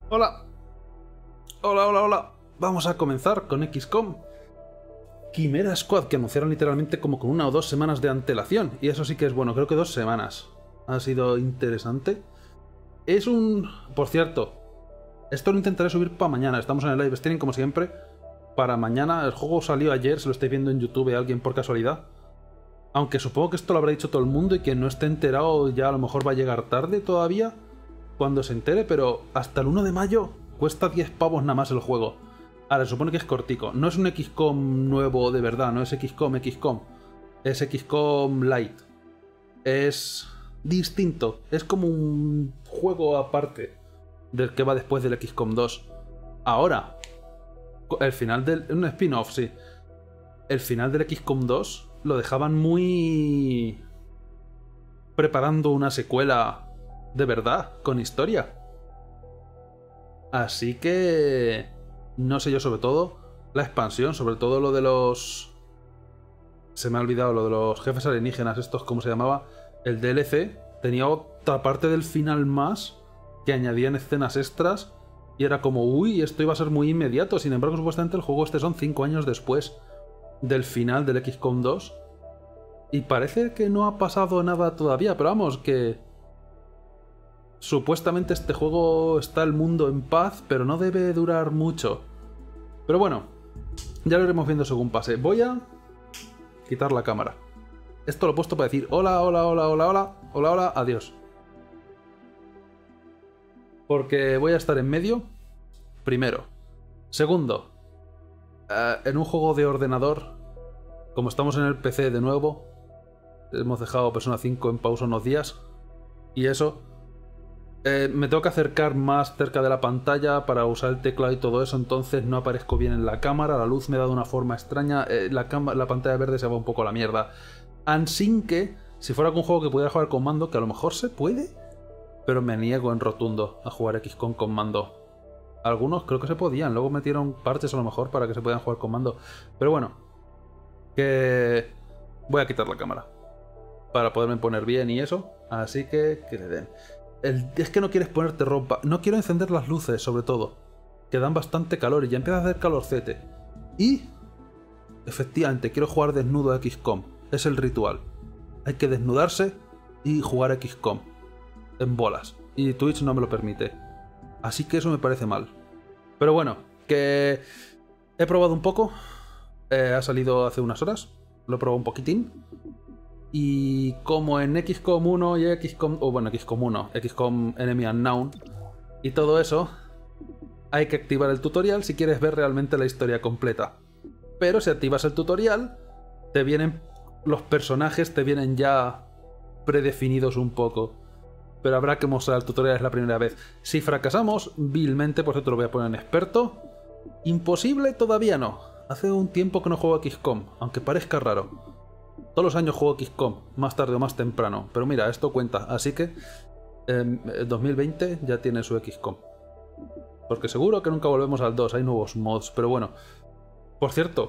Hola, hola, hola, hola. Vamos a comenzar con XCOM Chimera Squad, que anunciaron literalmente como con 1 o 2 semanas de antelación. Y eso sí que es bueno, creo que 2 semanas. Ha sido interesante. Es un... Por cierto, esto lo intentaré subir para mañana. Estamos en el live streaming como siempre. Para mañana, el juego salió ayer, se lo estáis viendo en YouTube a alguien por casualidad. Aunque supongo que esto lo habrá dicho todo el mundo y quien no esté enterado ya a lo mejor va a llegar tarde todavía cuando se entere, pero hasta el 1 de mayo cuesta 10 pavos nada más el juego. Ahora, se supone que es cortico. No es un XCOM nuevo de verdad, no es XCOM. Es XCOM Lite. Es distinto. Es como un juego aparte del que va después del XCOM 2. Ahora, el final del... un spin-off, sí. El final del XCOM 2 lo dejaban muy... preparando una secuela de verdad, con historia. Así que... no sé yo, sobre todo la expansión, sobre todo lo de los... se me ha olvidado lo de los jefes alienígenas, estos, ¿cómo se llamaba? El DLC tenía otra parte del final más que añadían escenas extras y era como, uy, esto iba a ser muy inmediato. Sin embargo, supuestamente el juego este son 5 años después del final del XCOM 2 y parece que no ha pasado nada todavía, pero vamos, que... supuestamente este juego está el mundo en paz, pero no debe durar mucho. Pero bueno, ya lo iremos viendo según pase. Voy a quitar la cámara. Esto lo he puesto para decir hola, hola, hola, hola, hola, hola, hola, adiós. Porque voy a estar en medio, primero. Segundo, en un juego de ordenador, como estamos en el PC de nuevo, hemos dejado Persona 5 en pausa unos días, y eso... me tengo que acercar más cerca de la pantalla para usar el teclado y todo eso, entonces no aparezco bien en la cámara, la luz me da de una forma extraña, la pantalla verde se va un poco a la mierda. Así que, si fuera algún juego que pudiera jugar con mando, que a lo mejor se puede, pero me niego en rotundo a jugar XCOM con mando. Algunos creo que se podían, luego metieron parches a lo mejor para que se puedan jugar con mando. Pero bueno, que... voy a quitar la cámara para poderme poner bien y eso, así que le den. Es que no quieres ponerte ropa. No quiero encender las luces, sobre todo, que dan bastante calor y ya empieza a hacer calorcete. Y... efectivamente, quiero jugar desnudo a XCOM. Es el ritual. Hay que desnudarse y jugar a XCOM. En bolas. Y Twitch no me lo permite. Así que eso me parece mal. Pero bueno, que... he probado un poco. Ha salido hace unas horas. Lo he probado un poquitín. Y como en XCOM 1 y XCOM... o bueno, XCOM 1, XCOM Enemy Unknown y todo eso, hay que activar el tutorial si quieres ver realmente la historia completa. Pero si activas el tutorial, te vienen... los personajes te vienen ya predefinidos un poco. Pero habrá que mostrar el tutorial, es la primera vez. Si fracasamos, vilmente, por cierto lo voy a poner en experto. Imposible todavía no. Hace un tiempo que no juego a XCOM, aunque parezca raro. Todos los años juego XCOM, más tarde o más temprano. Pero mira, esto cuenta. Así que 2020 ya tiene su XCOM. Porque seguro que nunca volvemos al 2. Hay nuevos mods. Pero bueno. Por cierto,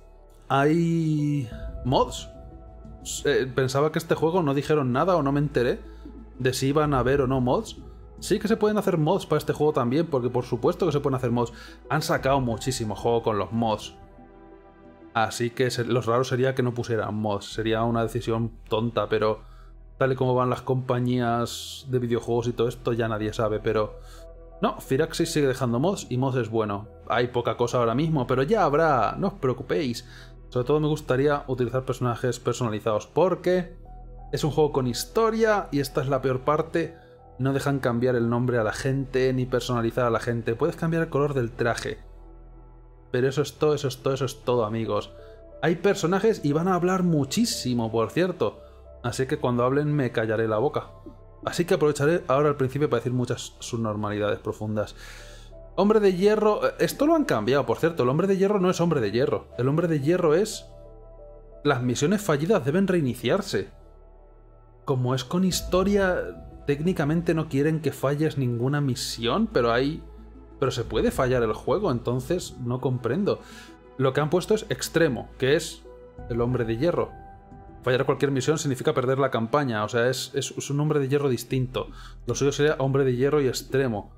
¿hay mods? Pensaba que este juego no dijeron nada o no me enteré de si iban a haber o no mods. Sí que se pueden hacer mods para este juego también, porque por supuesto que se pueden hacer mods. Han sacado muchísimo juego con los mods. Así que lo raro sería que no pusieran mods. Sería una decisión tonta, pero tal y como van las compañías de videojuegos y todo esto, ya nadie sabe. Pero no, Firaxis sigue dejando mods y mods es bueno. Hay poca cosa ahora mismo, pero ya habrá, no os preocupéis. Sobre todo me gustaría utilizar personajes personalizados, porque es un juego con historia y esta es la peor parte. No dejan cambiar el nombre a la gente ni personalizar a la gente. Puedes cambiar el color del traje. Pero eso es todo, eso es todo, eso es todo, amigos. Hay personajes y van a hablar muchísimo, por cierto. Así que cuando hablen me callaré la boca. Así que aprovecharé ahora al principio para decir muchas subnormalidades profundas. Hombre de hierro... esto lo han cambiado, por cierto. El hombre de hierro no es hombre de hierro. El hombre de hierro es... las misiones fallidas deben reiniciarse. Como es con historia... técnicamente no quieren que falles ninguna misión, pero hay... pero se puede fallar el juego, entonces no comprendo. Lo que han puesto es extremo, que es el hombre de hierro. Fallar cualquier misión significa perder la campaña, o sea, es un hombre de hierro distinto. Lo suyo sería hombre de hierro y extremo.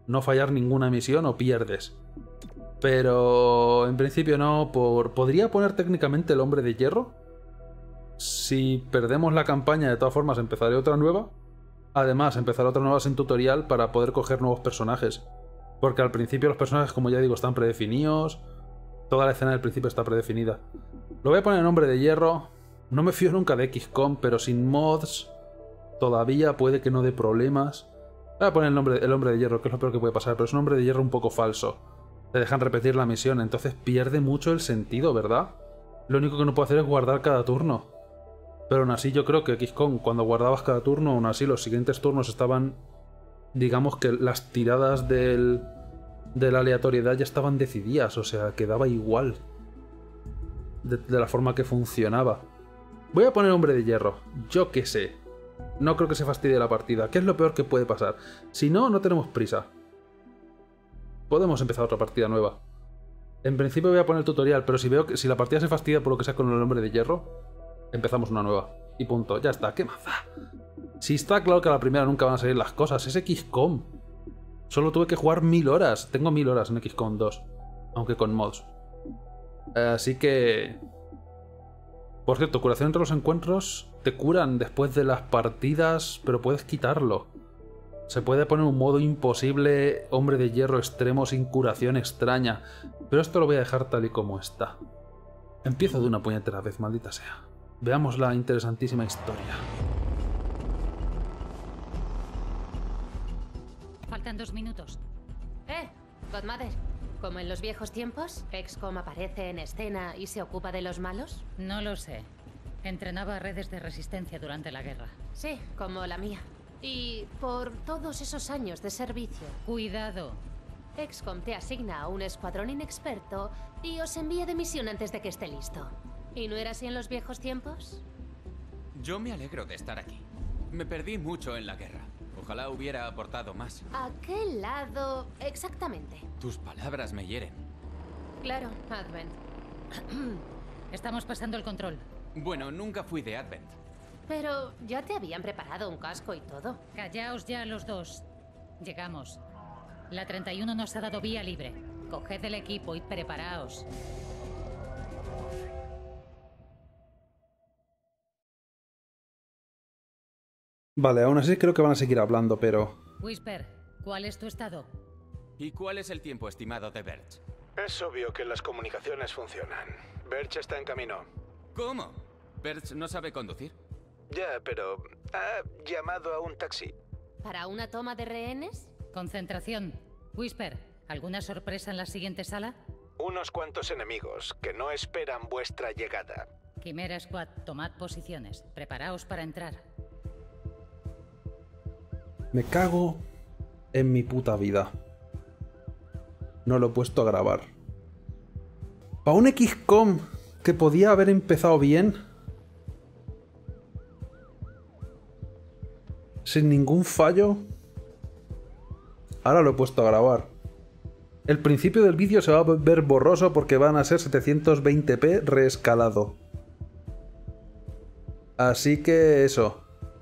no fallar ninguna misión o pierdes. Pero en principio no. ¿Podría poner técnicamente el hombre de hierro? Si perdemos la campaña, de todas formas empezaré otra nueva. Además, empezaré otra nueva sin tutorial para poder coger nuevos personajes. Porque al principio los personajes, como ya digo, están predefinidos. Toda la escena del principio está predefinida. Lo voy a poner en hombre de hierro. No me fío nunca de XCOM, pero sin mods todavía puede que no dé problemas. Voy a poner el hombre de hierro, que es lo peor que puede pasar, pero es un hombre de hierro un poco falso. Te dejan repetir la misión, entonces pierde mucho el sentido, ¿verdad? Lo único que no puedo hacer es guardar cada turno. Pero aún así yo creo que XCOM, cuando guardabas cada turno, aún así los siguientes turnos estaban... Digamos que las tiradas de la aleatoriedad ya estaban decididas, o sea, quedaba igual. De la forma que funcionaba. Voy a poner hombre de hierro, yo qué sé. No creo que se fastidie la partida. ¿Qué es lo peor que puede pasar? Si no, no tenemos prisa. Podemos empezar otra partida nueva. En principio voy a poner el tutorial, pero si veo que si la partida se fastidia por lo que sea con el hombre de hierro, empezamos una nueva. Y punto. Ya está. ¿Qué más da? Si está claro que a la primera nunca van a salir las cosas. Es XCOM. Solo tuve que jugar 1000 horas. Tengo 1000 horas en XCOM 2. Aunque con mods. Así que... Por cierto, curación entre los encuentros te curan después de las partidas, pero puedes quitarlo. Se puede poner un modo imposible, hombre de hierro extremo sin curación extraña, pero esto lo voy a dejar tal y como está. Empiezo de una puñetera vez, maldita sea. Veamos la interesantísima historia. Faltan 2 minutos. Godmother, ¿como en los viejos tiempos? ¿XCOM aparece en escena y se ocupa de los malos? No lo sé. Entrenaba redes de resistencia durante la guerra. Sí, como la mía. Y por todos esos años de servicio, Cuidado. XCOM te asigna a un escuadrón inexperto y os envía de misión antes de que esté listo. ¿Y no era así en los viejos tiempos? Yo me alegro de estar aquí. Me perdí mucho en la guerra. Ojalá hubiera aportado más. ¿A qué lado exactamente? Tus palabras me hieren. Claro, Advent. Estamos pasando el control. Bueno, nunca fui de Advent. Pero ya te habían preparado un casco y todo. Callaos ya los dos. Llegamos. La 31 nos ha dado vía libre. Coged el equipo y preparaos. Vale, aún así creo que van a seguir hablando, pero... Whisper, ¿cuál es tu estado? ¿Y cuál es el tiempo estimado de Birch? Es obvio que las comunicaciones funcionan. Birch está en camino. ¿Cómo? ¿Birch no sabe conducir? Ya, pero ha llamado a un taxi. ¿Para una toma de rehenes? Concentración. Whisper, ¿alguna sorpresa en la siguiente sala? Unos cuantos enemigos que no esperan vuestra llegada. Quimera Squad, tomad posiciones. Preparaos para entrar. Me cago en mi puta vida. No lo he puesto a grabar. Para un XCOM que podía haber empezado bien, sin ningún fallo, ahora lo he puesto a grabar. El principio del vídeo se va a ver borroso porque van a ser 720p reescalado. Así que eso.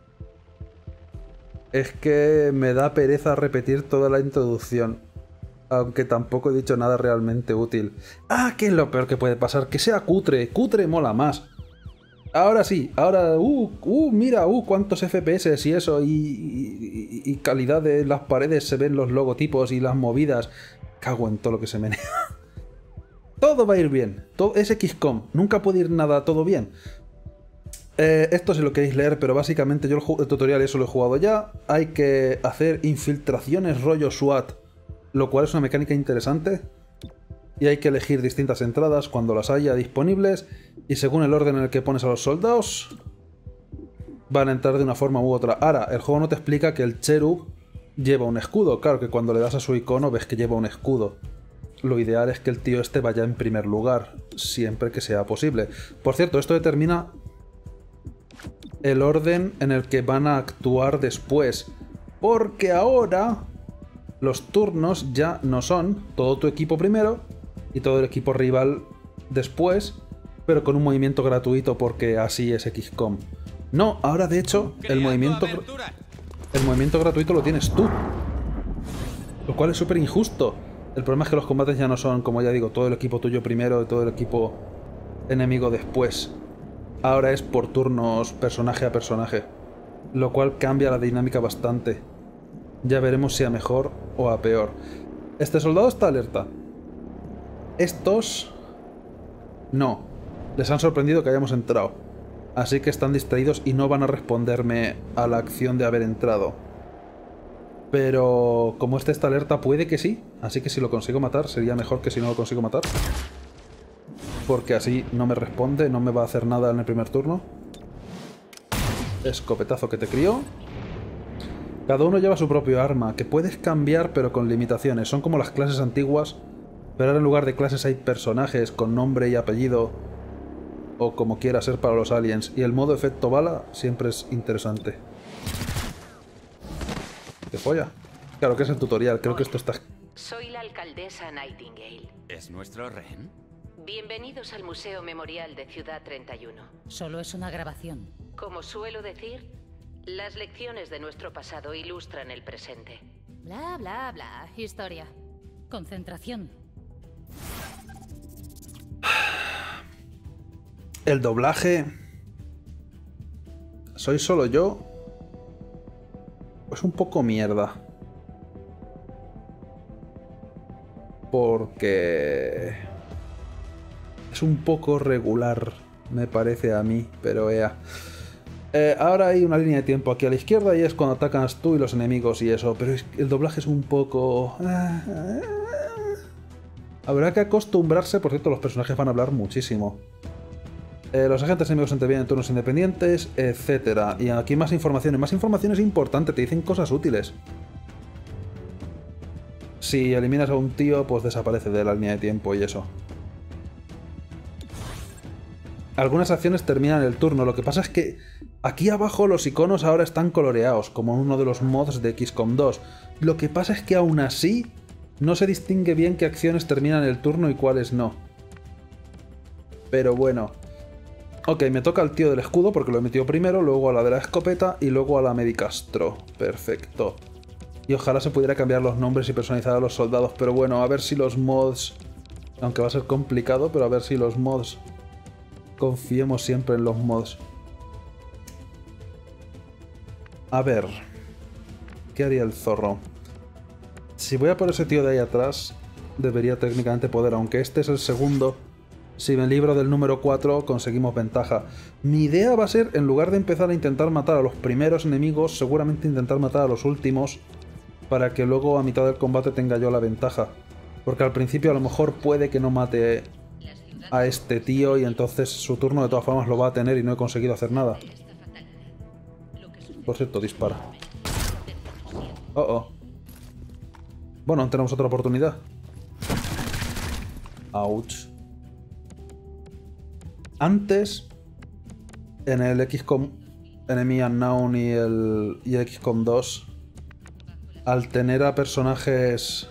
Es que me da pereza repetir toda la introducción. Aunque tampoco he dicho nada realmente útil. ¡Ah! ¿Qué es lo peor que puede pasar? Que sea cutre. Cutre mola más. Ahora sí. Ahora... mira, cuántos FPS y eso. Y calidad de las paredes. Se ven los logotipos y las movidas. Cago en todo lo que se menea. Todo va a ir bien. Todo es XCOM. Nunca puede ir nada todo bien. Esto si lo queréis leer, pero básicamente yo el tutorial eso lo he jugado ya. Hay que hacer infiltraciones rollo SWAT, lo cual es una mecánica interesante. Y hay que elegir distintas entradas cuando las haya disponibles. Y según el orden en el que pones a los soldados, van a entrar de una forma u otra. Ahora, el juego no te explica que el cherub lleva un escudo. Claro que cuando le das a su icono ves que lleva un escudo. Lo ideal es que el tío este vaya en primer lugar, siempre que sea posible. Por cierto, esto determina el orden en el que van a actuar después, porque ahora los turnos ya no son todo tu equipo primero y todo el equipo rival después, pero con un movimiento gratuito porque así es XCOM. No, ahora de hecho el movimiento gratuito lo tienes tú. Lo cual es súper injusto. El problema es que los combates ya no son, como ya digo, todo el equipo tuyo primero y todo el equipo enemigo después. Ahora es por turnos, personaje a personaje. Lo cual cambia la dinámica bastante. Ya veremos si a mejor o a peor. Este soldado está alerta. Estos... no. Les han sorprendido que hayamos entrado. Así que están distraídos y no van a responderme a la acción de haber entrado. Pero como este está alerta, puede que sí. Así que si lo consigo matar, sería mejor que si no lo consigo matar. Porque así no me responde, no me va a hacer nada en el primer turno. Escopetazo que te crió. Cada uno lleva su propio arma, que puedes cambiar pero con limitaciones. Son como las clases antiguas, pero ahora en lugar de clases hay personajes con nombre y apellido, o como quiera ser para los aliens. Y el modo efecto bala siempre es interesante. ¿Qué folla? Claro que es el tutorial, creo que esto está... Soy la alcaldesa Nightingale. ¿Es nuestro rehén? Bienvenidos al Museo Memorial de Ciudad 31. Solo es una grabación. Como suelo decir, las lecciones de nuestro pasado ilustran el presente. Bla, bla, bla. Historia. Concentración. El doblaje... ¿Soy solo yo? Pues un poco mierda. Porque... es un poco regular, me parece a mí, pero ahora hay una línea de tiempo aquí a la izquierda y es cuando atacas tú y los enemigos y eso, pero el doblaje es un poco... habrá que acostumbrarse, por cierto, los personajes van a hablar muchísimo. Los agentes enemigos intervienen en turnos independientes, etc. Y aquí más información. Más información es importante, te dicen cosas útiles. Si eliminas a un tío, pues desaparece de la línea de tiempo y eso. Algunas acciones terminan el turno. Lo que pasa es que aquí abajo los iconos ahora están coloreados, como en uno de los mods de XCOM 2. Lo que pasa es que aún así no se distingue bien qué acciones terminan el turno y cuáles no. Pero bueno. Ok, me toca al tío del escudo porque lo he metido primero, luego a la de la escopeta y luego a la Medicastro. Perfecto. Y ojalá se pudiera cambiar los nombres y personalizar a los soldados, pero bueno, a ver si los mods... aunque va a ser complicado, pero a ver si los mods... confiemos siempre en los mods. A ver... ¿qué haría el zorro? Si voy a por ese tío de ahí atrás, debería técnicamente poder, aunque este es el segundo... si me libro del número 4, conseguimos ventaja. Mi idea va a ser, en lugar de empezar a intentar matar a los primeros enemigos, seguramente intentar matar a los últimos, para que luego a mitad del combate tenga yo la ventaja. Porque al principio a lo mejor puede que no mate a este tío y entonces su turno de todas formas lo va a tener y no he conseguido hacer nada. Por cierto, dispara. Bueno, tenemos otra oportunidad. Ouch. Antes, en el XCOM Enemy Unknown y XCOM 2, al tener a personajes...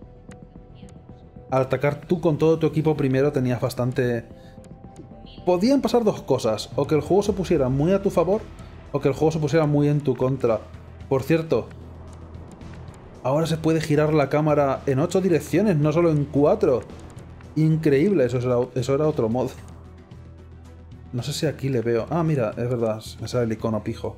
al atacar tú con todo tu equipo primero tenías bastante... podían pasar dos cosas, o que el juego se pusiera muy a tu favor, o que el juego se pusiera muy en tu contra. Por cierto, ahora se puede girar la cámara en 8 direcciones, no solo en 4. Increíble, eso era otro mod. No sé si aquí le veo... ah, mira, es verdad, me sale el icono pijo.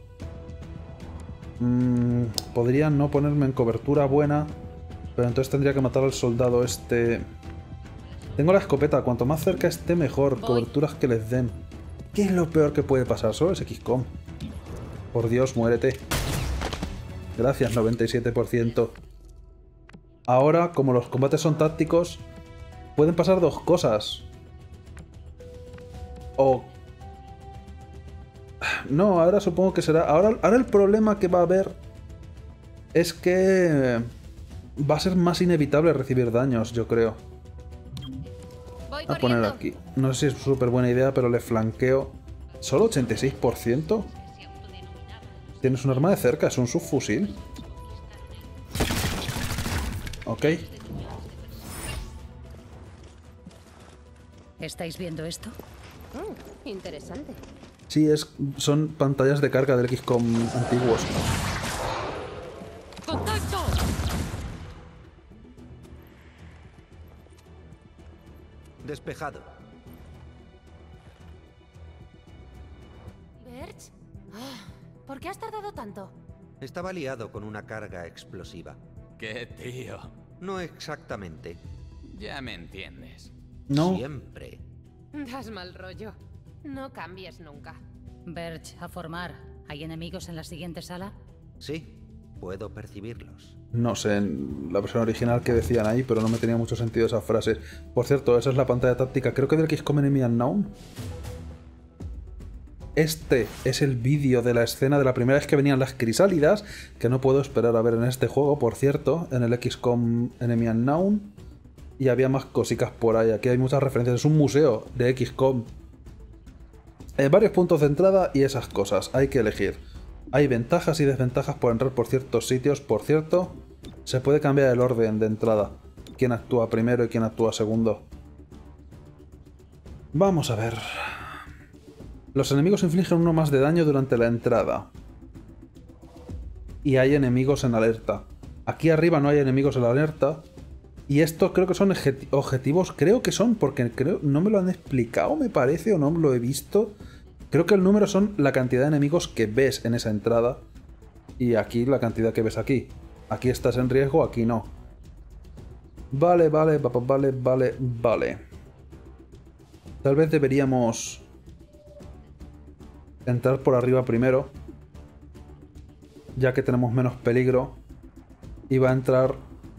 Podría no ponerme en cobertura buena, pero entonces tendría que matar al soldado este... Tengo la escopeta, cuanto más cerca esté mejor, coberturas que les den. ¿Qué es lo peor que puede pasar? Solo es XCOM. Por Dios, muérete. Gracias, 97%. Ahora, como los combates son tácticos, pueden pasar dos cosas. O... no, ahora supongo que será... Ahora el problema que va a haber es que va a ser más inevitable recibir daños, yo creo. Voy Voy a poner corriendo. aquí. No sé si es súper buena idea, pero le flanqueo. ¿Solo 86%? ¿Tienes un arma de cerca? ¿Es un subfusil? Ok. ¿Estáis viendo esto? Interesante. Sí, son pantallas de carga del XCOM antiguos. ¡Contacto! despejado. ¿Birch? ¿Por qué has tardado tanto? Estaba liado con una carga explosiva. ¡Qué tío! No exactamente. Ya me entiendes. No. Siempre. Das mal rollo. No cambies nunca. Birch, a formar. ¿Hay enemigos en la siguiente sala? Sí, puedo percibirlos. No sé en la versión original que decían ahí, pero no me tenía mucho sentido esa frase. Por cierto, esa es la pantalla táctica, creo que del XCOM Enemy Unknown. Este es el vídeo de la escena de la primera vez que venían las crisálidas, que no puedo esperar a ver en este juego, por cierto, en el XCOM Enemy Unknown. Y había más cositas por ahí, aquí hay muchas referencias, es un museo de XCOM. Varios puntos de entrada y esas cosas, hay que elegir. Hay ventajas y desventajas por entrar por ciertos sitios, por cierto, se puede cambiar el orden de entrada, quién actúa primero y quién actúa segundo. Vamos a ver. Los enemigos infligen uno más de daño durante la entrada. Y hay enemigos en alerta. Aquí arriba no hay enemigos en la alerta. Y estos creo que son objetivos, creo que son, porque no me lo han explicado, me parece, o no lo he visto. Creo que el número son la cantidad de enemigos que ves en esa entrada. Y aquí la cantidad que ves aquí. Aquí estás en riesgo, aquí no. Vale. Tal vez deberíamos entrar por arriba primero, ya que tenemos menos peligro. Y va a entrar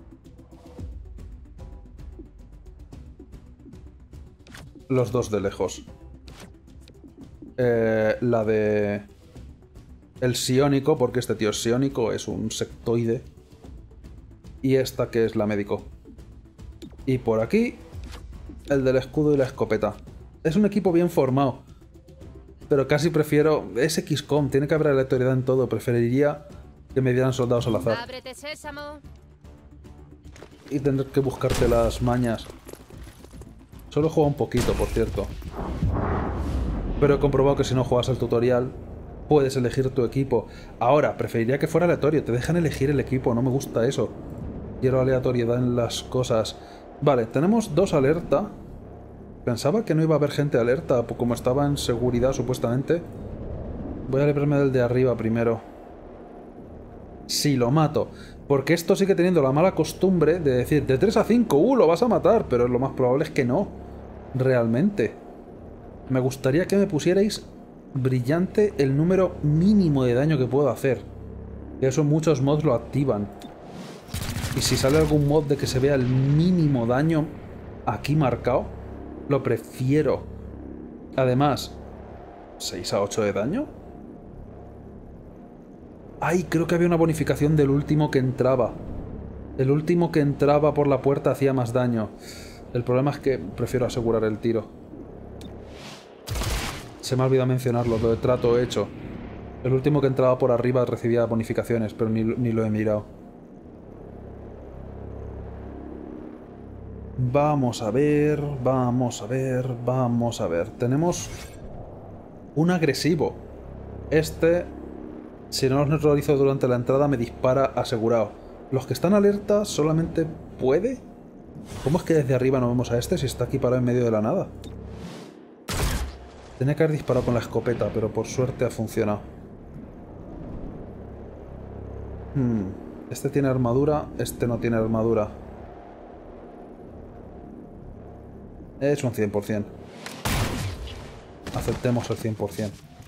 los dos de lejos. La de el psiónico, porque este tío es psiónico, es un sectoide. Y esta que es la médico. Y por aquí el del escudo y la escopeta. Es un equipo bien formado, pero casi prefiero... Es XCOM, tiene que haber aleatoriedad en todo. Preferiría que me dieran soldados al azar. ¡Ábrete, sésamo! Y tener que buscarte las mañas. Solo he jugado un poquito, por cierto. Pero he comprobado que si no juegas el tutorial, puedes elegir tu equipo. Ahora, preferiría que fuera aleatorio. Te dejan elegir el equipo, no me gusta eso. Quiero aleatoriedad en las cosas. Vale, tenemos dos alerta. Pensaba que no iba a haber gente alerta, como estaba en seguridad supuestamente. Voy a librarme del de arriba primero. Sí, lo mato. Porque esto sigue teniendo la mala costumbre de decir de 3 a 5, lo vas a matar. Pero lo más probable es que no. Realmente. Me gustaría que me pusierais brillante el número mínimo de daño que puedo hacer. Que eso muchos mods lo activan. Y si sale algún mod de que se vea el mínimo daño aquí marcado, lo prefiero. Además, 6 a 8 de daño. Ay, creo que había una bonificación del último que entraba. El último que entraba por la puerta hacía más daño. El problema es que prefiero asegurar el tiro. Se me ha olvidado mencionarlo, lo de trato hecho. El último que entraba por arriba recibía bonificaciones, pero ni lo he mirado. Vamos a ver. Tenemos un agresivo. Este, si no los neutralizo durante la entrada, me dispara asegurado. Los que están alerta solamente puede. ¿Cómo es que desde arriba no vemos a este si está aquí parado en medio de la nada? Tenía que haber disparado con la escopeta, pero por suerte ha funcionado. Este tiene armadura, este no tiene armadura. Es un 100%. Aceptemos el 100%.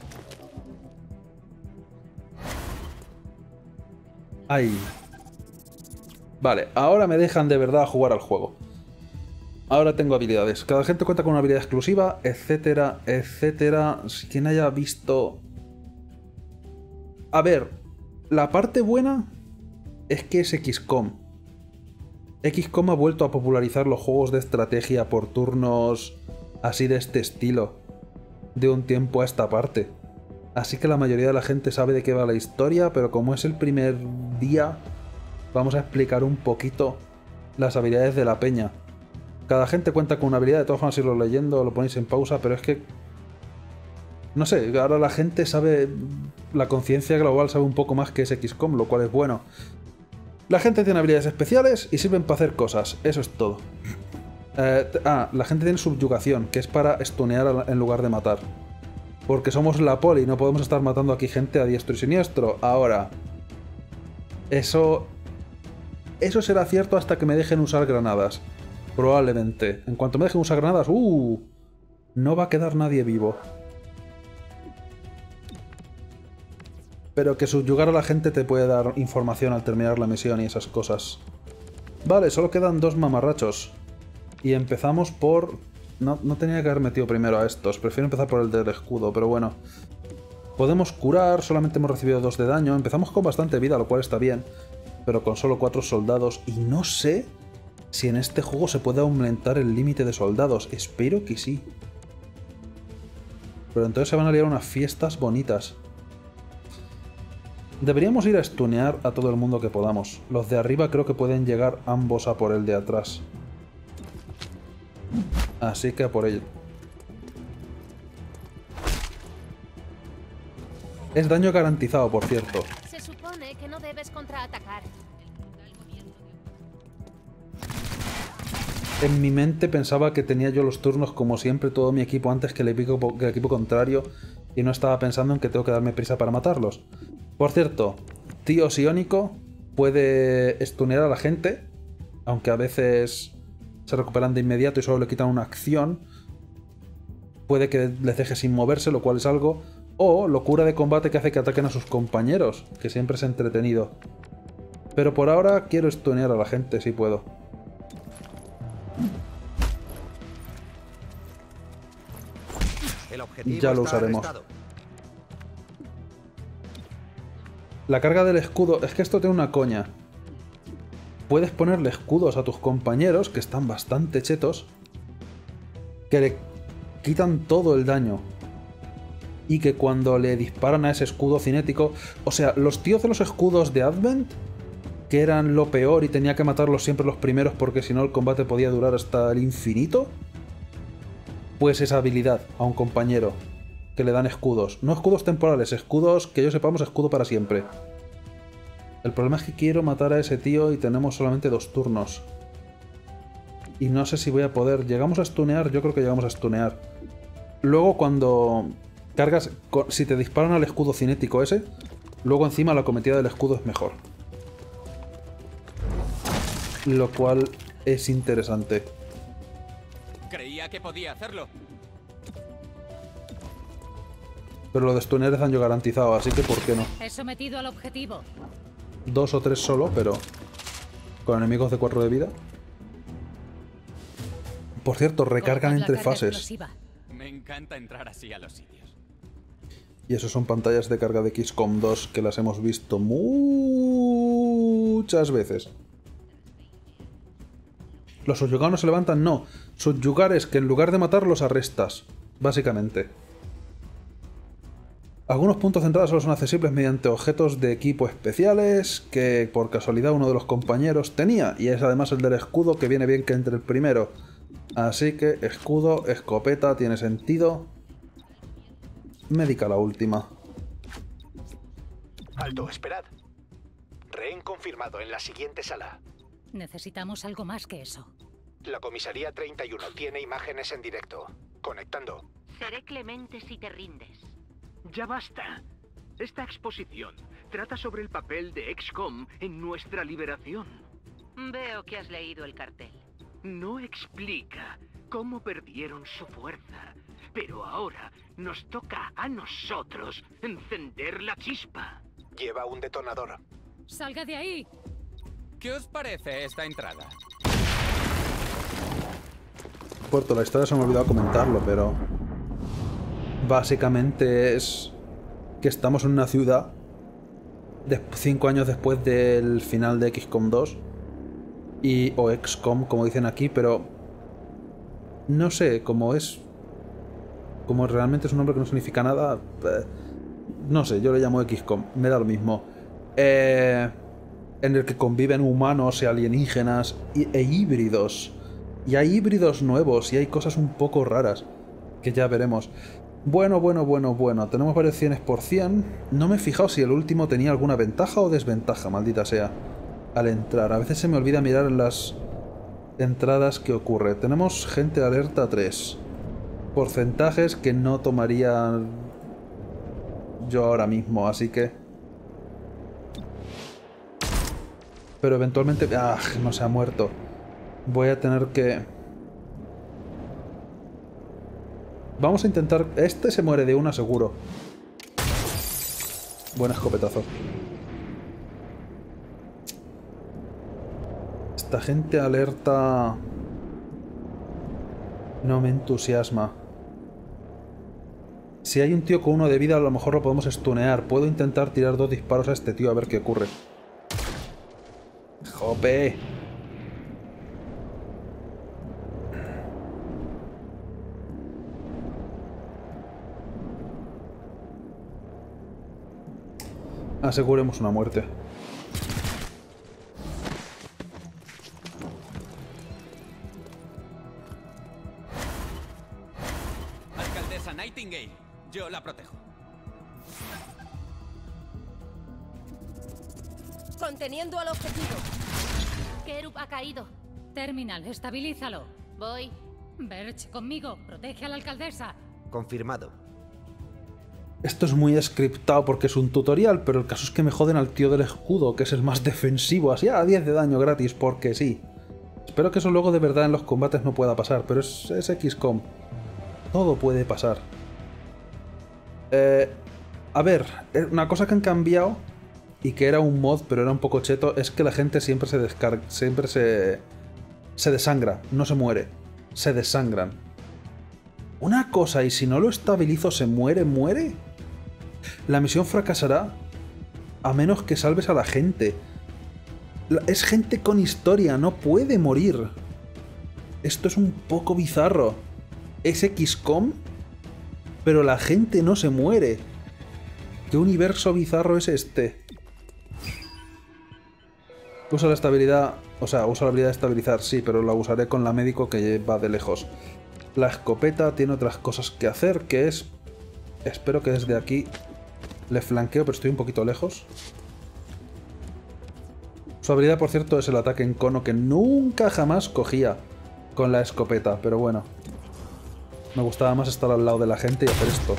Ahí. Vale, ahora me dejan de verdad jugar al juego. Ahora tengo habilidades. Cada gente cuenta con una habilidad exclusiva, etcétera, etcétera. Quien haya visto... A ver, la parte buena es que es XCOM. XCOM ha vuelto a popularizar los juegos de estrategia por turnos así de este estilo, de un tiempo a esta parte. Así que la mayoría de la gente sabe de qué va la historia, pero como es el primer día, vamos a explicar un poquito las habilidades de la peña. Cada gente cuenta con una habilidad, de todas formas irlo leyendo, lo ponéis en pausa, pero es que... No sé, ahora la gente sabe... La conciencia global sabe un poco más que es XCOM, lo cual es bueno. La gente tiene habilidades especiales y sirven para hacer cosas, eso es todo. La gente tiene subyugación, que es para stunear en lugar de matar. Porque somos la poli, no podemos estar matando aquí gente a diestro y siniestro. Ahora, eso será cierto hasta que me dejen usar granadas. Probablemente. En cuanto me dejen usar granadas, no va a quedar nadie vivo. Pero que subyugar a la gente te puede dar información al terminar la misión y esas cosas. Vale, solo quedan 2 mamarrachos. Y empezamos por... No tenía que haber metido primero a estos. Prefiero empezar por el del escudo, pero bueno. Podemos curar, solamente hemos recibido 2 de daño. Empezamos con bastante vida, lo cual está bien. Pero con solo 4 soldados. Y no sé si en este juego se puede aumentar el límite de soldados. Espero que sí. Pero entonces se van a liar unas fiestas bonitas. Deberíamos ir a stunear a todo el mundo que podamos. Los de arriba creo que pueden llegar ambos a por el de atrás. Así que a por ello. Es daño garantizado, por cierto. Se supone que no debes contraatacar. En mi mente pensaba que tenía yo los turnos como siempre, todo mi equipo antes que el equipo contrario, y no estaba pensando en que tengo que darme prisa para matarlos. Por cierto, tío Siónico puede stunear a la gente, aunque a veces se recuperan de inmediato y solo le quitan una acción. Puede que les deje sin moverse, lo cual es algo. O locura de combate que hace que ataquen a sus compañeros, que siempre es entretenido. Pero por ahora quiero stunear a la gente si puedo. El objetivo Ya lo está usaremos. arrestado. La carga del escudo... Es que esto tiene una coña. Puedes ponerle escudos a tus compañeros, que están bastante chetos, que le quitan todo el daño. Y que cuando le disparan a ese escudo cinético... O sea, los tíos de los escudos de Advent, que eran lo peor y tenía que matarlos siempre los primeros porque si no el combate podía durar hasta el infinito, pues esa habilidad a un compañero, que le dan escudos. No escudos temporales, escudos que yo sepamos, escudo para siempre. El problema es que quiero matar a ese tío y tenemos solamente 2 turnos. Y no sé si voy a poder... ¿Llegamos a stunear? Yo creo que llegamos a stunear. Luego cuando cargas... Si te disparan al escudo cinético ese, luego encima la cometida del escudo es mejor. Lo cual es interesante. Creía que podía hacerlo. Pero lo de stunear es daño garantizado, así que ¿por qué no? He sometido al objetivo. 2 o 3 solo, pero con enemigos de 4 de vida. Por cierto, recargan Colocad la entre carga fases. explosiva. Me encanta entrar así a los sitios. Y eso son pantallas de carga de XCOM 2 que las hemos visto muchas veces. ¿Los subyugados no se levantan? No. Subyugar es que en lugar de matarlos arrestas, básicamente. Algunos puntos de entrada solo son accesibles mediante objetos de equipo especiales que por casualidad uno de los compañeros tenía, y es además el del escudo, que viene bien que entre el primero. Así que escudo, escopeta, tiene sentido. Médica la última. Alto, esperad. Rehén confirmado en la siguiente sala. Necesitamos algo más que eso. La comisaría 31 tiene imágenes en directo. Conectando. Seré clemente si te rindes. Ya basta. Esta exposición trata sobre el papel de XCOM en nuestra liberación. Veo que has leído el cartel. No explica cómo perdieron su fuerza, pero ahora nos toca a nosotros encender la chispa. Lleva un detonador. ¡Salga de ahí! ¿Qué os parece esta entrada? Puerto, la historia se me ha olvidado comentarlo, pero... Básicamente es que estamos en una ciudad 5 años después del final de XCOM 2 o XCOM, como dicen aquí, pero no sé, como realmente es un nombre que no significa nada, no sé, yo le llamo XCOM, me da lo mismo, en el que conviven humanos y alienígenas e híbridos, y hay híbridos nuevos y hay cosas un poco raras que ya veremos. Bueno, tenemos varios 100%. No me he fijado si el último tenía alguna ventaja o desventaja, maldita sea, al entrar. A veces se me olvida mirar entradas que ocurre. Tenemos gente alerta 3. Porcentajes que no tomaría yo ahora mismo, así que... Pero eventualmente... ¡Ah! No se ha muerto. Voy a tener que... Vamos a intentar... Este se muere de una seguro. Buen escopetazo. Esta gente alerta... No me entusiasma. Si hay un tío con 1 de vida, a lo mejor lo podemos stunear. Puedo intentar tirar 2 disparos a este tío a ver qué ocurre. ¡Jope! Aseguremos una muerte. Alcaldesa Nightingale, yo la protejo. Conteniendo al objetivo. Kerup ha caído. Terminal, estabilízalo. Voy. Birch, conmigo. Protege a la alcaldesa. Confirmado. Esto es muy scriptado porque es un tutorial, pero el caso es que me joden al tío del escudo, que es el más defensivo, así a 10 de daño gratis, porque sí. Espero que eso luego de verdad en los combates no pueda pasar, pero es XCOM. Todo puede pasar. A ver, una cosa que han cambiado, y que era un mod, pero era un poco cheto, es que la gente siempre se descarga, siempre se desangra, no se muere, se desangran. Una cosa, y si no lo estabilizo se muere. La misión fracasará a menos que salves a la gente. Es gente con historia, no puede morir. Esto es un poco bizarro. Es XCOM, pero la gente no se muere. ¿Qué universo bizarro es este? Usa la estabilidad... O sea, usa la habilidad de estabilizar, sí, pero la usaré con la médico que va de lejos. La escopeta tiene otras cosas que hacer, que es... Espero que desde aquí le flanqueo, pero estoy un poquito lejos. Su habilidad, por cierto, es el ataque en cono, que nunca jamás cogía con la escopeta, pero bueno. Me gustaba más estar al lado de la gente y hacer esto.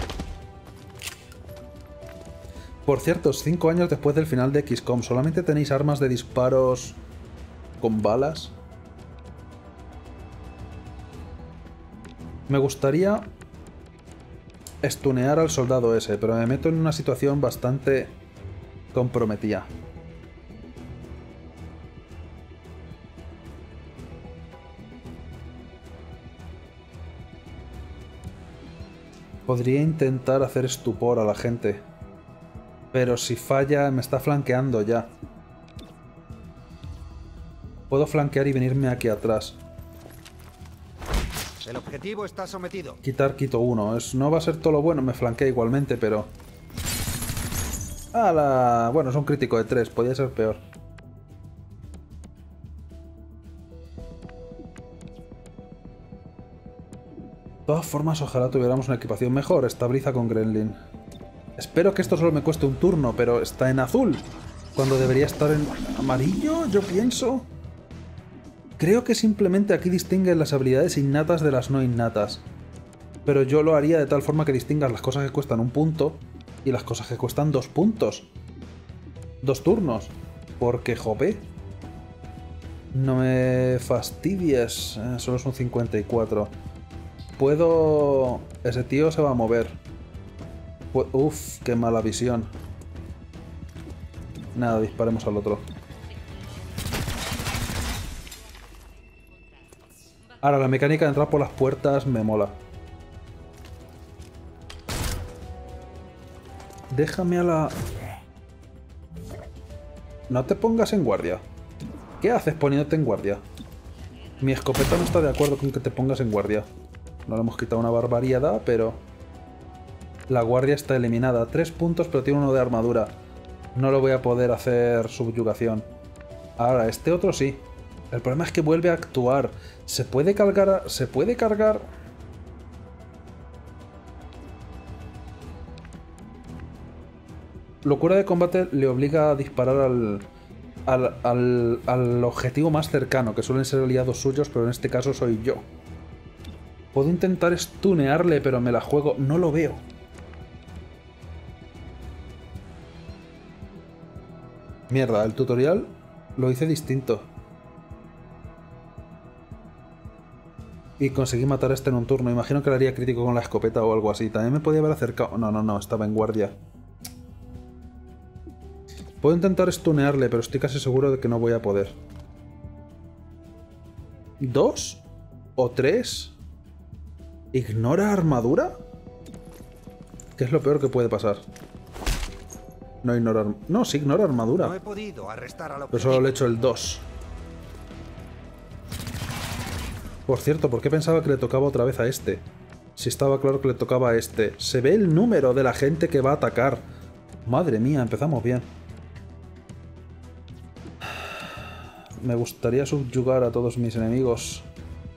Por cierto, 5 años después del final de XCOM, ¿solamente tenéis armas de disparos con balas? Me gustaría stunear al soldado ese, pero me meto en una situación bastante comprometida. Podría intentar hacer estupor a la gente, pero si falla me está flanqueando ya. Puedo flanquear y venirme aquí atrás. El objetivo está sometido. Quitar, quito uno. No va a ser todo lo bueno, me flanquea igualmente, pero... ¡Hala! Bueno, es un crítico de 3, podría ser peor. De todas formas, ojalá tuviéramos una equipación mejor. Estabiliza con Gremlin. Espero que esto solo me cueste un turno, pero está en azul. Cuando debería estar en amarillo, yo pienso. Creo que simplemente aquí distinguen las habilidades innatas de las no innatas. Pero yo lo haría de tal forma que distingas las cosas que cuestan 1 punto y las cosas que cuestan 2 puntos. 2 turnos. Porque, jope. No me fastidies. Solo es un 54. Puedo... Ese tío se va a mover. Uf, qué mala visión. Nada, disparemos al otro. Ahora, la mecánica de entrar por las puertas me mola. Déjame a la... No te pongas en guardia. ¿Qué haces poniéndote en guardia? Mi escopeta no está de acuerdo con que te pongas en guardia. No le hemos quitado una barbaridad, pero... La guardia está eliminada. 3 puntos, pero tiene 1 de armadura. No lo voy a poder hacer subyugación. Ahora, este otro sí. El problema es que vuelve a actuar. ¿Se puede cargar? ¿Se puede cargar? Locura de combate le obliga a disparar al objetivo más cercano, que suelen ser aliados suyos, pero en este caso soy yo. Puedo intentar stunearle, pero me la juego. No lo veo. Mierda, el tutorial lo hice distinto. Y conseguí matar a este en un turno. Imagino que le haría crítico con la escopeta o algo así. También me podía haber acercado. No, estaba en guardia. Puedo intentar stunearle, pero estoy casi seguro de que no voy a poder. ¿2? ¿O 3? ¿Ignora armadura? ¿Qué es lo peor que puede pasar? No ignora... No, sí ignora armadura. No he podido arrestar al pero solo le he hecho el 2. Por cierto, ¿por qué pensaba que le tocaba otra vez a este? Si estaba claro que le tocaba a este. Se ve el número de la gente que va a atacar. Madre mía, empezamos bien. Me gustaría subyugar a todos mis enemigos.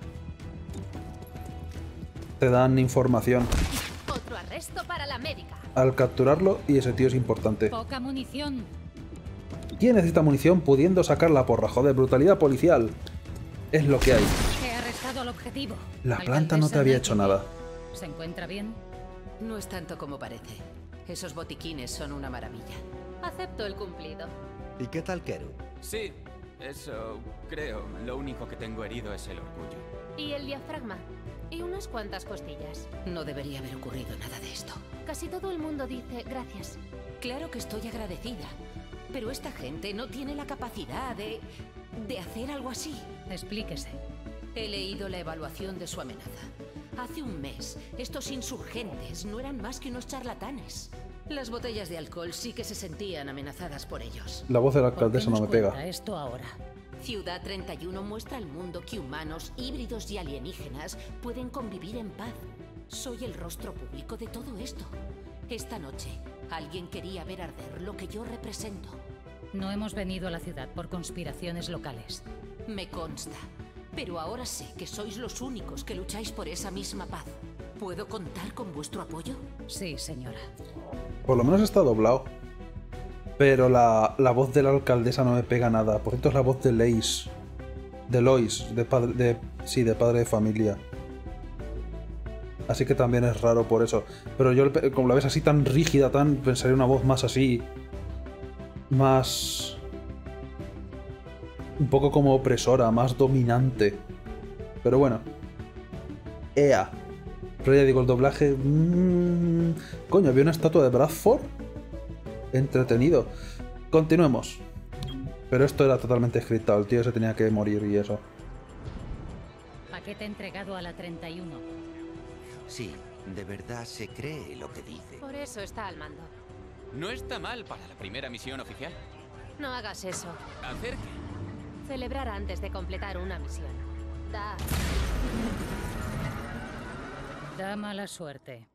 Te dan información. Otro arresto para la médica. Al capturarlo, y ese tío es importante. Poca munición. ¿Quién necesita munición pudiendo sacarla porra? Joder, brutalidad policial. Es lo que hay. He arrestado al objetivo. La planta no te había hecho nada. ¿Se encuentra bien? No es tanto como parece. Esos botiquines son una maravilla. Acepto el cumplido. ¿Y qué tal, Keru? Sí, eso creo. Lo único que tengo herido es el orgullo. Y el diafragma. Y unas cuantas costillas. No debería haber ocurrido nada de esto. Casi todo el mundo dice gracias. Claro que estoy agradecida. Pero esta gente no tiene la capacidad de hacer algo así. Explíquese. He leído la evaluación de su amenaza. Hace un mes, estos insurgentes no eran más que unos charlatanes. Las botellas de alcohol sí que se sentían amenazadas por ellos. La voz de la alcaldesa no me pega. Esto ahora. Ciudad 31 muestra al mundo que humanos, híbridos y alienígenas pueden convivir en paz. Soy el rostro público de todo esto. Esta noche, alguien quería ver arder lo que yo represento. No hemos venido a la ciudad por conspiraciones locales. Me consta. Pero ahora sé que sois los únicos que lucháis por esa misma paz. ¿Puedo contar con vuestro apoyo? Sí, señora. Por lo menos está doblado. Pero la voz de la alcaldesa no me pega nada. Por cierto, es la voz de Lois. De Lois, de padre de familia. Así que también es raro por eso. Pero yo, como la ves así tan rígida, pensaría una voz más así. Más... un poco como opresora, más dominante. Pero bueno. ¡Ea! Pero ya digo, el doblaje... Coño, había una estatua de Bradford. Entretenido. Continuemos. Pero esto era totalmente scriptado. El tío se tenía que morir y eso. Paquete entregado a la 31. Sí, de verdad se cree lo que dice. Por eso está al mando. No está mal para la primera misión oficial. No hagas eso. ¿Hacer qué? Celebrar antes de completar una misión. Da mala suerte.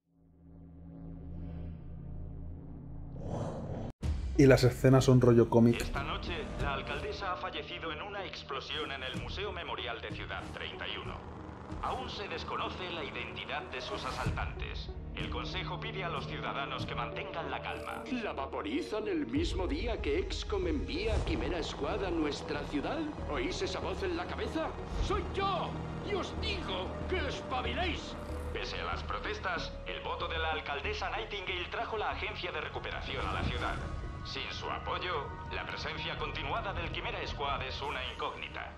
Y las escenas son rollo cómic. Esta noche, la alcaldesa ha fallecido en una explosión en el Museo Memorial de Ciudad 31. Aún se desconoce la identidad de sus asaltantes. El Consejo pide a los ciudadanos que mantengan la calma. ¿La vaporizan el mismo día que XCOM envía a Quimera Squad a nuestra ciudad? ¿Oís esa voz en la cabeza? ¡Soy yo! ¡Y os digo que espabiléis! Pese a las protestas, el voto de la alcaldesa Nightingale trajo la agencia de recuperación a la ciudad. Sin su apoyo, la presencia continuada del Quimera Squad es una incógnita.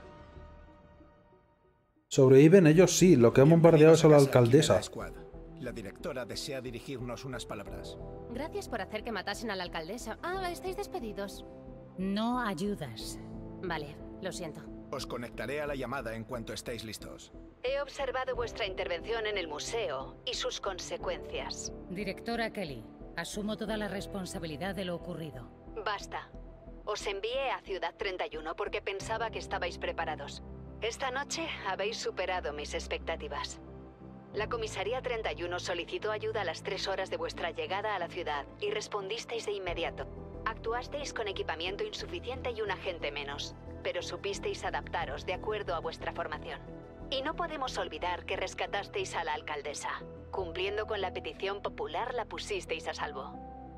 Sobreviven ellos sí, lo que han bombardeado es a la alcaldesa. La directora desea dirigirnos unas palabras. Gracias por hacer que matasen a la alcaldesa. Ah, estáis despedidos. No ayudas. Vale, lo siento. Os conectaré a la llamada en cuanto estéis listos. He observado vuestra intervención en el museo y sus consecuencias. Directora Kelly, asumo toda la responsabilidad de lo ocurrido. Basta. Os envié a Ciudad 31 porque pensaba que estabais preparados. Esta noche habéis superado mis expectativas. La comisaría 31 solicitó ayuda a las 3 horas de vuestra llegada a la ciudad y respondisteis de inmediato. Actuasteis con equipamiento insuficiente y un agente menos, pero supisteis adaptaros de acuerdo a vuestra formación. Y no podemos olvidar que rescatasteis a la alcaldesa. Cumpliendo con la petición popular, la pusisteis a salvo.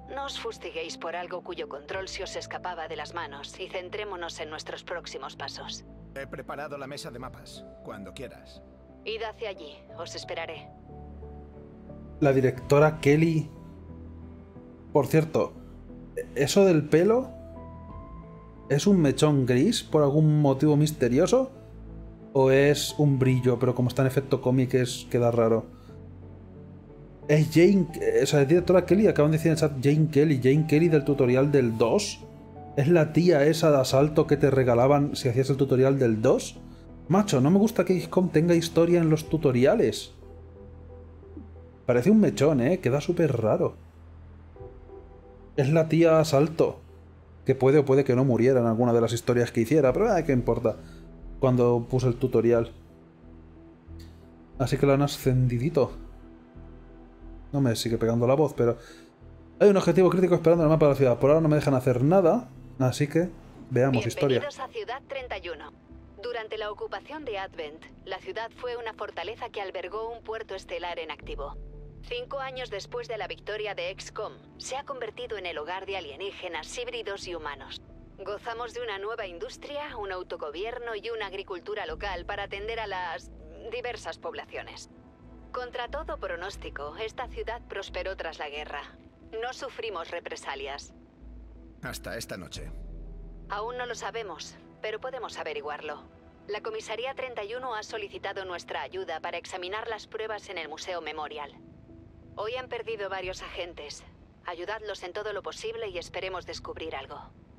No os fustiguéis por algo cuyo control se os escapaba de las manos y centrémonos en nuestros próximos pasos. He preparado la mesa de mapas, cuando quieras. Id hacia allí, os esperaré. La directora Kelly... Por cierto, ¿eso del pelo es un mechón gris por algún motivo misterioso? ¿O es un brillo, pero como está en efecto cómic queda raro? Es Jane... O sea, es directora Kelly, acaban de decir en el chat Jane Kelly del tutorial del 2. ¿Es la tía esa de asalto que te regalaban si hacías el tutorial del 2? Macho, no me gusta que XCOM tenga historia en los tutoriales. Parece un mechón, queda súper raro. Es la tía asalto, que puede o puede que no muriera en alguna de las historias que hiciera, pero ¿qué importa? Cuando puse el tutorial. Así que lo han ascendidito. No me sigue pegando la voz, pero... Hay un objetivo crítico esperando en el mapa de la ciudad. Por ahora no me dejan hacer nada, así que veamos historia. Bienvenidos a Ciudad 31. Durante la ocupación de Advent, la ciudad fue una fortaleza que albergó un puerto estelar en activo. 5 años después de la victoria de XCOM, se ha convertido en el hogar de alienígenas, híbridos y humanos. Gozamos de una nueva industria, un autogobierno y una agricultura local para atender a las diversas poblaciones. Contra todo pronóstico, esta ciudad prosperó tras la guerra. No sufrimos represalias. Hasta esta noche. Aún no lo sabemos, pero podemos averiguarlo. La Comisaría 31 ha solicitado nuestra ayuda para examinar las pruebas en el Museo Memorial. Hoy han perdido varios agentes. Ayudadlos en todo lo posible y esperemos descubrir algo.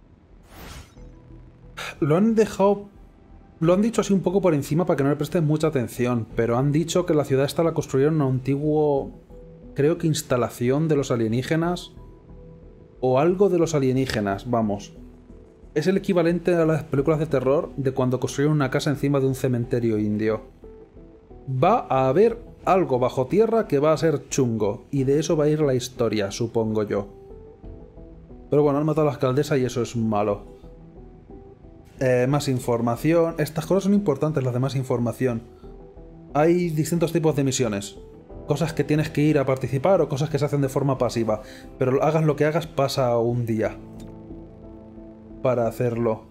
Lo han dejado... Lo han dicho así un poco por encima para que no le presten mucha atención, pero han dicho que la ciudad esta la construyeron en un antiguo... Creo que instalación de los alienígenas. O algo de los alienígenas, vamos. Es el equivalente a las películas de terror de cuando construyeron una casa encima de un cementerio indio. Va a haber algo bajo tierra que va a ser chungo, y de eso va a ir la historia, supongo yo. Pero bueno, han matado a la alcaldesa y eso es malo. Más información. Estas cosas son importantes, las de más información. Hay distintos tipos de misiones. Cosas que tienes que ir a participar o cosas que se hacen de forma pasiva. Pero hagas lo que hagas, pasa un día para hacerlo.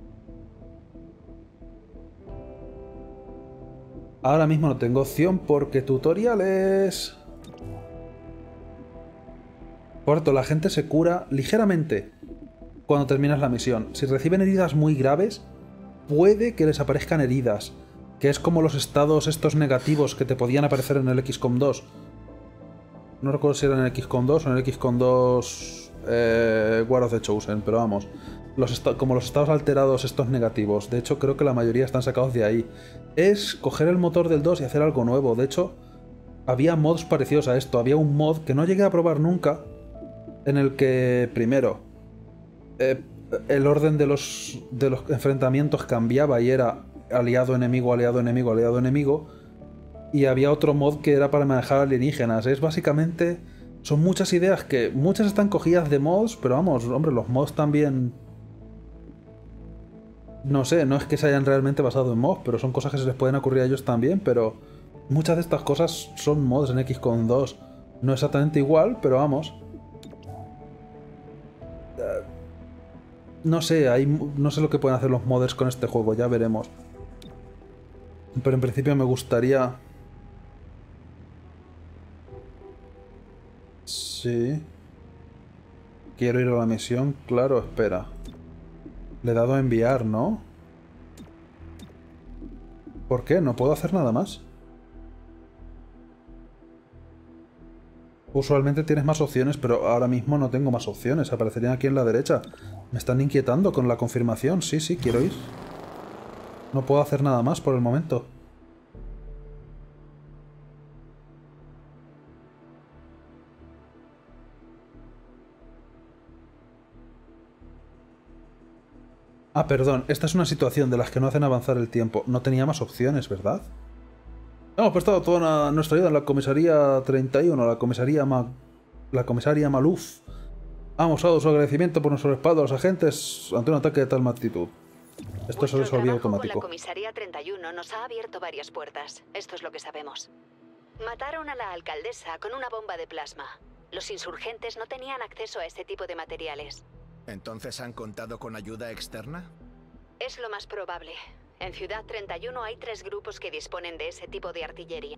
Ahora mismo no tengo opción porque tutoriales... Por cierto, la gente se cura ligeramente cuando terminas la misión. Si reciben heridas muy graves, puede que les aparezcan heridas, que es como los estados estos negativos que te podían aparecer en el XCOM 2. No recuerdo si era en el XCOM 2 o en el XCOM 2 War of the Chosen, pero vamos, como los estados alterados estos negativos. De hecho, creo que la mayoría están sacados de ahí. Es coger el motor del 2 y hacer algo nuevo. De hecho, había mods parecidos a esto. Había un mod que no llegué a probar nunca, en el que, primero, el orden de los enfrentamientos cambiaba y era aliado, enemigo, aliado, enemigo, aliado, enemigo. Y había otro mod que era para manejar alienígenas. Es básicamente... Son muchas ideas que... Muchas están cogidas de mods, pero vamos, hombre, los mods también... No sé, no es que se hayan realmente basado en mods, pero son cosas que se les pueden ocurrir a ellos también, pero... Muchas de estas cosas son mods en XCOM 2. No exactamente igual, pero vamos... No sé, no sé lo que pueden hacer los modders con este juego, ya veremos. Pero en principio me gustaría... Sí. Quiero ir a la misión, claro, espera. Le he dado a enviar, ¿no? ¿Por qué? ¿No puedo hacer nada más? Usualmente tienes más opciones, pero ahora mismo no tengo más opciones. Aparecerían aquí en la derecha. Me están inquietando con la confirmación. Sí, sí, quiero ir. No puedo hacer nada más por el momento. Ah, perdón. Esta es una situación de las que no hacen avanzar el tiempo. No tenía más opciones, ¿verdad? Hemos prestado toda nuestra ayuda en la comisaría 31, la comisaría Maluf. Ha mostrado su agradecimiento por nuestro respaldo a los agentes ante un ataque de tal magnitud. Esto se resolvía automático. La comisaría 31 nos ha abierto varias puertas. Esto es lo que sabemos. Mataron a la alcaldesa con una bomba de plasma. Los insurgentes no tenían acceso a este tipo de materiales. ¿Entonces han contado con ayuda externa? Es lo más probable. En Ciudad 31 hay 3 grupos que disponen de ese tipo de artillería.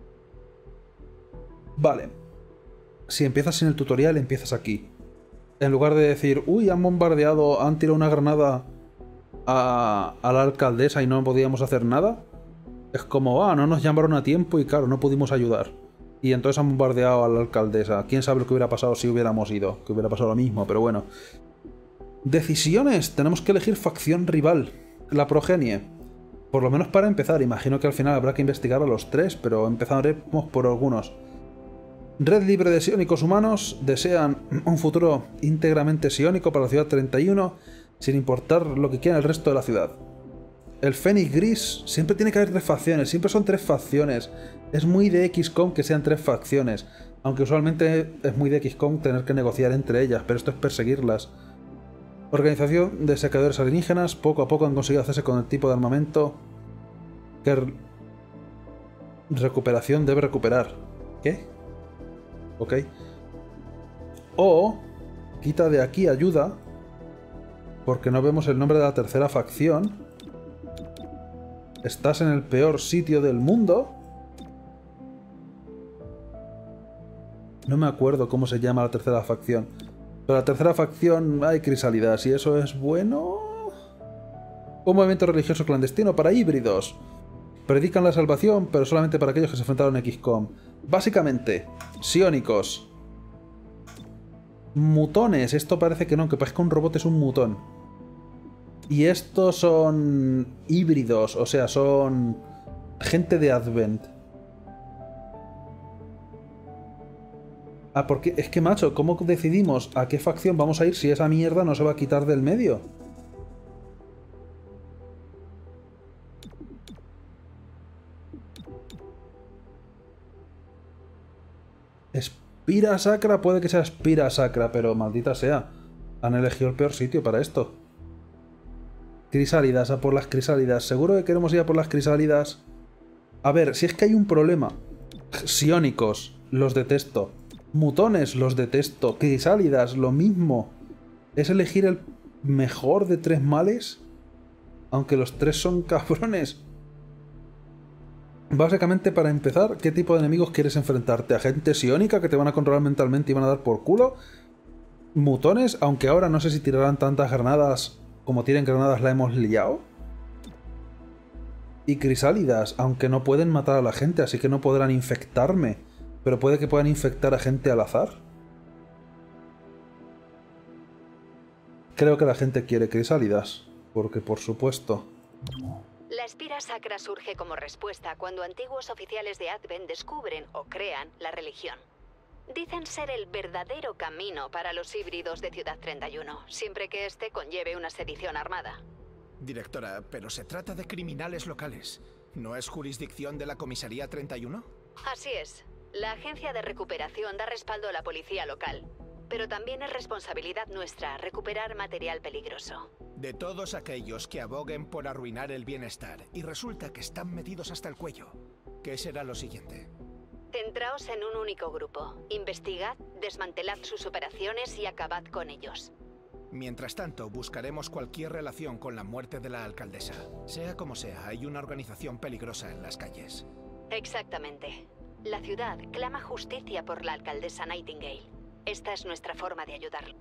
Vale. Si empiezas sin el tutorial, empiezas aquí. En lugar de decir, uy, han bombardeado, han tirado una granada a la alcaldesa y no podíamos hacer nada. Es como, no nos llamaron a tiempo y claro, no pudimos ayudar. Y entonces han bombardeado a la alcaldesa. ¿Quién sabe lo que hubiera pasado si hubiéramos ido? Que hubiera pasado lo mismo, pero bueno. Decisiones. Tenemos que elegir facción rival. La progenie. Por lo menos para empezar. Imagino que al final habrá que investigar a los 3, pero empezaremos por algunos. Red libre de psiónicos humanos. Desean un futuro íntegramente psiónico para la Ciudad 31, sin importar lo que quiera el resto de la ciudad. El Fénix Gris. Siempre tiene que haber 3 facciones. Siempre son 3 facciones. Es muy de XCOM que sean 3 facciones. Aunque usualmente es muy de XCOM tener que negociar entre ellas, pero esto es perseguirlas. Organización de sacadores alienígenas. Poco a poco han conseguido hacerse con el tipo de armamento que recuperación debe recuperar. ¿Qué? Ok. O quita de aquí ayuda, porque no vemos el nombre de la tercera facción. Estás en el peor sitio del mundo. No me acuerdo cómo se llama la tercera facción. Pero la tercera facción hay crisálidas y eso es bueno. Un movimiento religioso clandestino para híbridos. Predican la salvación, pero solamente para aquellos que se enfrentaron a XCOM. Básicamente, psiónicos. Mutones. Esto parece que no, que parezca un robot es un mutón. Y estos son híbridos, o sea, son gente de Advent. Porque es que, macho, ¿cómo decidimos a qué facción vamos a ir si esa mierda no se va a quitar del medio? Espira Sacra, puede que sea Espira Sacra, pero maldita sea. Han elegido el peor sitio para esto. Crisálidas, a por las crisálidas. ¿Seguro que queremos ir a por las crisálidas? A ver, si es que hay un problema. Psiónicos, los detesto. Mutones, los detesto. Crisálidas, lo mismo. ¿Es elegir el mejor de 3 males? Aunque los 3 son cabrones. Básicamente, para empezar, ¿qué tipo de enemigos quieres enfrentarte? ¿A gente psiónica que te van a controlar mentalmente y van a dar por culo? Mutones, aunque ahora no sé si tirarán tantas granadas como tienen granadas, la hemos liado. Y crisálidas, aunque no pueden matar a la gente, así que no podrán infectarme. Pero puede que puedan infectar a gente al azar. Creo que la gente quiere crisálidas, porque por supuesto. La Espira Sacra surge como respuesta cuando antiguos oficiales de Advent descubren o crean la religión. Dicen ser el verdadero camino para los híbridos de Ciudad 31, siempre que éste conlleve una sedición armada. Directora, pero se trata de criminales locales. ¿No es jurisdicción de la Comisaría 31? Así es. La agencia de recuperación da respaldo a la policía local. Pero también es responsabilidad nuestra recuperar material peligroso. De todos aquellos que aboguen por arruinar el bienestar y resulta que están metidos hasta el cuello, ¿qué será lo siguiente? Centraos en un único grupo. Investigad, desmantelad sus operaciones y acabad con ellos. Mientras tanto, buscaremos cualquier relación con la muerte de la alcaldesa. Sea como sea, hay una organización peligrosa en las calles. Exactamente. La ciudad clama justicia por la alcaldesa Nightingale. Esta es nuestra forma de ayudarlo.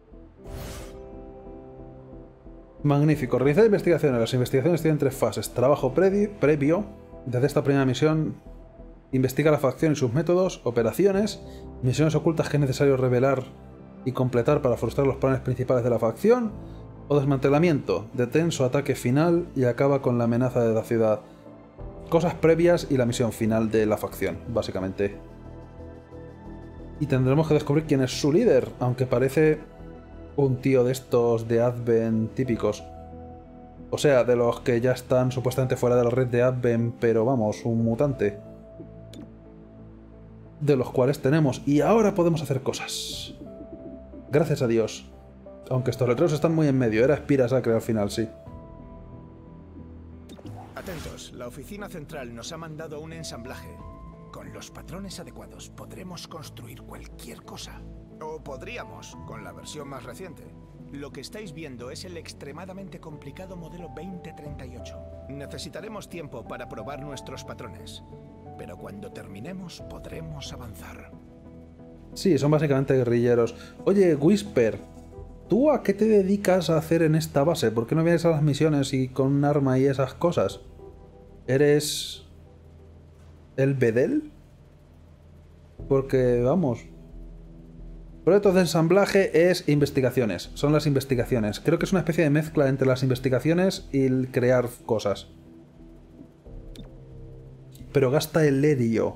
Magnífico. Realizar investigaciones. Las investigaciones tienen 3 fases. Trabajo previo. Desde esta primera misión, investiga la facción y sus métodos. Operaciones. Misiones ocultas que es necesario revelar y completar para frustrar los planes principales de la facción. O desmantelamiento. Detén su ataque final y acaba con la amenaza de la ciudad. Cosas previas y la misión final de la facción, básicamente. Y tendremos que descubrir quién es su líder, aunque parece un tío de estos de Advent típicos. O sea, de los que ya están supuestamente fuera de la red de Advent, pero vamos, un mutante. De los cuales tenemos. Y ahora podemos hacer cosas. Gracias a Dios. Aunque estos letreros están muy en medio. Era Espira Sacra al final, sí. Atentos, la oficina central nos ha mandado un ensamblaje. Con los patrones adecuados podremos construir cualquier cosa. O podríamos, con la versión más reciente. Lo que estáis viendo es el extremadamente complicado modelo 2038. Necesitaremos tiempo para probar nuestros patrones, pero cuando terminemos podremos avanzar. Sí, son básicamente guerrilleros. Oye, Whisper, ¿tú a qué te dedicas a hacer en esta base? ¿Por qué no vienes a las misiones y con un arma y esas cosas? ¿Eres el Bedel? Porque, vamos... Proyectos de ensamblaje es investigaciones. Son las investigaciones. Creo que es una especie de mezcla entre las investigaciones y el crear cosas. Pero gasta el helio.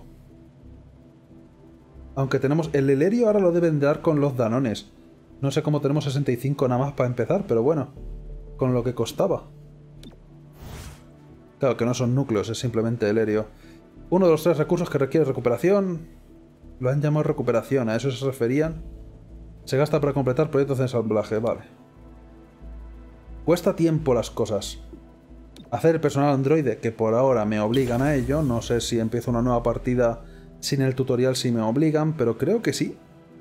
Aunque tenemos... El helio ahora lo deben dar con los danones. No sé cómo tenemos 65 nada más para empezar, pero bueno. Con lo que costaba. Claro que no son núcleos, es simplemente el helio. Uno de los 3 recursos que requiere recuperación... Lo han llamado recuperación, a eso se referían. Se gasta para completar proyectos de ensamblaje, vale. Cuesta tiempo las cosas. Hacer el personal androide, que por ahora me obligan a ello. No sé si empiezo una nueva partida sin el tutorial si me obligan, pero creo que sí.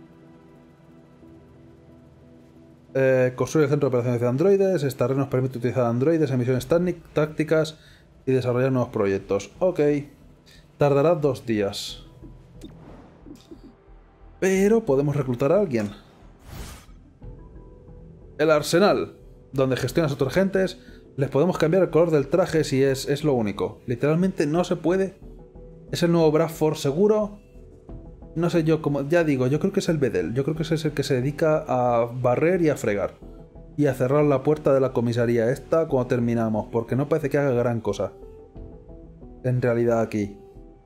Construir el centro de operaciones de androides. Esta red nos permite utilizar androides en misiones tácticas y desarrollar nuevos proyectos. Ok. Tardará 2 días. Pero podemos reclutar a alguien. El arsenal, donde gestionas a otros agentes, les podemos cambiar el color del traje si es lo único. Literalmente no se puede. Es el nuevo Bradford seguro. No sé yo cómo... Ya digo, yo creo que es el Bedel. Yo creo que ese es el que se dedica a barrer y a fregar. Y a cerrar la puerta de la comisaría esta cuando terminamos, porque no parece que haga gran cosa. En realidad aquí.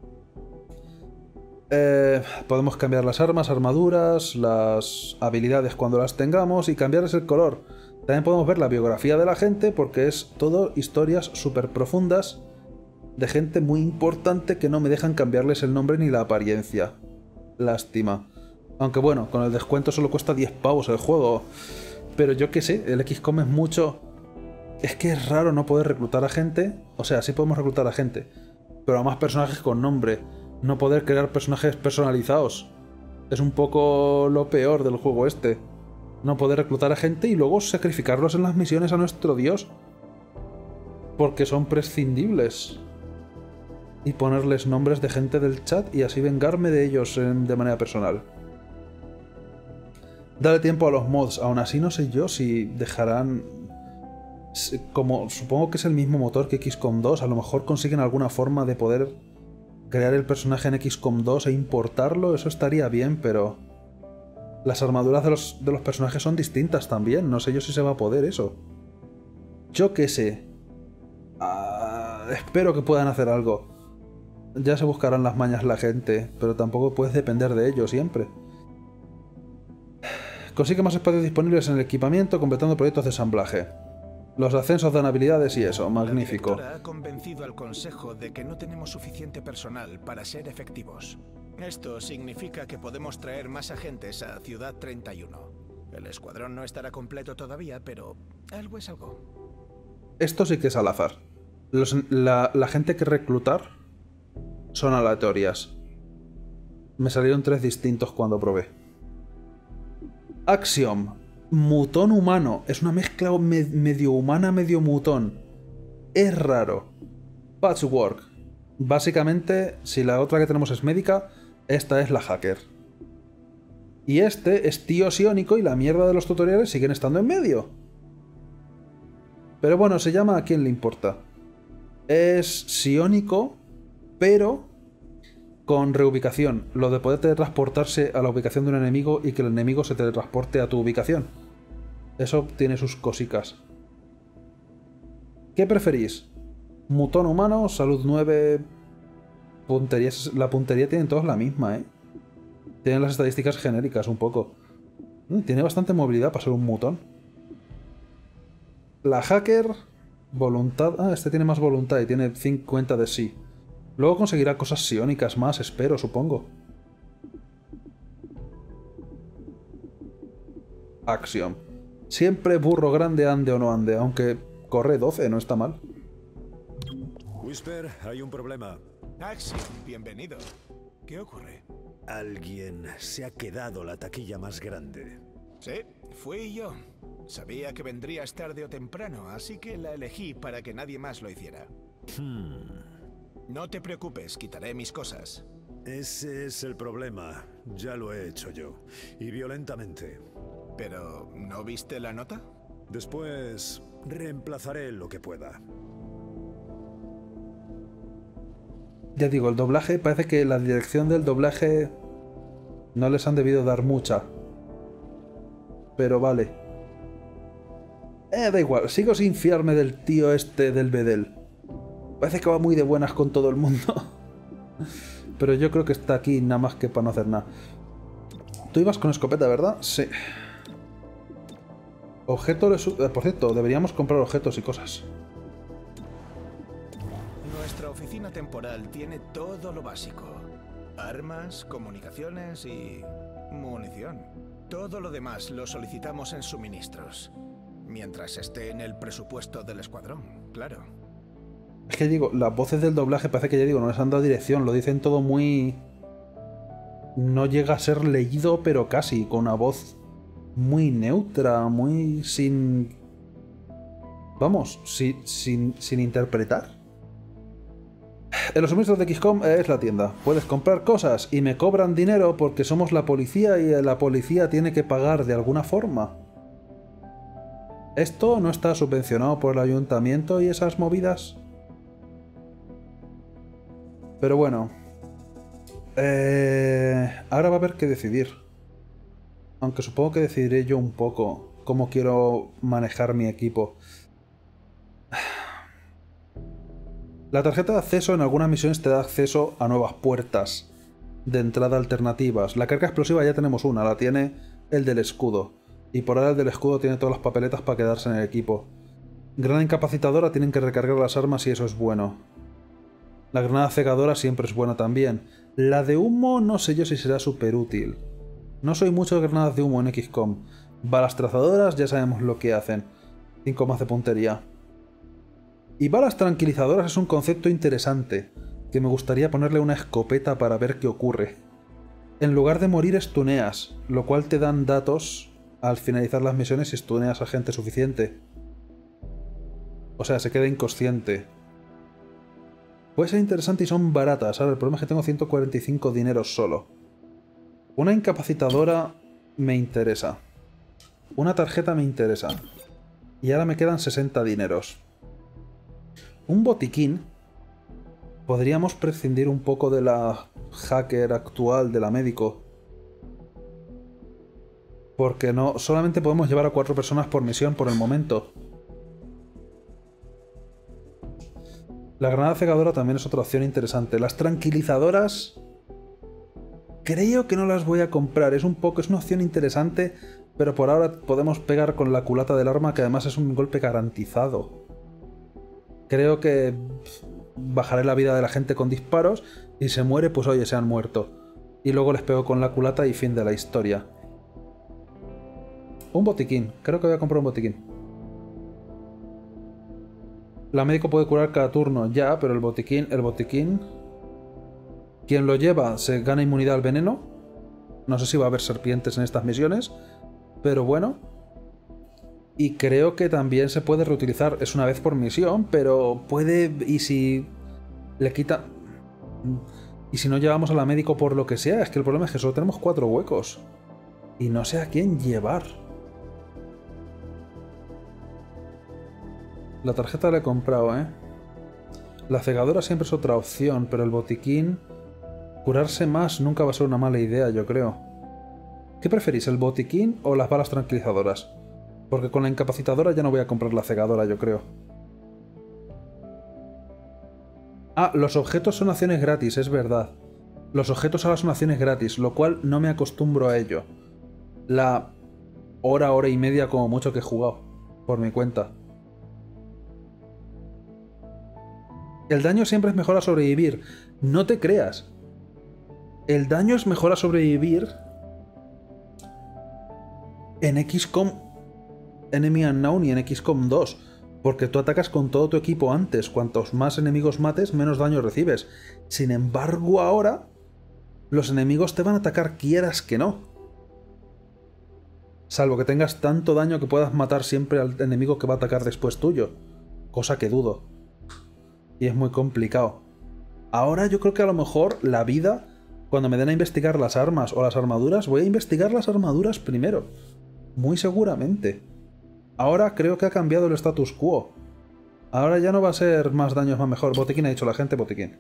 Podemos cambiar las armas, armaduras, las habilidades cuando las tengamos y cambiarles el color. También podemos ver la biografía de la gente porque es todo historias súper profundas de gente muy importante que no me dejan cambiarles el nombre ni la apariencia. Lástima. Aunque bueno, con el descuento solo cuesta 10 pavos el juego. Pero yo qué sé, el XCOM es mucho... Es que es raro no poder reclutar a gente. O sea, sí podemos reclutar a gente, pero a más personajes con nombre. No poder crear personajes personalizados. Es un poco lo peor del juego este. No poder reclutar a gente y luego sacrificarlos en las misiones a nuestro dios. Porque son prescindibles. Y ponerles nombres de gente del chat y así vengarme de ellos de manera personal. Dale tiempo a los mods. Aún así no sé yo si dejarán... Como supongo que es el mismo motor que XCOM 2, a lo mejor consiguen alguna forma de poder... crear el personaje en XCOM 2 e importarlo, eso estaría bien, pero... Las armaduras de los personajes son distintas también, no sé yo si se va a poder eso. Yo qué sé. Espero que puedan hacer algo. Ya se buscarán las mañas la gente, pero tampoco puedes depender de ello siempre. Consigue más espacios disponibles en el equipamiento completando proyectos de ensamblaje. Los ascensos dan habilidades y eso, magnífico. La directora ha convencido al consejo de que no tenemos suficiente personal para ser efectivos. Esto significa que podemos traer más agentes a Ciudad 31. El escuadrón no estará completo todavía, pero algo es algo. Esto sí que es al azar. La gente que reclutar son aleatorias. Me salieron 3 distintos cuando probé. Axiom. Mutón humano. Es una mezcla medio humana, medio mutón. Es raro. Patchwork. Básicamente, si la otra que tenemos es médica, esta es la hacker. Y este es tío psiónico y la mierda de los tutoriales siguen estando en medio. Pero bueno, se llama ¿A quién le importa? Es psiónico, pero con reubicación. Lo de poder teletransportarse a la ubicación de un enemigo y que el enemigo se teletransporte a tu ubicación. Eso tiene sus cositas. ¿Qué preferís? Mutón humano, salud 9... Punterías, la puntería tienen todos la misma, ¿eh? Tienen las estadísticas genéricas un poco. Tiene bastante movilidad para ser un mutón. La hacker... Voluntad... Ah, este tiene más voluntad y tiene 50 de sí. Luego conseguirá cosas psiónicas más, espero, supongo. Axiom. Siempre burro grande ande o no ande, aunque corre 12, no está mal. Whisper, hay un problema. Axiom, bienvenido. ¿Qué ocurre? Alguien se ha quedado la taquilla más grande. Sí, fui yo. Sabía que vendrías tarde o temprano, así que la elegí para que nadie más lo hiciera. No te preocupes, quitaré mis cosas. Ese es el problema. Ya lo he hecho yo. Y violentamente. ¿Pero no viste la nota? Después reemplazaré lo que pueda. Ya digo, el doblaje, parece que la dirección del doblaje no les han debido dar mucha. Pero vale. Da igual, sigo sin fiarme del tío este del Bedel. Parece que va muy de buenas con todo el mundo. Pero yo creo que está aquí nada más que para no hacer nada. Tú ibas con escopeta, ¿verdad? Sí. Objeto de... Por cierto, deberíamos comprar objetos y cosas. Nuestra oficina temporal tiene todo lo básico. Armas, comunicaciones y... munición. Todo lo demás lo solicitamos en suministros. Mientras esté en el presupuesto del escuadrón, claro. Es que digo, las voces del doblaje parece que ya digo, no les han dado dirección. Lo dicen todo muy... No llega a ser leído, pero casi. Con una voz muy neutra, muy sin... Vamos, sin interpretar. En los suministros de XCOM es la tienda. Puedes comprar cosas y me cobran dinero porque somos la policía y la policía tiene que pagar de alguna forma. ¿Esto no está subvencionado por el ayuntamiento y esas movidas? Pero bueno. Ahora va a haber que decidir. Aunque supongo que decidiré yo un poco cómo quiero manejar mi equipo. La tarjeta de acceso en algunas misiones te da acceso a nuevas puertas de entrada alternativas. La carga explosiva ya tenemos una, la tiene el del escudo. Y por ahora el del escudo tiene todas las papeletas para quedarse en el equipo. Granada incapacitadora, tienen que recargar las armas y eso es bueno. La granada cegadora siempre es buena también. La de humo no sé yo si será súper útil. No soy mucho de granadas de humo en XCOM. Balas trazadoras ya sabemos lo que hacen. 5 más de puntería. Y balas tranquilizadoras es un concepto interesante, que me gustaría ponerle una escopeta para ver qué ocurre. En lugar de morir estuneas, lo cual te dan datos al finalizar las misiones si estuneas a gente suficiente. O sea, se queda inconsciente. Puede ser interesante y son baratas. Ahora, el problema es que tengo 145 dineros solo. Una incapacitadora me interesa. Una tarjeta me interesa. Y ahora me quedan 60 dineros. Un botiquín. Podríamos prescindir un poco de la hacker actual, de la médico. Porque no, solamente podemos llevar a 4 personas por misión por el momento. La granada cegadora también es otra opción interesante. Las tranquilizadoras... Creo que no las voy a comprar. Es una opción interesante, pero por ahora podemos pegar con la culata del arma, que además es un golpe garantizado. Creo que bajaré la vida de la gente con disparos y si se muere, pues oye, se han muerto. Y luego les pego con la culata y fin de la historia. Un botiquín. Creo que voy a comprar un botiquín. La médico puede curar cada turno, ya, pero el botiquín... Quien lo lleva se gana inmunidad al veneno. No sé si va a haber serpientes en estas misiones, pero bueno. Y creo que también se puede reutilizar. Es una vez por misión, pero puede... Y si le quita... Y si no llevamos a la médico por lo que sea, es que el problema es que solo tenemos 4 huecos. Y no sé a quién llevar. La tarjeta la he comprado, ¿eh? La cegadora siempre es otra opción, pero el botiquín... Curarse más nunca va a ser una mala idea, yo creo. ¿Qué preferís, el botiquín o las balas tranquilizadoras? Porque con la incapacitadora ya no voy a comprar la cegadora, yo creo. Ah, los objetos son acciones gratis, es verdad. Los objetos ahora son acciones gratis, lo cual no me acostumbro a ello. La hora y media como mucho que he jugado, por mi cuenta. El daño siempre es mejor a sobrevivir. No te creas. El daño es mejor a sobrevivir en XCOM Enemy Unknown y en XCOM 2, porque tú atacas con todo tu equipo antes. Cuantos más enemigos mates, menos daño recibes. Sin embargo, ahora los enemigos te van a atacar quieras que no. Salvo que tengas tanto daño que puedas matar siempre al enemigo que va a atacar después tuyo. Cosa que dudo. Y es muy complicado. Ahora yo creo que a lo mejor la vida, cuando me den a investigar las armas o las armaduras, voy a investigar las armaduras primero. Muy seguramente. Ahora creo que ha cambiado el status quo. Ahora ya no va a ser más daños más mejor. Botiquín ha dicho la gente, botiquín.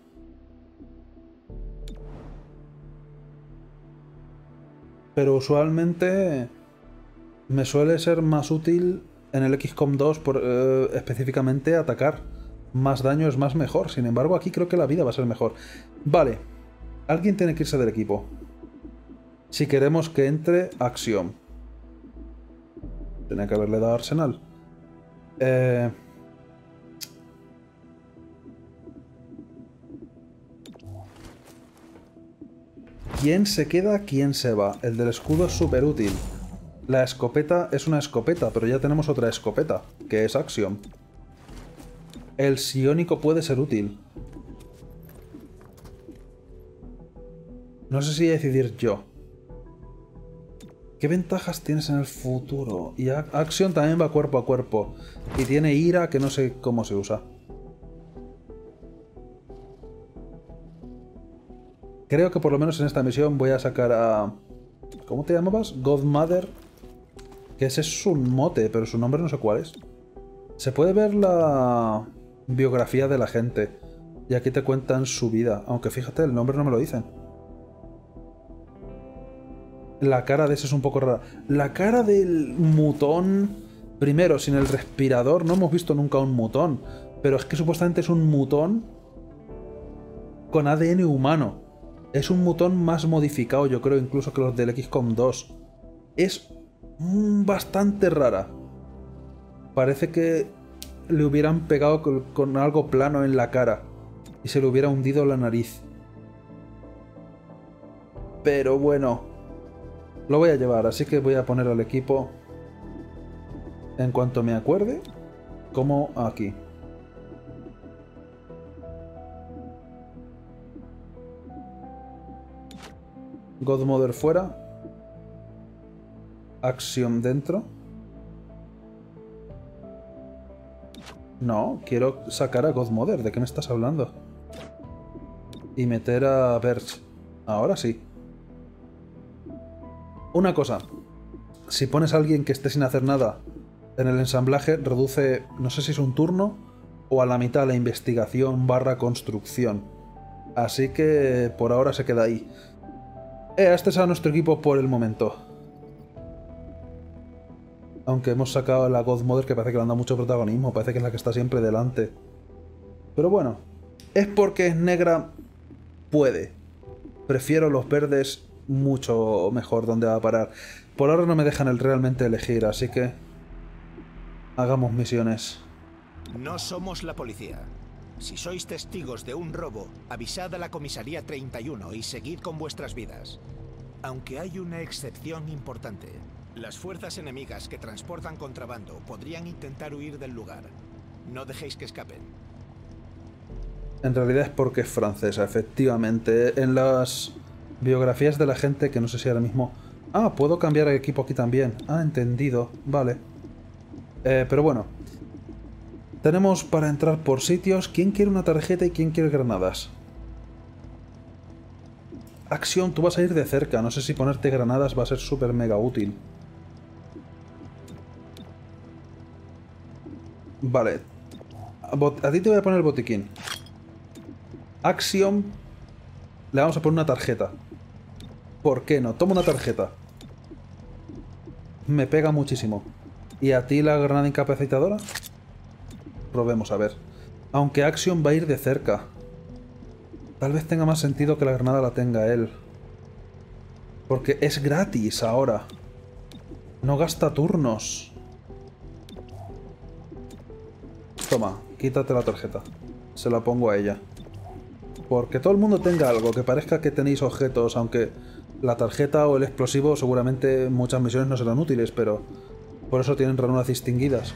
Pero usualmente me suele ser más útil en el XCOM 2 específicamente atacar. Más daño es más mejor. Sin embargo, aquí creo que la vida va a ser mejor. Vale. Alguien tiene que irse del equipo. Si queremos que entre Axiom. Tenía que haberle dado Arsenal. ¿Quién se queda? ¿Quién se va? El del escudo es súper útil. La escopeta es una escopeta, pero ya tenemos otra escopeta, que es Axiom. El psiónico puede ser útil. No sé si decidir yo. ¿Qué ventajas tienes en el futuro? Y Axiom también va cuerpo a cuerpo. Y tiene ira que no sé cómo se usa. Creo que por lo menos en esta misión voy a sacar a... ¿Cómo te llamabas? Godmother. Que ese es un mote, pero su nombre no sé cuál es. Se puede ver la biografía de la gente. Y aquí te cuentan su vida. Aunque fíjate, el nombre no me lo dicen. La cara de ese es un poco rara. La cara del mutón... Primero, sin el respirador, no hemos visto nunca un mutón. Pero es que supuestamente es un mutón con ADN humano. Es un mutón más modificado, yo creo, incluso que los del XCOM 2. Es bastante rara. Parece que le hubieran pegado con algo plano en la cara y se le hubiera hundido la nariz. Pero bueno, lo voy a llevar, así que voy a poner al equipo en cuanto me acuerde, como aquí. Godmother fuera. Axiom dentro. No, quiero sacar a Godmother. ¿De qué me estás hablando? Y meter a Birch. Ahora sí. Una cosa. Si pones a alguien que esté sin hacer nada en el ensamblaje, reduce, no sé si es un turno o a la mitad la investigación / construcción. Así que por ahora se queda ahí. Este es a nuestro equipo por el momento. Aunque hemos sacado a la Godmother, que parece que le han dado mucho protagonismo. Parece que es la que está siempre delante. Pero bueno, es porque es negra. Puede. Prefiero los verdes mucho mejor donde va a parar. Por ahora no me dejan realmente elegir, así que... hagamos misiones. No somos la policía. Si sois testigos de un robo, avisad a la comisaría 31 y seguid con vuestras vidas. Aunque hay una excepción importante. Las fuerzas enemigas que transportan contrabando podrían intentar huir del lugar. No dejéis que escapen. En realidad es porque es francesa, efectivamente. En las biografías de la gente, que no sé si ahora mismo... Ah, puedo cambiar el equipo aquí también. Ah, entendido. Vale. Pero bueno. Tenemos para entrar por sitios. ¿Quién quiere una tarjeta y quién quiere granadas? Acción, tú vas a ir de cerca. No sé si ponerte granadas va a ser súper mega útil. Vale. A ti te voy a poner el botiquín. Axiom. Le vamos a poner una tarjeta. ¿Por qué no? Toma una tarjeta. Me pega muchísimo. ¿Y a ti la granada incapacitadora? Probemos a ver. Aunque Axiom va a ir de cerca. Tal vez tenga más sentido que la granada la tenga él. Porque es gratis ahora. No gasta turnos. Toma, quítate la tarjeta. Se la pongo a ella. Porque todo el mundo tenga algo, que parezca que tenéis objetos, aunque la tarjeta o el explosivo seguramente en muchas misiones no serán útiles, pero por eso tienen ranuras distinguidas.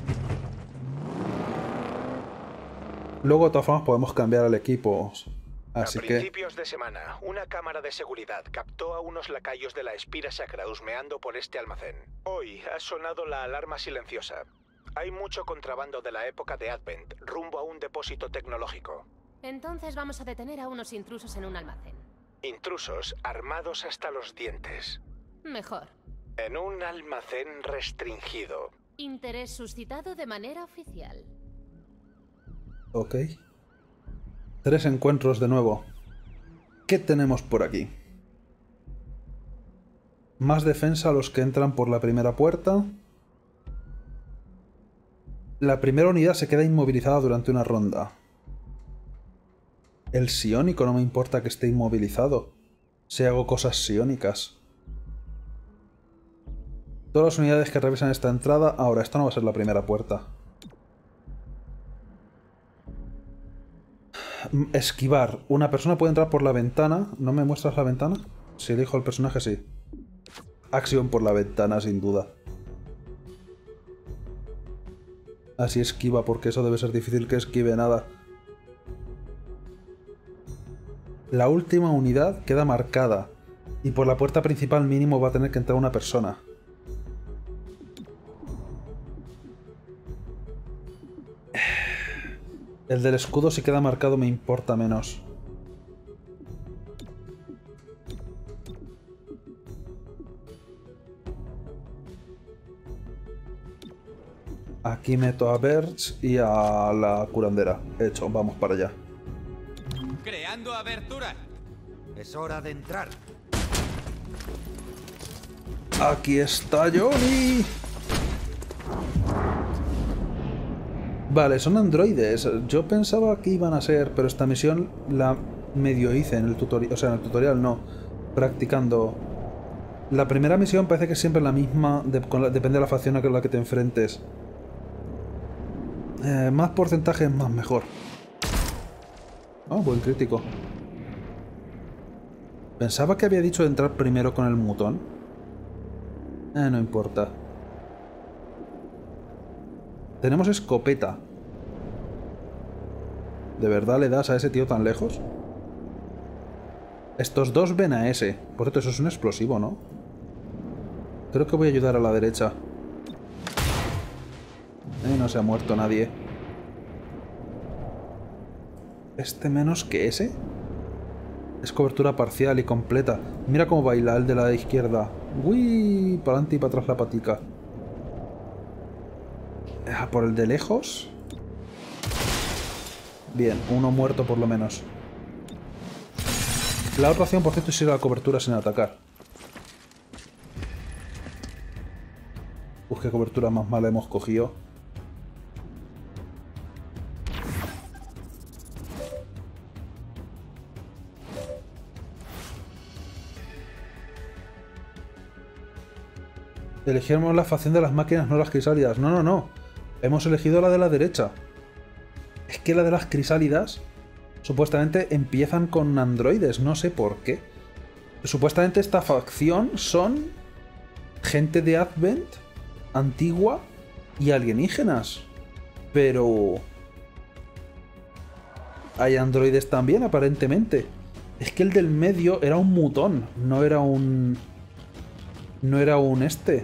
Luego de todas formas podemos cambiar al equipo. Así a que... principios de semana, una cámara de seguridad captó a unos lacayos de la Espira Sacra husmeando por este almacén. Hoy ha sonado la alarma silenciosa. Hay mucho contrabando de la época de Advent, rumbo a un depósito tecnológico. Entonces vamos a detener a unos intrusos en un almacén. Intrusos armados hasta los dientes. Mejor. En un almacén restringido. Interés suscitado de manera oficial. Ok. 3 encuentros de nuevo. ¿Qué tenemos por aquí? Más defensa a los que entran por la primera puerta. La primera unidad se queda inmovilizada durante una ronda. El psiónico no me importa que esté inmovilizado si hago cosas psiónicas. Todas las unidades que revisan esta entrada... Ahora, esta no va a ser la primera puerta. Esquivar. Una persona puede entrar por la ventana. ¿No me muestras la ventana? Si elijo el personaje, sí. Acción por la ventana, sin duda. Así esquiva, porque eso debe ser difícil que esquive nada. La última unidad queda marcada. Y por la puerta principal mínimo va a tener que entrar una persona. El del escudo si queda marcado me importa menos. Aquí meto a Berch y a la curandera. Hecho, vamos para allá. Creando abertura. Es hora de entrar. Aquí está Johnny. Vale, son androides. Yo pensaba que iban a ser, pero esta misión la medio hice en el tutorial. O sea, en el tutorial no. Practicando. La primera misión parece que es siempre la misma. Depende de la facción a la que te enfrentes. Más porcentaje, más mejor. Oh, buen crítico. Pensaba que había dicho de entrar primero con el mutón. No importa. Tenemos escopeta. ¿De verdad le das a ese tío tan lejos? Estos dos ven a ese. Por cierto, eso es un explosivo, ¿no? Creo que voy a ayudar a la derecha. No se ha muerto nadie. ¿Este menos que ese? Es cobertura parcial y completa. Mira cómo baila el de la izquierda. ¡Uy! Para adelante y para atrás la patica. ¿Por el de lejos? Bien, uno muerto por lo menos. La otra opción, por cierto, es ir a la cobertura sin atacar. Uf, qué cobertura más mala hemos cogido. Elegimos la facción de las máquinas, no las crisálidas. No, no, no. Hemos elegido la de la derecha. Es que la de las crisálidas supuestamente empiezan con androides. No sé por qué. Supuestamente esta facción son gente de Advent, antigua y alienígenas. Pero hay androides también, aparentemente. Es que el del medio era un mutón, no era un... No era un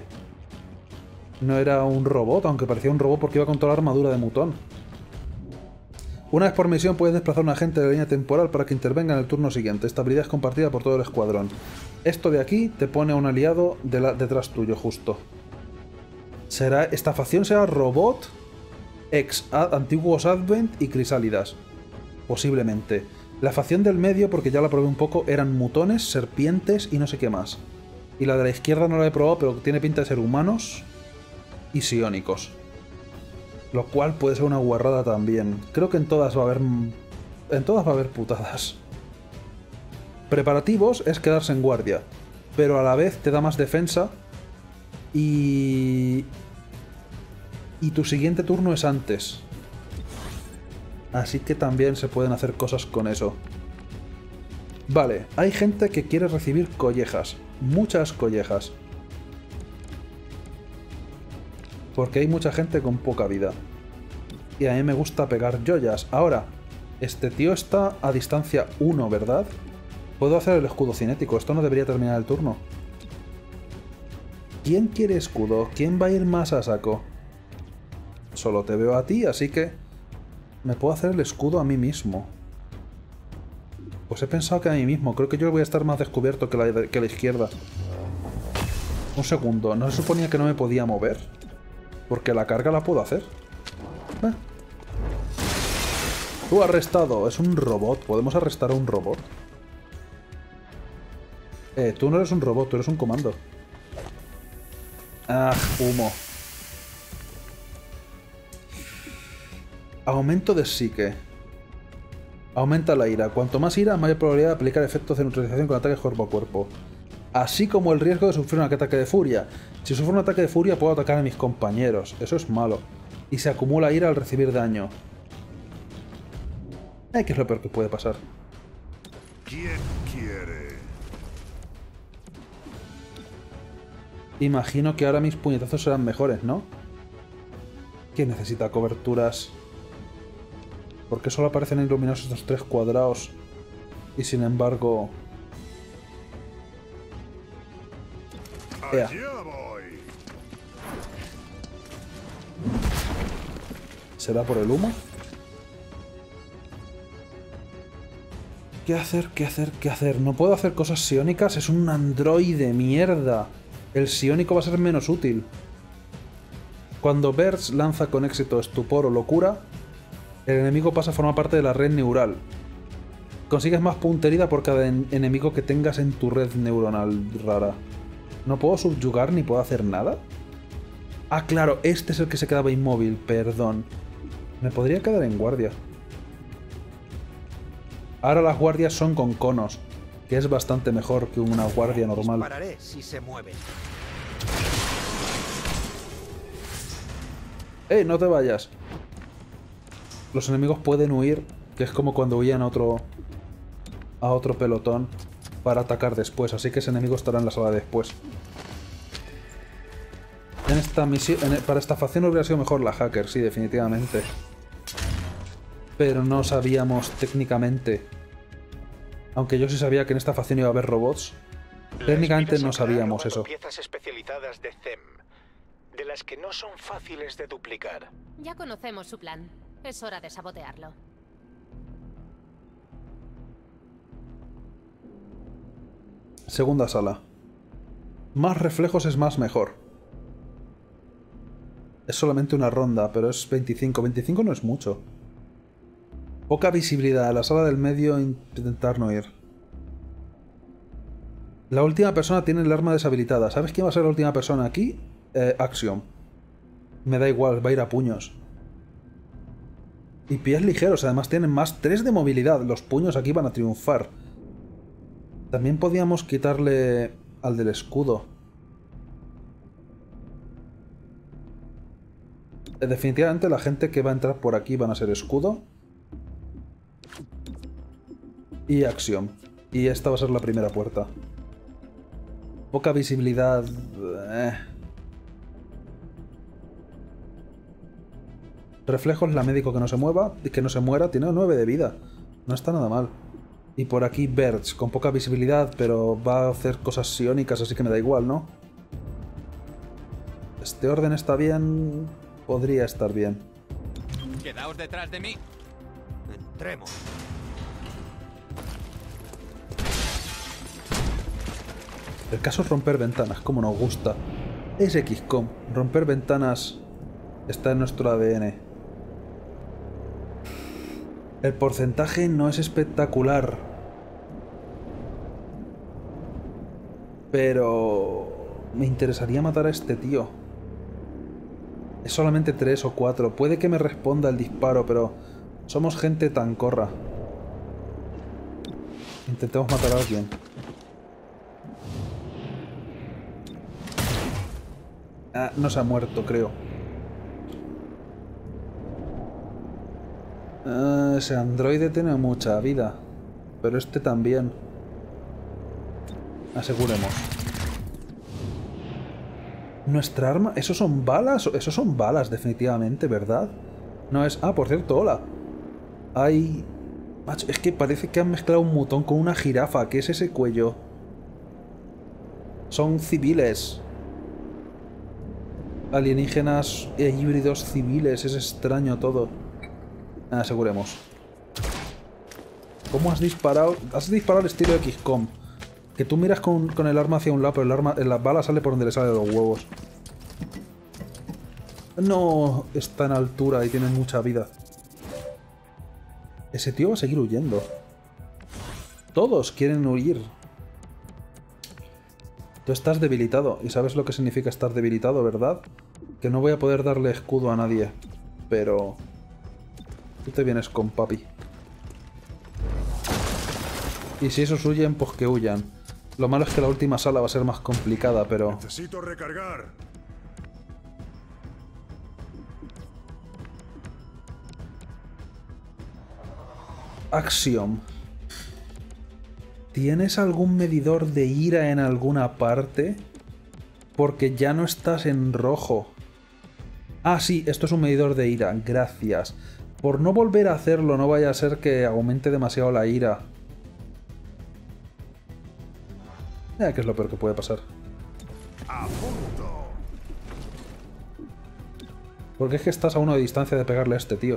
No era un robot, aunque parecía un robot porque iba con toda la armadura de mutón. Una vez por misión puedes desplazar a un agente de la línea temporal para que intervenga en el turno siguiente. Esta habilidad es compartida por todo el escuadrón. Esto de aquí te pone a un aliado detrás tuyo, justo. Esta facción será robot, antiguos Advent y crisálidas. Posiblemente. La facción del medio, porque ya la probé un poco, eran mutones, serpientes y no sé qué más. Y la de la izquierda no la he probado, pero tiene pinta de ser humanos y psiónicos. Lo cual puede ser una guarrada también. Creo que en todas va a haber... En todas va a haber putadas. Preparativos es quedarse en guardia, pero a la vez te da más defensa y tu siguiente turno es antes. Así que también se pueden hacer cosas con eso. Vale, hay gente que quiere recibir collejas. Muchas collejas. Porque hay mucha gente con poca vida. Y a mí me gusta pegar joyas. Ahora, Este tío está a distancia 1, ¿verdad? Puedo hacer el escudo cinético. Esto no debería terminar el turno. ¿Quién quiere escudo? ¿Quién va a ir más a saco? Solo te veo a ti, así que... me puedo hacer el escudo a mí mismo. Pues he pensado que a mí mismo. Creo que yo voy a estar más descubierto que la izquierda. Un segundo. ¿No se suponía que no me podía mover? Porque la carga la puedo hacer. Tú arrestado. Es un robot. ¿Podemos arrestar a un robot? Tú no eres un robot, tú eres un comando. Ah, humo. Aumento de psique. Aumenta la ira. Cuanto más ira, mayor probabilidad de aplicar efectos de neutralización con ataques cuerpo a cuerpo. Así como el riesgo de sufrir un ataque de furia. Si sufro un ataque de furia, puedo atacar a mis compañeros. Eso es malo. Y se acumula ira al recibir daño. ¿Qué es lo peor que puede pasar? ¿Quién quiere? Imagino que ahora mis puñetazos serán mejores, ¿no? ¿Quién necesita coberturas? ¿Por qué solo aparecen iluminados estos 3 cuadrados? Y sin embargo... Ea. ¿Será por el humo? ¿Qué hacer? ¿Qué hacer? ¿Qué hacer? No puedo hacer cosas psiónicas. Es un androide, mierda. El psiónico va a ser menos útil. Cuando Bertz lanza con éxito estupor o locura, el enemigo pasa a formar parte de la red neural. Consigues más puntería por cada enemigo que tengas en tu red neuronal rara. ¿No puedo subyugar ni puedo hacer nada? Ah, claro, este es el que se quedaba inmóvil, perdón. Me podría quedar en guardia. Ahora las guardias son con conos, que es bastante mejor que una guardia normal. Dispararé si se mueve. ¡Eh, no te vayas! Los enemigos pueden huir, que es como cuando huían a otro pelotón para atacar después, así que ese enemigo estará en la sala después. En esta misión, para esta facción hubiera sido mejor la hacker, sí, definitivamente. Pero no sabíamos técnicamente. Aunque yo sí sabía que en esta facción iba a haber robots. Técnicamente no sabíamos eso. Piezas especializadas de CEM, de las que no son fáciles de duplicar. Ya conocemos su plan. Es hora de sabotearlo. Segunda sala. Más reflejos es más mejor. Es solamente una ronda, pero es 25. 25 no es mucho. Poca visibilidad. La sala del medio, intentar no ir. La última persona tiene el arma deshabilitada. ¿Sabes quién va a ser la última persona aquí? Axiom. Me da igual, va a ir a puños. Y pies ligeros, además tienen más 3 de movilidad. Los puños aquí van a triunfar. También podíamos quitarle al del escudo. Definitivamente la gente que va a entrar por aquí van a ser escudo y Axiom. Y esta va a ser la primera puerta. Poca visibilidad. Reflejos, la médico que no se mueva, que no se muera, tiene 9 de vida. No está nada mal. Y por aquí Bertz, con poca visibilidad, pero va a hacer cosas psiónicas, así que me da igual, ¿no? Este orden está bien. Podría estar bien. Quedaos detrás de mí. Entremos. El caso es romper ventanas, como nos gusta. Es XCOM. Romper ventanas está en nuestro ADN. El porcentaje no es espectacular. Pero me interesaría matar a este tío. Es solamente 3 o 4. Puede que me responda el disparo, pero somos gente tan corra. Intentemos matar a alguien. Ah, no se ha muerto, creo. Ese androide tiene mucha vida. Pero este también. Aseguremos. Nuestra arma... ¿Esos son balas? Esos son balas, definitivamente, ¿verdad? No es... Ah, por cierto, hola. Hay Macho, es que parece que han mezclado un mutón con una jirafa. ¿Qué es ese cuello? Son civiles. Alienígenas e híbridos civiles. Es extraño todo. Aseguremos. ¿Cómo has disparado? Has disparado al estilo de XCOM. Que tú miras con el arma hacia un lado, pero la bala sale por donde le sale de los huevos. No, está en altura y tiene mucha vida. Ese tío va a seguir huyendo. Todos quieren huir. Tú estás debilitado. Y sabes lo que significa estar debilitado, ¿verdad? Que no voy a poder darle escudo a nadie. Pero... tú te vienes con papi. Y si esos huyen, pues que huyan. Lo malo es que la última sala va a ser más complicada, pero... Necesito recargar. Axiom. ¿Tienes algún medidor de ira en alguna parte? Porque ya no estás en rojo. Ah, sí, esto es un medidor de ira. Gracias. Por no volver a hacerlo, no vaya a ser que aumente demasiado la ira. Que es lo peor que puede pasar. A punto. Porque es que estás a uno de distancia de pegarle a este tío.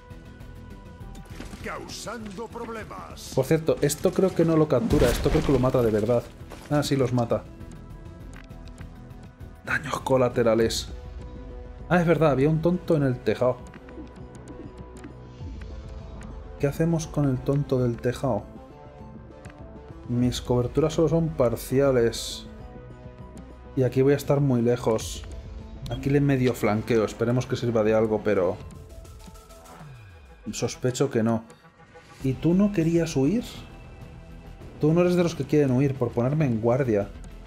Causando problemas. Por cierto, esto creo que no lo captura. Esto creo que lo mata de verdad. Ah, sí, los mata. Daños colaterales. Ah, es verdad, había un tonto en el tejado. ¿Qué hacemos con el tonto del tejado? Mis coberturas solo son parciales. Y aquí voy a estar muy lejos. Aquí le medio flanqueo. Esperemos que sirva de algo, pero... sospecho que no. ¿Y tú no querías huir? Tú no eres de los que quieren huir por ponerme en guardia.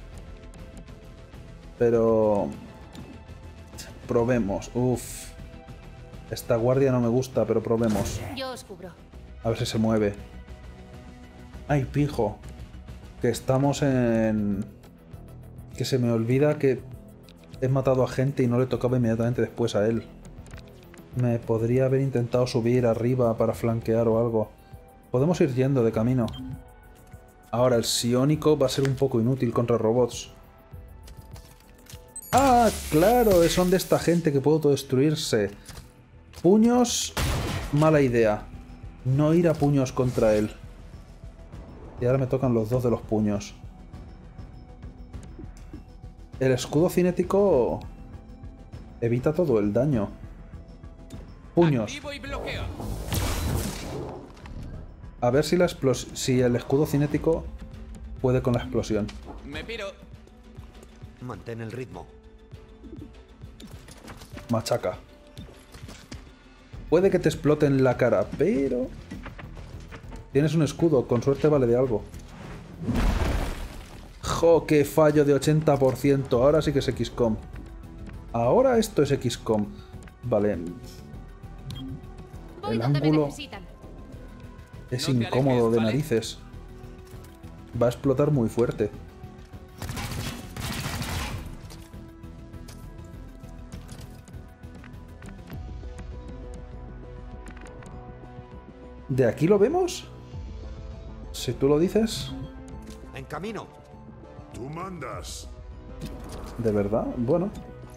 Pero... probemos. Uff. Esta guardia no me gusta, pero probemos. Yo os cubro. A ver si se mueve. ¡Ay, pijo! Que estamos en... que se me olvida que he matado a gente y no le tocaba inmediatamente después a él. Me podría haber intentado subir arriba para flanquear o algo. Podemos ir yendo de camino. Ahora, el psiónico va a ser un poco inútil contra robots. ¡Ah, claro! Son de esta gente que puede autodestruirse. Puños... mala idea. No ir a puños contra él. Y ahora me tocan los dos de los puños. El escudo cinético... evita todo el daño. Puños. A ver si si el escudo cinético puede con la explosión. Me piro. Mantén el ritmo. Machaca. Puede que te explote en la cara, pero... tienes un escudo, con suerte vale de algo. ¡Jo, qué fallo de 80%! Ahora sí que es XCOM. Ahora esto es XCOM. Vale. El ángulo es incómodo de narices. Va a explotar muy fuerte. ¿De aquí lo vemos? Si tú lo dices. En camino. Tú mandas. ¿De verdad? Bueno.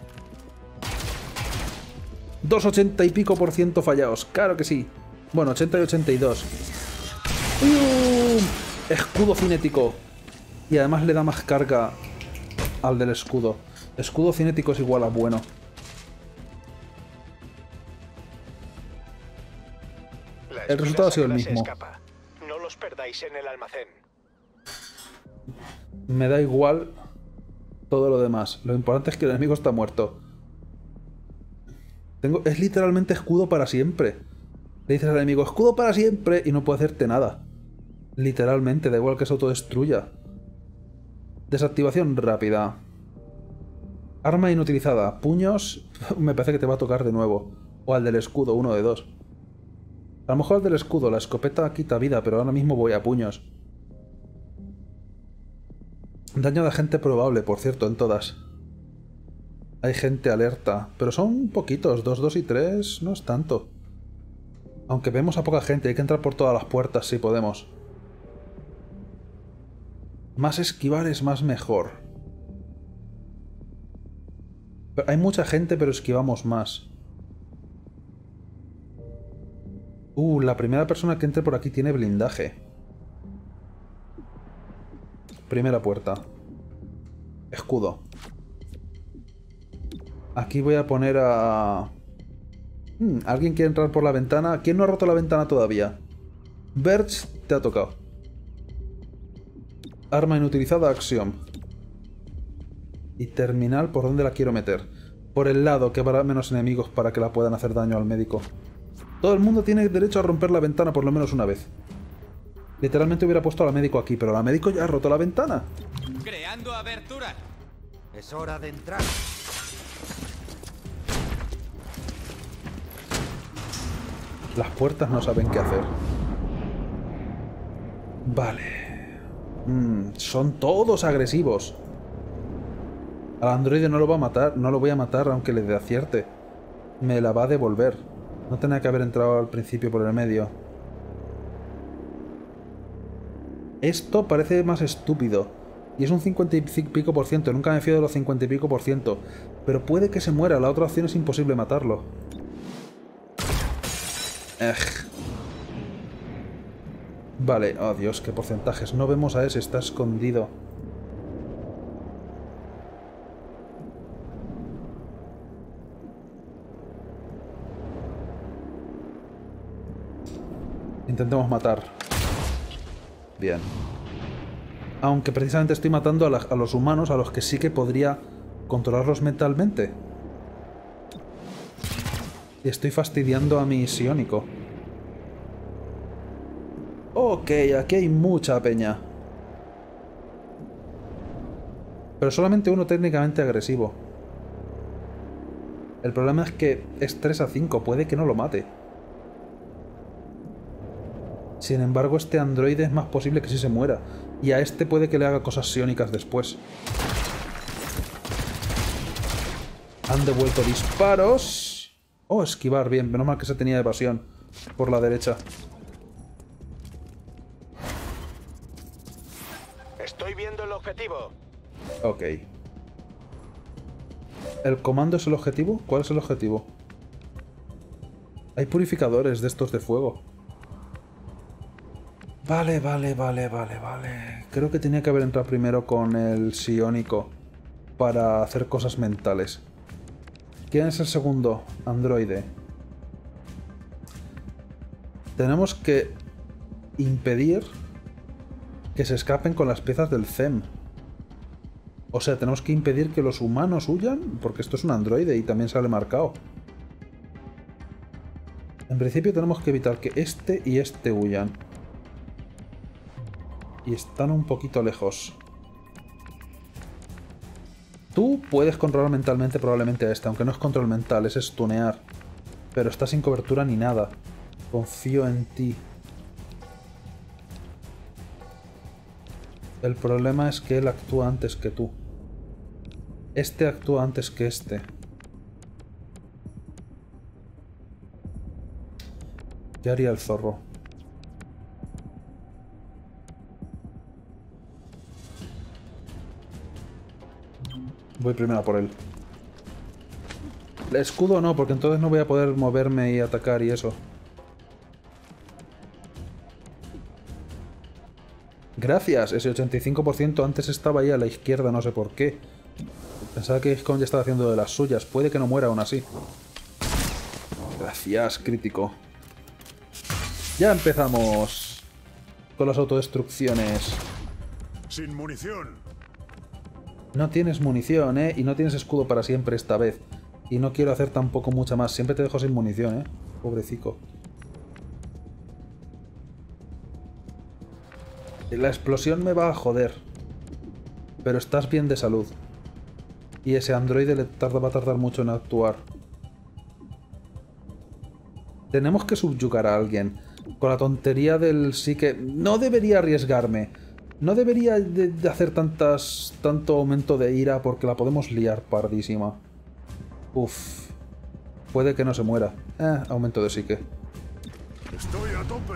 2,80 y pico % fallados. Claro que sí. Bueno, 80 y 82. Escudo cinético. Y además le da más carga al del escudo. Escudo cinético es igual a bueno. El resultado ha sido el mismo. No los perdáis en el almacén. Me da igual todo lo demás. Lo importante es que el enemigo está muerto. Es literalmente escudo para siempre. Le dices al enemigo, escudo para siempre, y no puede hacerte nada. Literalmente, da igual que se autodestruya. Desactivación rápida. Arma inutilizada. Puños, me parece que te va a tocar de nuevo. O al del escudo, uno de dos. A lo mejor al del escudo, la escopeta quita vida, pero ahora mismo voy a puños. Daño de agente probable, por cierto, en todas. Hay gente alerta, pero son poquitos, 2, 2 y 3, no es tanto. Aunque vemos a poca gente, hay que entrar por todas las puertas si podemos. Más esquivar es más mejor. Hay mucha gente, pero esquivamos más. La primera persona que entre por aquí tiene blindaje. Primera puerta. Escudo. Aquí voy a poner a... ¿Alguien quiere entrar por la ventana? ¿Quién no ha roto la ventana todavía? Birch, te ha tocado. Arma inutilizada, Axiom. Y terminal, ¿por dónde la quiero meter? Por el lado, que habrá menos enemigos para que la puedan hacer daño al médico. Todo el mundo tiene derecho a romper la ventana por lo menos una vez. Literalmente hubiera puesto a la médico aquí, pero la médico ya ha roto la ventana. Creando abertura. Es hora de entrar. Las puertas no saben qué hacer. Vale. Son todos agresivos. Al androide no lo va a matar, no lo voy a matar aunque le acierte. Me la va a devolver. No tenía que haber entrado al principio por el medio. Esto parece más estúpido. Y es un 50 y pico por ciento. Nunca me fío de los 50 y pico por ciento. Pero puede que se muera. La otra opción es imposible matarlo. Vale. Oh, Dios, qué porcentajes. No vemos a ese. Está escondido. Intentemos matar. Bien. Aunque precisamente estoy matando a los humanos, a los que sí que podría controlarlos mentalmente. Y estoy fastidiando a mi psiónico. Ok, aquí hay mucha peña. Pero solamente uno técnicamente agresivo. El problema es que es 3 a 5, puede que no lo mate. Sin embargo, este androide es más posible que sí se muera. Y a este puede que le haga cosas psiónicas después. Han devuelto disparos. Oh, esquivar, bien. Menos mal que se tenía evasión. Por la derecha. Estoy viendo el objetivo. Ok. ¿El comando es el objetivo? ¿Cuál es el objetivo? Hay purificadores de estos de fuego. Vale. Creo que tenía que haber entrado primero con el psiónico para hacer cosas mentales. ¿Quién es el segundo androide? Tenemos que impedir que se escapen con las piezas del CEM. O sea, tenemos que impedir que los humanos huyan, porque esto es un androide y también sale marcado. En principio tenemos que evitar que este y este huyan. Y están un poquito lejos. Tú puedes controlar mentalmente probablemente a este, aunque no es control mental, es stunear. Pero está sin cobertura ni nada. Confío en ti. El problema es que él actúa antes que tú. Este actúa antes que este. ¿Qué haría el zorro? Voy primero a por él. El escudo no, porque entonces no voy a poder moverme y atacar y eso. Gracias, ese 85% antes estaba ahí a la izquierda, no sé por qué. Pensaba que XCOM ya estaba haciendo de las suyas. Puede que no muera aún así. Gracias, crítico. Ya empezamos con las autodestrucciones. Sin munición. No tienes munición, ¿eh? Y no tienes escudo para siempre esta vez. Y no quiero hacer tampoco mucha más. Siempre te dejo sin munición, ¿eh? Pobrecico. La explosión me va a joder. Pero estás bien de salud. Y ese androide va a tardar mucho en actuar. Tenemos que subyugar a alguien. Con la tontería del sí que... No debería arriesgarme. No debería de hacer tanto aumento de ira porque la podemos liar pardísima. Uf. Puede que no se muera. Aumento de psique. Estoy a tope.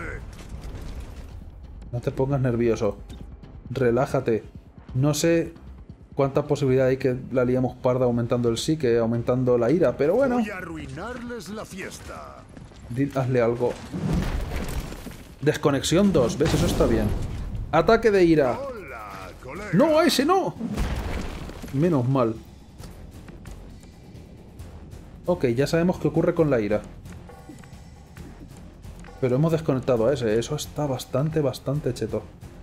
No te pongas nervioso. Relájate. No sé cuánta posibilidad hay que la liamos parda aumentando el psique, aumentando la ira, pero bueno. Voy a arruinarles la fiesta. Hazle algo. Desconexión 2, ¿ves? Eso está bien. Ataque de ira. Hola, colega. ¡No, a ese no! Menos mal. Ok, ya sabemos qué ocurre con la ira. Pero hemos desconectado a ese. Eso está bastante cheto.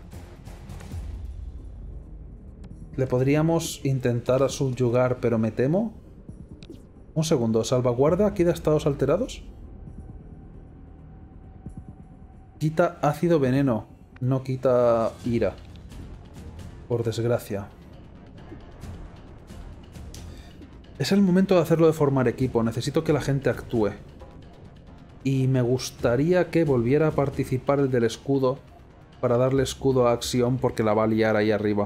Le podríamos intentar subyugar, pero me temo... Un segundo, ¿salvaguarda quita estados alterados? Quita ácido veneno, no quita ira. Por desgracia. Es el momento de hacerlo de formar equipo. Necesito que la gente actúe. Y me gustaría que volviera a participar el del escudo para darle escudo a acción porque la va a liar ahí arriba.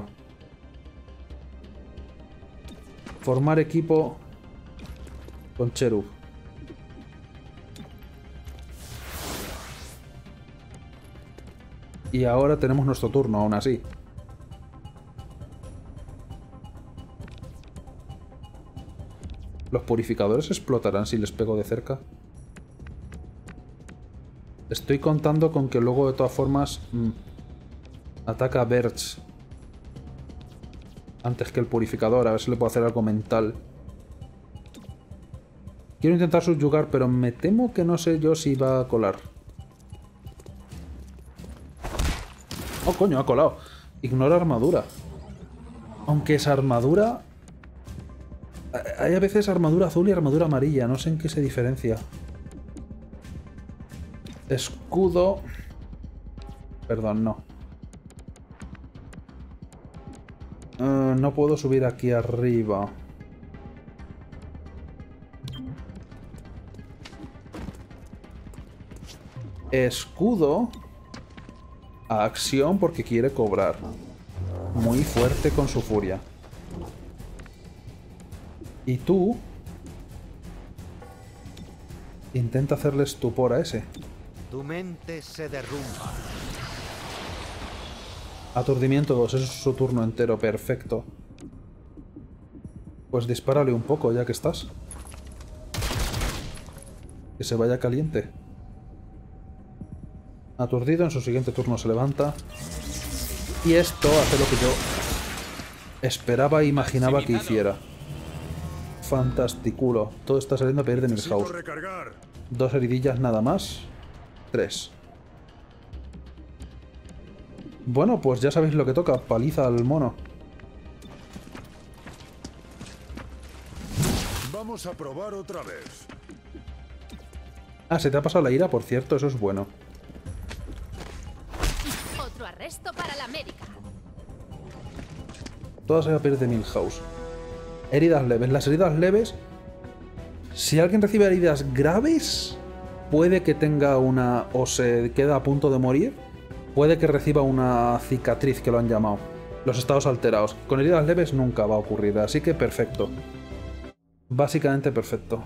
Formar equipo con Cherub. Y ahora tenemos nuestro turno, aún así. ¿Los purificadores explotarán si les pego de cerca? Estoy contando con que luego de todas formas ataca a Birch antes que el purificador, a ver si le puedo hacer algo mental. Quiero intentar subyugar, pero me temo que no sé yo si va a colar. Oh, coño, ha colado. Ignora armadura. Aunque esa armadura... Hay a veces armadura azul y armadura amarilla, no sé en qué se diferencia. Escudo... Perdón, no. No puedo subir aquí arriba. Escudo a acción porque quiere cobrar. Muy fuerte con su furia. Y tú intenta hacerle estupor a ese. Tu mente se derrumba. Aturdimiento 2, eso es su turno entero, perfecto. Pues dispárale un poco ya que estás. Que se vaya caliente. Aturdido, en su siguiente turno se levanta. Y esto hace lo que yo esperaba e imaginaba que hiciera. Fantasticulo. Todo está saliendo a pedir de Milhouse. 2 heridillas nada más. 3. Bueno, pues ya sabéis lo que toca. Paliza al mono. Vamos a probar otra vez. Ah, se te ha pasado la ira, por cierto. Eso es bueno. Otro arresto para la América. Todas se va a pedir de Milhouse. Heridas leves. Las heridas leves... Si alguien recibe heridas graves, puede que tenga una... o se queda a punto de morir, puede que reciba una cicatriz, que lo han llamado. Los estados alterados. Con heridas leves nunca va a ocurrir, así que perfecto. Básicamente perfecto.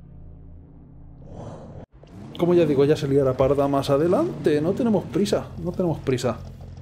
Como ya digo, ya se liará parda más adelante. No tenemos prisa, no tenemos prisa.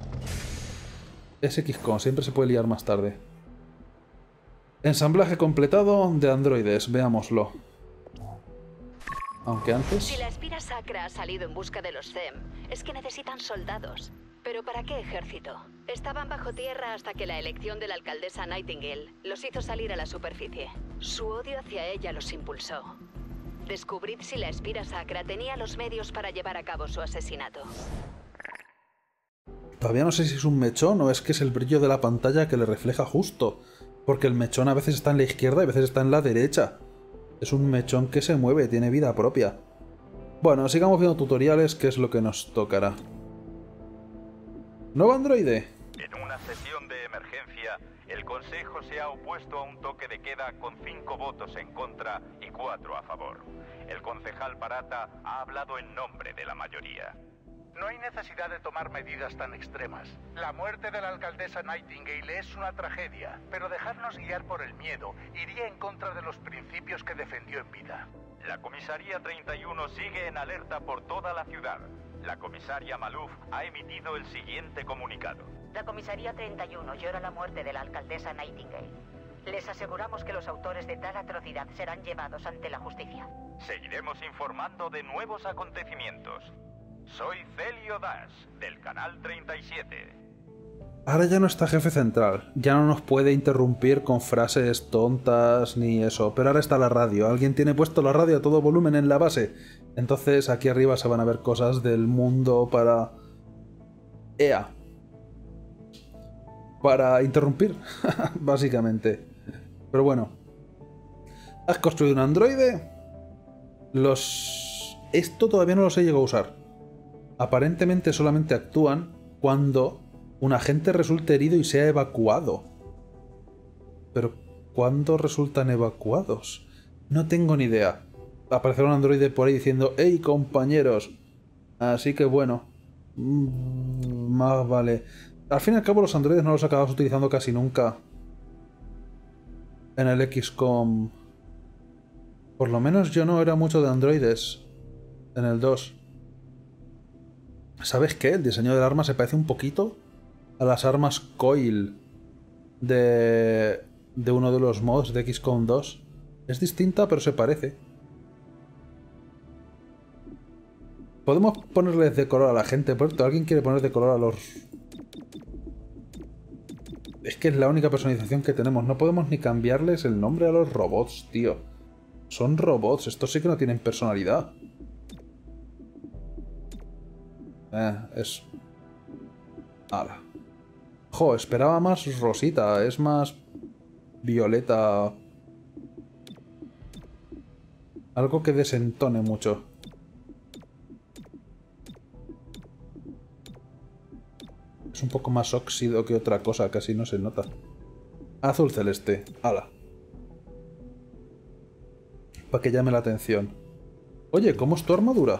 Es XCOM, siempre se puede liar más tarde. Ensamblaje completado de androides, veámoslo. Aunque antes... Si la Espira Sacra ha salido en busca de los Zem, es que necesitan soldados. ¿Pero para qué ejército? Estaban bajo tierra hasta que la elección de la alcaldesa Nightingale los hizo salir a la superficie. Su odio hacia ella los impulsó. Descubrid si la Espira Sacra tenía los medios para llevar a cabo su asesinato. Todavía no sé si es un mechón o es que es el brillo de la pantalla que le refleja justo. Porque el mechón a veces está en la izquierda y a veces está en la derecha. Es un mechón que se mueve, tiene vida propia. Bueno, sigamos viendo tutoriales, que es lo que nos tocará. ¿Nuevo androide? En una sesión de emergencia, el Consejo se ha opuesto a un toque de queda con 5 votos en contra y 4 a favor. El concejal Parata ha hablado en nombre de la mayoría. No hay necesidad de tomar medidas tan extremas. La muerte de la alcaldesa Nightingale es una tragedia, pero dejarnos guiar por el miedo iría en contra de los principios que defendió en vida. La comisaría 31 sigue en alerta por toda la ciudad. La comisaria Maluf ha emitido el siguiente comunicado. La comisaría 31 llora la muerte de la alcaldesa Nightingale. Les aseguramos que los autores de tal atrocidad serán llevados ante la justicia. Seguiremos informando de nuevos acontecimientos. Soy Celio Dash, del canal 37. Ahora ya no está jefe central, ya no nos puede interrumpir con frases tontas ni eso, pero ahora está la radio, alguien tiene puesto la radio a todo volumen en la base, entonces aquí arriba se van a ver cosas del mundo para... EA. Para interrumpir, básicamente. Pero bueno. ¿Has construido un androide? Esto todavía no los he llegado a usar. Aparentemente solamente actúan cuando un agente resulte herido y sea evacuado. Pero ¿cuándo resultan evacuados? No tengo ni idea. Aparecerá un androide por ahí diciendo ¡hey, compañeros! Así que bueno. Más vale. Al fin y al cabo los androides no los acabamos utilizando casi nunca en el XCOM. Por lo menos yo no era mucho de androides en el 2. ¿Sabes qué? El diseño del arma se parece un poquito a las armas Coil de uno de los mods de XCOM 2. Es distinta, pero se parece. Podemos ponerles de color a la gente. Por cierto, ¿alguien quiere poner de color a los...? Es que es la única personalización que tenemos. No podemos ni cambiarles el nombre a los robots, tío. Son robots. Estos sí que no tienen personalidad. Es... Ala. Jo, esperaba más rosita. Es más... violeta. Algo que desentone mucho. Es un poco más óxido que otra cosa, casi no se nota. Azul celeste. Ala. Para que llame la atención. Oye, ¿cómo es tu armadura?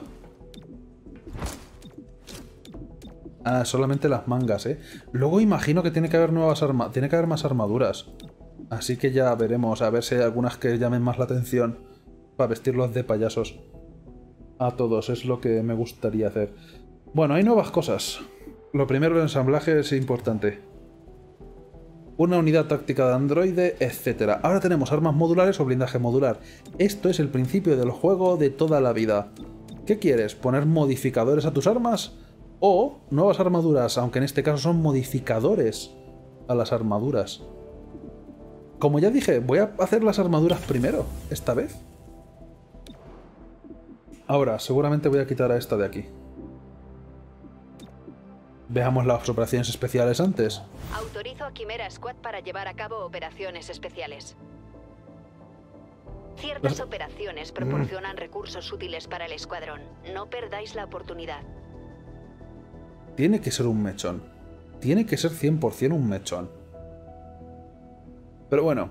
Ah, solamente las mangas, ¿eh? Luego imagino que tiene que haber tiene que haber más armaduras. Así que ya veremos, a ver si hay algunas que llamen más la atención. Para vestirlos de payasos. A todos, es lo que me gustaría hacer. Bueno, hay nuevas cosas. Lo primero, el ensamblaje es importante. Una unidad táctica de androide, etc. Ahora tenemos armas modulares o blindaje modular. Esto es el principio del juego de toda la vida. ¿Qué quieres? ¿Poner modificadores a tus armas? O nuevas armaduras, aunque en este caso son modificadores a las armaduras. Como ya dije, voy a hacer las armaduras primero, esta vez. Ahora, seguramente voy a quitar a esta de aquí. Veamos las operaciones especiales antes. Autorizo a Quimera Squad para llevar a cabo operaciones especiales. Ciertas operaciones proporcionan recursos útiles para el escuadrón. No perdáis la oportunidad. Tiene que ser un mechón. Tiene que ser 100% un mechón. Pero bueno.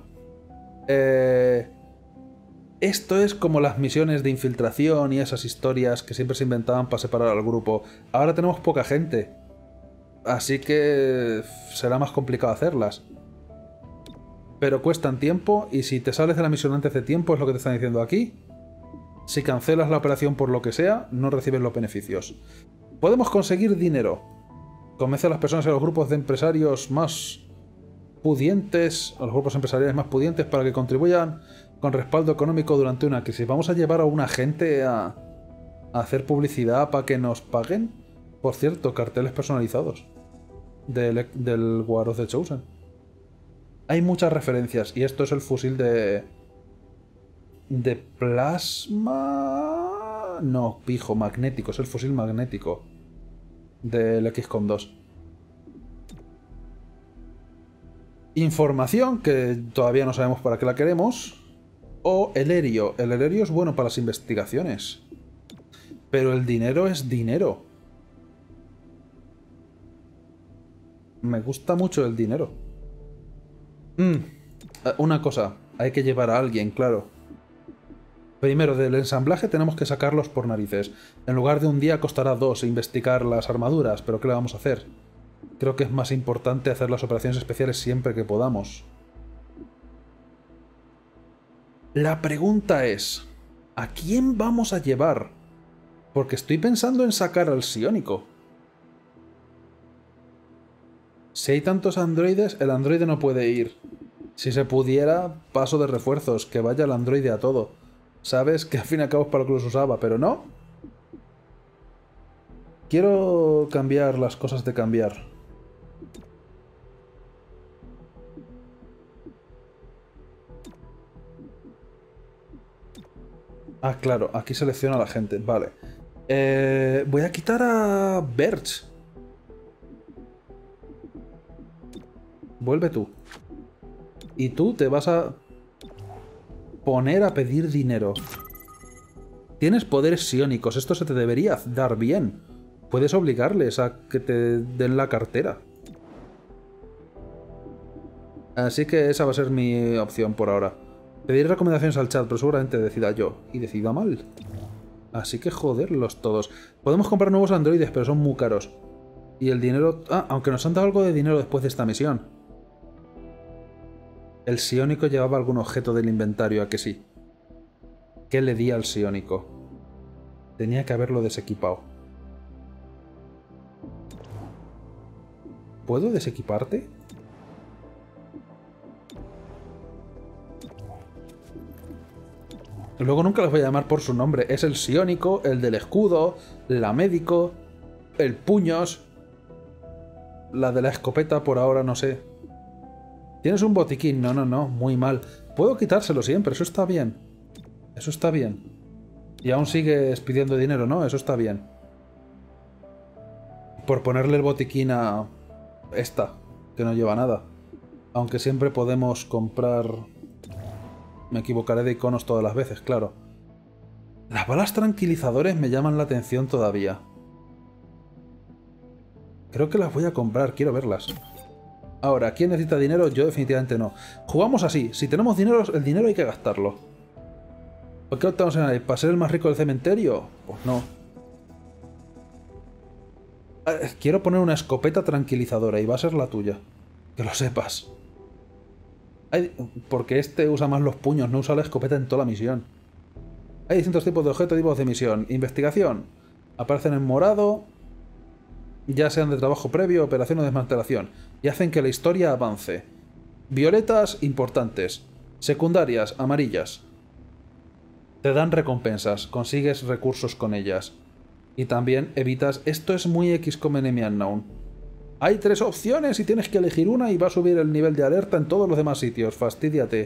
Esto es como las misiones de infiltración y esas historias que siempre se inventaban para separar al grupo. Ahora tenemos poca gente. Así que será más complicado hacerlas. Pero cuestan tiempo y si te sales de la misión antes de tiempo, es lo que te están diciendo aquí. Si cancelas la operación por lo que sea, no recibes los beneficios. Podemos conseguir dinero. Convence a las personas y a los grupos de empresarios más pudientes, a los grupos empresariales más pudientes para que contribuyan con respaldo económico durante una crisis. Vamos a llevar a una gente a hacer publicidad para que nos paguen. Por cierto, carteles personalizados del War of the Chosen. Hay muchas referencias y esto es el fusil de plasma... No, pijo, magnético. Es el fusil magnético del XCOM 2. Información que todavía no sabemos para qué la queremos. O el Herio. El Herio es bueno para las investigaciones. Pero el dinero es dinero. Me gusta mucho el dinero. Una cosa. Hay que llevar a alguien, claro. Primero, del ensamblaje tenemos que sacarlos por narices. En lugar de un día costará 2 investigar las armaduras, pero ¿qué le vamos a hacer? Creo que es más importante hacer las operaciones especiales siempre que podamos. La pregunta es, ¿a quién vamos a llevar Porque estoy pensando en sacar al psiónico. Si hay tantos androides, el androide no puede ir. Si se pudiera, paso de refuerzos, que vaya el androide a todo. ¿Sabes? Que al fin y al cabo es para lo que los usaba, pero no. Quiero cambiar las cosas de cambiar. Ah, claro, aquí selecciona a la gente, vale. Voy a quitar a Birch. Vuelve tú. Y tú te vas a poner a pedir dinero. Tienes poderes psiónicos, esto se te debería dar bien. Puedes obligarles a que te den la cartera. Así que esa va a ser mi opción por ahora. Pediré recomendaciones al chat, pero seguramente decida yo. Y decida mal. Así que joderlos todos. Podemos comprar nuevos androides, pero son muy caros. Y el dinero... Ah, aunque nos han dado algo de dinero después de esta misión. El psiónico llevaba algún objeto del inventario, ¿a que sí? ¿Qué le di al psiónico? Tenía que haberlo desequipado. ¿Puedo desequiparte? Luego nunca les voy a llamar por su nombre. Es el psiónico, el del escudo, la médico, el puños, la de la escopeta por ahora no sé. ¿Tienes un botiquín? No, no, no, muy mal. Puedo quitárselo siempre, eso está bien. Eso está bien. Y aún sigues pidiendo dinero, ¿no? Eso está bien. Por ponerle el botiquín a esta, que no lleva nada. Aunque siempre podemos comprar... Me equivocaré de iconos todas las veces, claro. Las balas tranquilizadores me llaman la atención todavía. Creo que las voy a comprar, quiero verlas. Ahora, ¿quién necesita dinero? Yo definitivamente no. Jugamos así, si tenemos dinero, el dinero hay que gastarlo. ¿Por qué optamos en ahí? ¿Para ser el más rico del cementerio? Pues no. Quiero poner una escopeta tranquilizadora y va a ser la tuya. Que lo sepas. Porque este usa más los puños, no usa la escopeta en toda la misión. Hay distintos tipos de objetos, tipos de misión. Investigación. Aparecen en morado, ya sean de trabajo previo, operación o desmantelación, y hacen que la historia avance. Violetas, importantes. Secundarias, amarillas. Te dan recompensas, consigues recursos con ellas. Y también evitas... Esto es muy XCOM Enemy Unknown. Hay 3 opciones y tienes que elegir una y va a subir el nivel de alerta en todos los demás sitios. Fastídiate.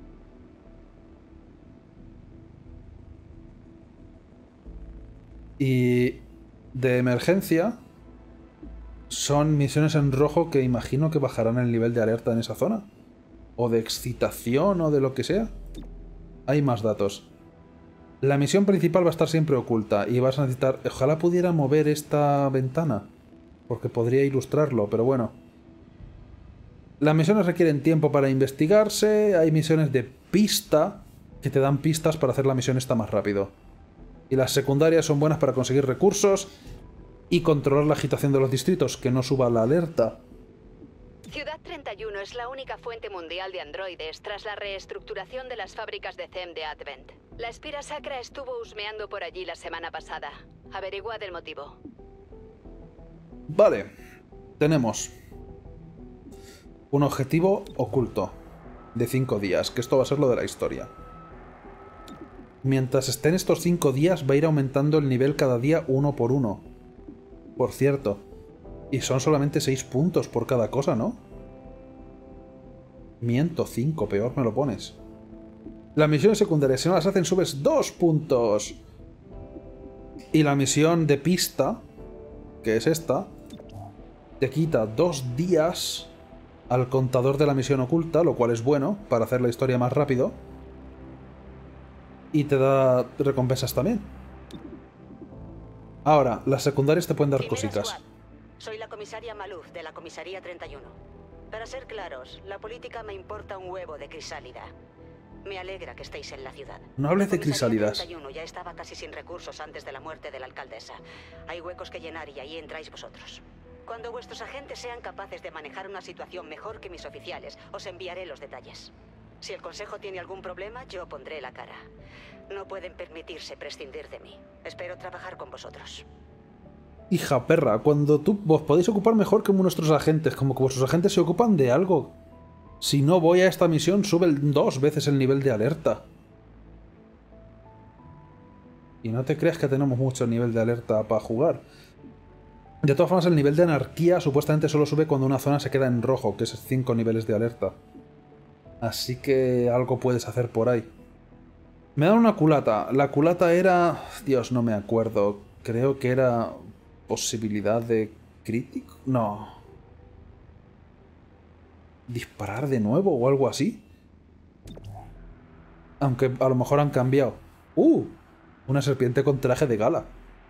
Y de emergencia son misiones en rojo que imagino que bajarán el nivel de alerta en esa zona. O de excitación o de lo que sea. Hay más datos. La misión principal va a estar siempre oculta y vas a necesitar... Ojalá pudiera mover esta ventana. Porque podría ilustrarlo, pero bueno. Las misiones requieren tiempo para investigarse. Hay misiones de pista que te dan pistas para hacer la misión esta más rápido. Y las secundarias son buenas para conseguir recursos y controlar la agitación de los distritos, que no suba la alerta. Ciudad 31 es la única fuente mundial de androides tras la reestructuración de las fábricas de CEM de Advent. La Espira Sacra estuvo husmeando por allí la semana pasada. Averiguad el motivo. Vale, tenemos un objetivo oculto de 5 días, que esto va a ser lo de la historia. Mientras estén estos 5 días va a ir aumentando el nivel cada día 1 por 1. Por cierto, y son solamente 6 puntos por cada cosa, ¿no? Miento, 5, peor me lo pones. Las misiones secundarias, si no las hacen, subes 2 puntos. Y la misión de pista, que es esta, te quita 2 días al contador de la misión oculta, lo cual es bueno para hacer la historia más rápido. Y te da recompensas también. Ahora, las secundarias te pueden dar cositas. Soy la comisaria Maluf de la comisaría 31. Para ser claros, la política me importa un huevo de crisálida. Me alegra que estéis en la ciudad. No hables de crisálidas. La comisaría 31 ya estaba casi sin recursos antes de la muerte de la alcaldesa. Hay huecos que llenar y ahí entráis vosotros. Cuando vuestros agentes sean capaces de manejar una situación mejor que mis oficiales, os enviaré los detalles. Si el Consejo tiene algún problema, yo pondré la cara. No pueden permitirse prescindir de mí. Espero trabajar con vosotros. Hija perra, cuando vos podéis ocupar mejor que nuestros agentes, como que vuestros agentes se ocupan de algo. Si no voy a esta misión, sube 2 veces el nivel de alerta. Y no te creas que tenemos mucho nivel de alerta para jugar. De todas formas, el nivel de anarquía supuestamente solo sube cuando una zona se queda en rojo, que es 5 niveles de alerta. Así que algo puedes hacer por ahí. Me dan una culata. La culata era... Dios, no me acuerdo. Creo que era... ¿Posibilidad de crítico? No. ¿Disparar de nuevo o algo así? Aunque a lo mejor han cambiado. Una serpiente con traje de gala.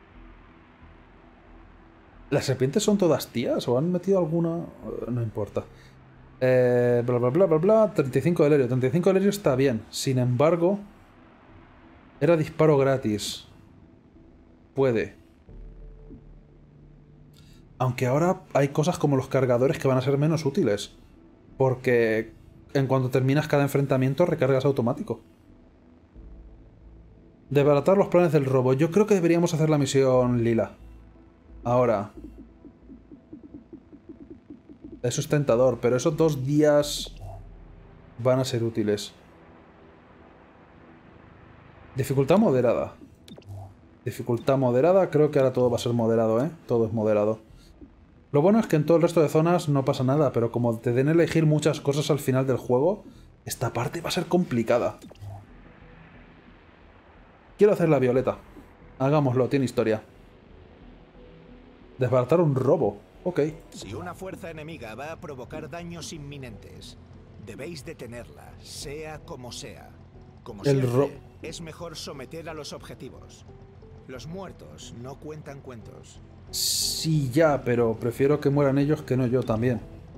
¿Las serpientes son todas tías o han metido alguna...? No importa. Bla bla bla bla bla. 35 de Lerio. 35 de Lerio está bien. Sin embargo... Era disparo gratis. Puede. Aunque ahora hay cosas como los cargadores que van a ser menos útiles. Porque en cuanto terminas cada enfrentamiento recargas automático. Desbaratar los planes del robo. Yo creo que deberíamos hacer la misión lila. Ahora. Eso es tentador, pero esos 2 días van a ser útiles. Dificultad moderada. Dificultad moderada. Creo que ahora todo va a ser moderado, ¿eh? Todo es moderado. Lo bueno es que en todo el resto de zonas no pasa nada, pero como te den a elegir muchas cosas al final del juego, esta parte va a ser complicada. Quiero hacer la violeta. Hagámoslo, tiene historia. Desbaratar un robo. Ok. Si una fuerza enemiga va a provocar daños inminentes, debéis detenerla, sea como sea. Como siempre, es mejor someter a los objetivos. Los muertos no cuentan cuentos. Sí, ya, pero prefiero que mueran ellos que no yo también.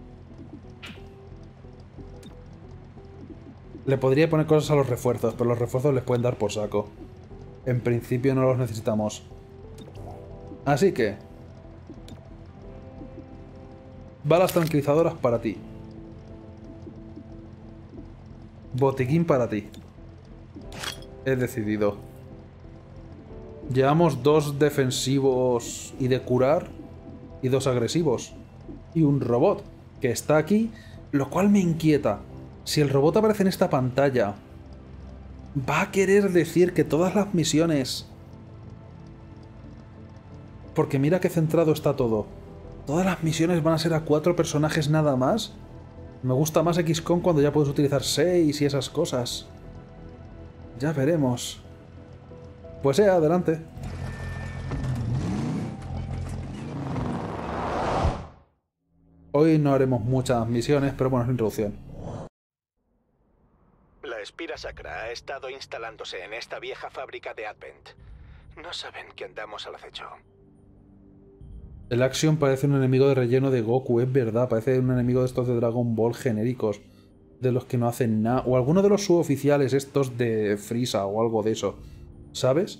Le podría poner cosas a los refuerzos, pero los refuerzos les pueden dar por saco. En principio no los necesitamos. Así que... Balas tranquilizadoras para ti. Botiquín para ti. He decidido. Llevamos 2 defensivos y de curar y 2 agresivos. Y un robot que está aquí, lo cual me inquieta. Si el robot aparece en esta pantalla, va a querer decir que todas las misiones... Porque mira qué centrado está todo. Todas las misiones van a ser a 4 personajes nada más. Me gusta más XCOM cuando ya puedes utilizar 6 y esas cosas. Ya veremos. Pues adelante. Hoy no haremos muchas misiones, pero bueno, es la introducción. La Espira Sacra ha estado instalándose en esta vieja fábrica de Advent. No saben que andamos al acecho. El Axiom parece un enemigo de relleno de Goku, es verdad. Parece un enemigo de estos de Dragon Ball genéricos. De los que no hacen nada. O alguno de los suboficiales estos de Frieza o algo de eso. ¿Sabes?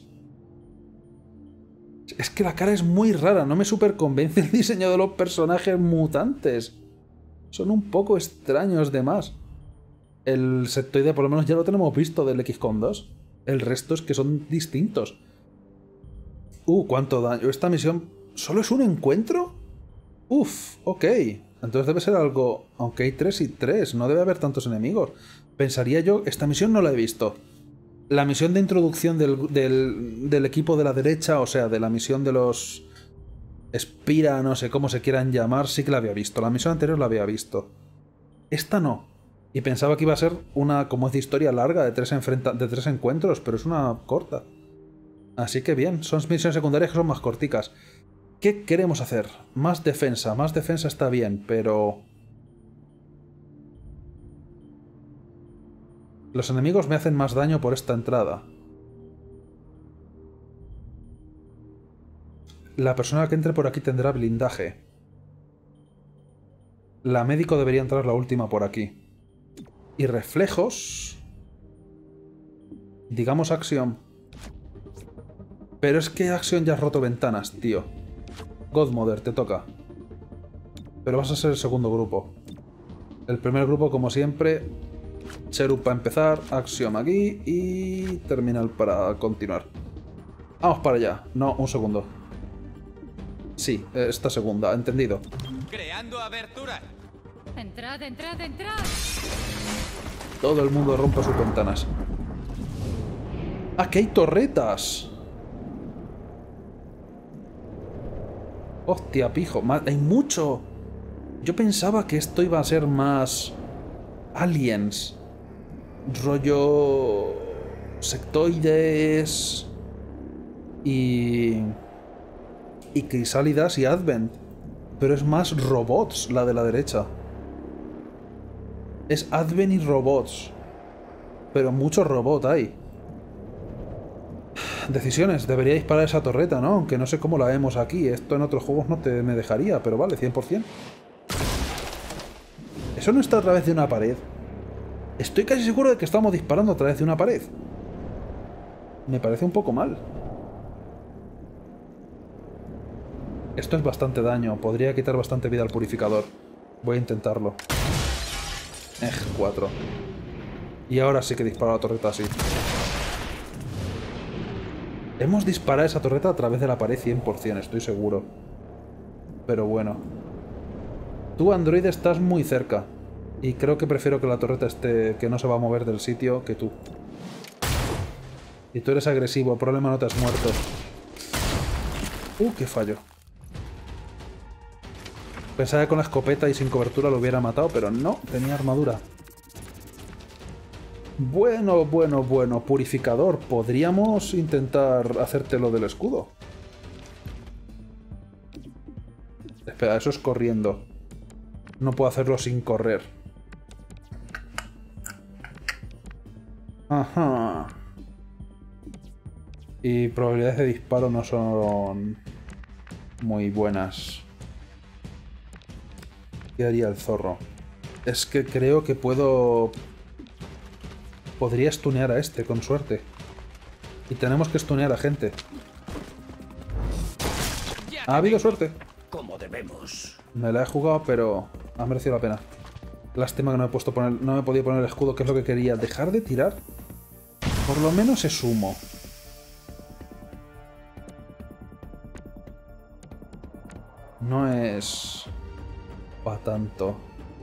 Es que la cara es muy rara. No me super convence el diseño de los personajes mutantes. Son un poco extraños de más. El sectoide por lo menos ya lo tenemos visto del XCOM 2. El resto es que son distintos. Cuánto daño. Esta misión... ¿Solo es un encuentro? Uf, ok. Entonces debe ser algo... Aunque hay 3 y 3, no debe haber tantos enemigos. Pensaría yo... Esta misión no la he visto. La misión de introducción del equipo de la derecha, o sea, de la misión de los... Espira, no sé cómo se quieran llamar, sí que la había visto. La misión anterior la había visto. Esta no. Y pensaba que iba a ser una, como es de historia larga, de 3 encuentros, pero es una corta. Así que bien, son misiones secundarias que son más corticas. ¿Qué queremos hacer? Más defensa está bien, pero... Los enemigos me hacen más daño por esta entrada. La persona que entre por aquí tendrá blindaje. La médico debería entrar la última por aquí. Y reflejos... Digamos Axiom. Pero es que Axiom ya has roto ventanas, tío. Godmother, te toca. Pero vas a ser el segundo grupo. El primer grupo, como siempre, Cherub para empezar, Axiom aquí y terminal para continuar. Vamos para allá. No, un segundo. Sí, esta segunda, entendido. Creando abertura. Entrad, entrad, entrad. Todo el mundo rompe sus ventanas. ¡Ah, que hay torretas! ¡Hostia, pijo! ¡Hay mucho! Yo pensaba que esto iba a ser más... Aliens. Rollo... Sectoides... Y Crisálidas y Advent. Pero es más robots la de la derecha. Es Advent y robots. Pero mucho robot hay. Decisiones. Debería disparar esa torreta, ¿no? Aunque no sé cómo la vemos aquí. Esto en otros juegos no me dejaría, pero vale, 100%. Eso no está a través de una pared. Estoy casi seguro de que estamos disparando a través de una pared. Me parece un poco mal. Esto es bastante daño. Podría quitar bastante vida al purificador. Voy a intentarlo. 4. Y ahora sí que disparo la torreta así. Hemos disparado esa torreta a través de la pared 100%, estoy seguro. Pero bueno. Tú, Android, estás muy cerca. Y creo que prefiero que la torreta esté... que no se va a mover del sitio que tú. Y tú eres agresivo, el problema no te has muerto. Qué fallo. Pensaba que con la escopeta y sin cobertura lo hubiera matado, pero no, tenía armadura. Bueno, bueno, bueno. Purificador, podríamos intentar hacerte lo del escudo. Espera, eso es corriendo. No puedo hacerlo sin correr. Ajá. Y probabilidades de disparo no son muy buenas. ¿Qué haría el zorro? Es que creo que puedo... Podría stunear a este, con suerte. Y tenemos que stunear a gente. Ha habido suerte. Como debemos. Me la he jugado, pero ha merecido la pena. Lástima que no me he podido poner el escudo, que es lo que quería. Dejar de tirar. Por lo menos es humo. No es... para tanto.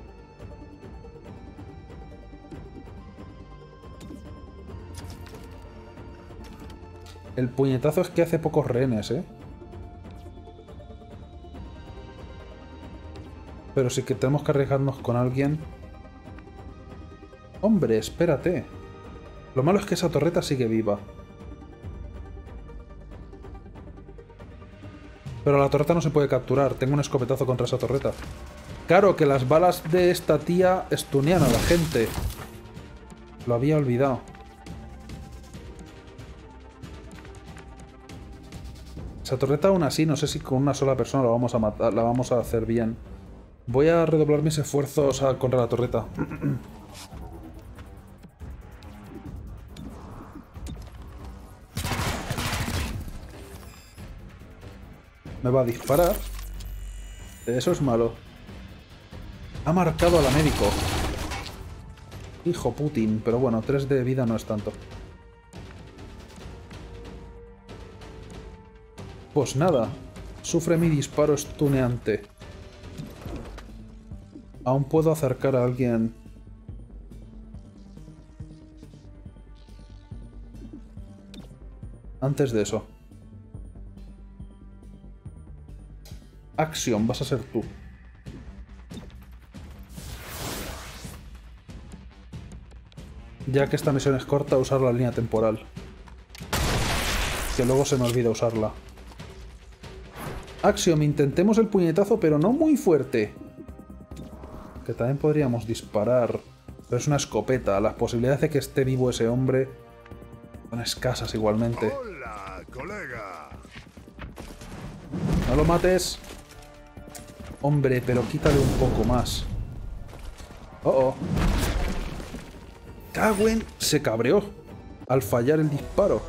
El puñetazo es que hace pocos rehenes, ¿eh? Pero sí que tenemos que arriesgarnos con alguien. Hombre, espérate. Lo malo es que esa torreta sigue viva. Pero la torreta no se puede capturar. Tengo un escopetazo contra esa torreta. Claro, que las balas de esta tía stunean a la gente. Lo había olvidado. Esa torreta aún así, no sé si con una sola persona la vamos a matar, la vamos a hacer bien. Voy a redoblar mis esfuerzos contra la torreta. Me va a disparar. Eso es malo. Ha marcado a la médico. Hijo Putin, pero bueno, 3 de vida no es tanto. Pues nada, sufre mi disparo stuneante. Aún puedo acercar a alguien. Antes de eso. Axiom, vas a ser tú. Ya que esta misión es corta, usar la línea temporal. Que luego se me olvida usarla. Axiom, intentemos el puñetazo, pero no muy fuerte. Que también podríamos disparar. Pero es una escopeta. Las posibilidades de que esté vivo ese hombre son escasas igualmente. Hola, colega. No lo mates. Hombre, pero quítale un poco más. Oh. Cagüen se cabreó al fallar el disparo.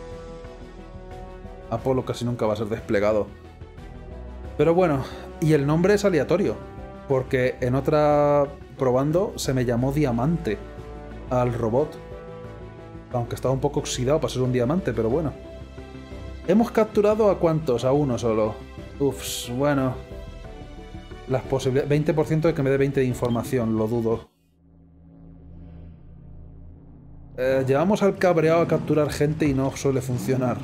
Apolo casi nunca va a ser desplegado. Pero bueno, y el nombre es aleatorio. Porque en otra probando se me llamó Diamante. al robot. Aunque estaba un poco oxidado para ser un diamante, pero bueno. ¿Hemos capturado a cuántos? A uno solo. Uff, bueno. Las posibilidades... 20% de que me dé 20 de información, lo dudo. Llevamos al cabreado a capturar gente y no suele funcionar.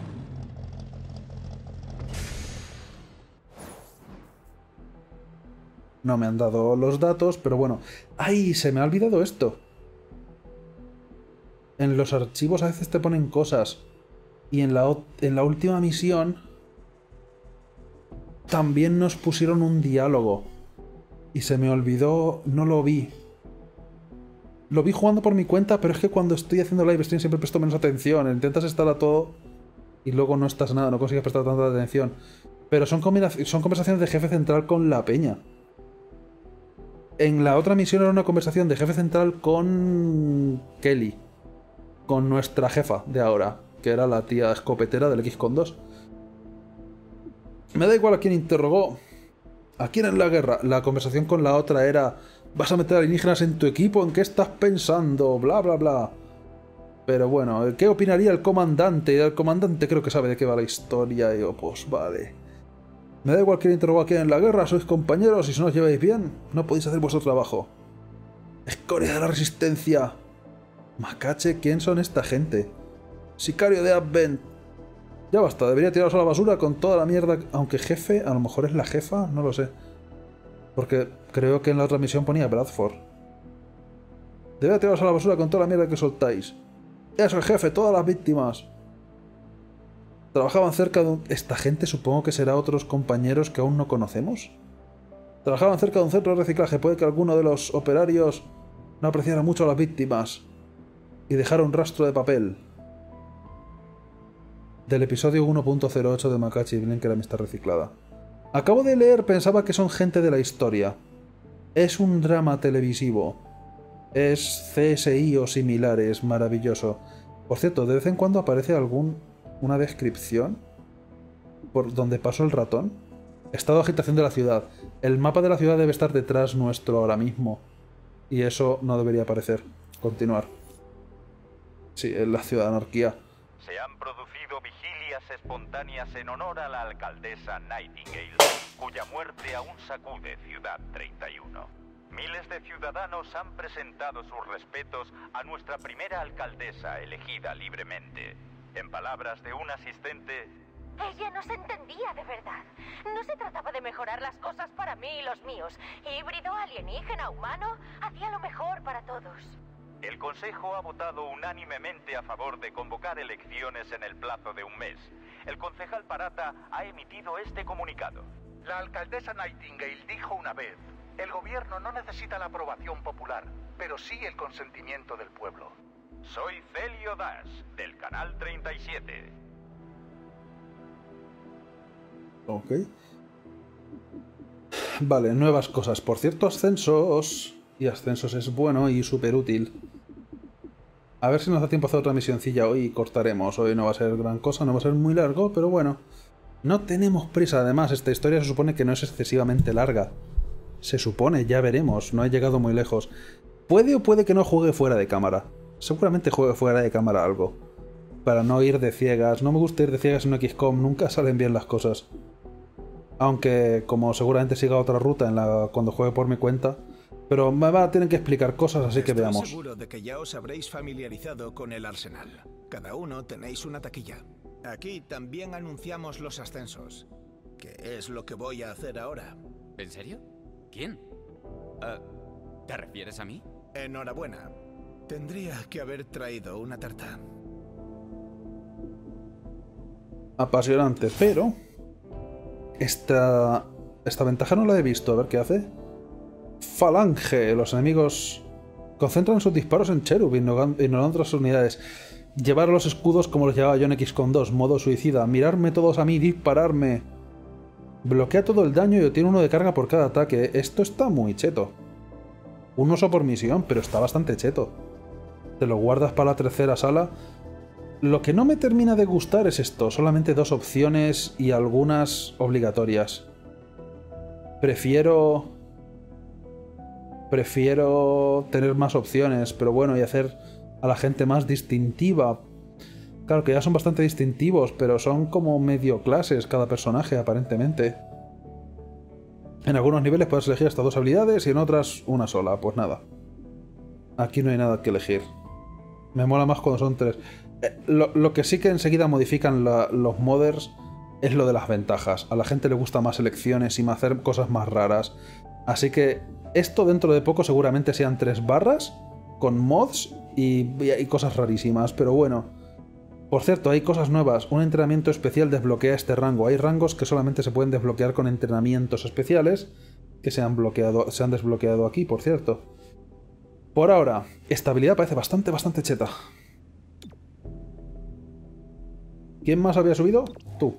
No me han dado los datos, pero bueno. ¡Ay! Se me ha olvidado esto. En los archivos a veces te ponen cosas. Y en la última misión también nos pusieron un diálogo. Y se me olvidó, no lo vi. Lo vi jugando por mi cuenta, pero es que cuando estoy haciendo live stream siempre presto menos atención. Intentas estar a todo y luego no estás nada, no consigues prestar tanta atención. Pero son conversaciones de jefe central con la peña. En la otra misión era una conversación de jefe central con Kelly. Con nuestra jefa de ahora, que era la tía escopetera del X-2. Me da igual a quién interrogó. ¿A quién en la guerra? La conversación con la otra era... ¿Vas a meter alienígenas en tu equipo? ¿En qué estás pensando? Bla, bla, bla. Pero bueno, ¿qué opinaría el comandante? El comandante creo que sabe de qué va la historia. Y yo, pues vale. Me da igual quién interrogó a quién en la guerra. Sois compañeros y si no os lleváis bien, no podéis hacer vuestro trabajo. Escoria de la resistencia. Macache, ¿quién son esta gente? Sicario de Advent. Ya basta, debería tiraros a la basura con toda la mierda. Aunque jefe, a lo mejor es la jefa, no lo sé. Porque creo que en la otra misión ponía Bradford. Debería tiraros a la basura con toda la mierda que soltáis. Eso, el jefe, todas las víctimas. Trabajaban cerca de un... Esta gente supongo que será otros compañeros que aún no conocemos. Trabajaban cerca de un centro de reciclaje. Puede que alguno de los operarios no apreciara mucho a las víctimas y dejara un rastro de papel. Del episodio 1.08 de Macachi y Blink, que era amistad reciclada. Acabo de leer, pensaba que son gente de la historia. Es un drama televisivo. Es CSI o similares, maravilloso. Por cierto, de vez en cuando aparece una descripción por donde pasó el ratón. Estado de agitación de la ciudad. El mapa de la ciudad debe estar detrás nuestro ahora mismo. Y eso no debería aparecer. Continuar. Sí, en la ciudad de anarquía. Se han producido vigilias espontáneas en honor a la alcaldesa Nightingale, cuya muerte aún sacude Ciudad 31. Miles de ciudadanos han presentado sus respetos a nuestra primera alcaldesa elegida libremente. En palabras de un asistente... Ella no se entendía de verdad. No se trataba de mejorar las cosas para mí y los míos. Híbrido, alienígena, humano, hacía lo mejor para todos. El Consejo ha votado unánimemente a favor de convocar elecciones en el plazo de un mes. El concejal Parata ha emitido este comunicado. La alcaldesa Nightingale dijo una vez: el gobierno no necesita la aprobación popular, pero sí el consentimiento del pueblo. Soy Celio Dash, del canal 37. Ok. Vale, nuevas cosas. Por cierto, ascensos. Y ascensos es bueno y súper útil. A ver si nos da tiempo a hacer otra misioncilla hoy y cortaremos. Hoy no va a ser gran cosa, no va a ser muy largo, pero bueno. No tenemos prisa, además. Esta historia se supone que no es excesivamente larga. Se supone, ya veremos. No he llegado muy lejos. Puede o puede que no juegue fuera de cámara. Seguramente juegue fuera de cámara algo. Para no ir de ciegas. No me gusta ir de ciegas en un XCOM. Nunca salen bien las cosas. Aunque, como seguramente siga otra ruta cuando juegue por mi cuenta... Pero me va a tener que explicar cosas, así que veamos. Estoy seguro de que ya os habréis familiarizado con el arsenal. Cada uno tenéis una taquilla. Aquí también anunciamos los ascensos, que es lo que voy a hacer ahora. ¿En serio? ¿Quién? ¿Te refieres a mí? Enhorabuena. Tendría que haber traído una tarta. Apasionante, pero... Esta ventaja no la he visto. A ver qué hace. Falange. Los enemigos concentran sus disparos en Cherub, ignorando otras unidades. Llevar los escudos como los llevaba John X-2, modo suicida. Mirarme todos a mí, dispararme. Bloquea todo el daño y obtiene uno de carga por cada ataque. Esto está muy cheto. Un oso por misión, pero está bastante cheto. Te lo guardas para la tercera sala. Lo que no me termina de gustar es esto. Solamente 2 opciones y algunas obligatorias. Prefiero prefiero tener más opciones, pero bueno, y hacer a la gente más distintiva. Claro que ya son bastante distintivos, pero son como medio clases cada personaje, aparentemente. En algunos niveles puedes elegir hasta 2 habilidades y en otras una sola. Pues nada. Aquí no hay nada que elegir. Me mola más cuando son 3. Lo que sí que enseguida modifican los modders es lo de las ventajas. A la gente le gusta más elecciones y hacer cosas más raras. Así que esto dentro de poco seguramente sean 3 barras con mods y cosas rarísimas. Pero bueno. Por cierto, hay cosas nuevas. Un entrenamiento especial desbloquea este rango. Hay rangos que solamente se pueden desbloquear con entrenamientos especiales que se han desbloqueado aquí, por cierto. Por ahora, esta habilidad parece bastante cheta. ¿Quién más había subido? Tú.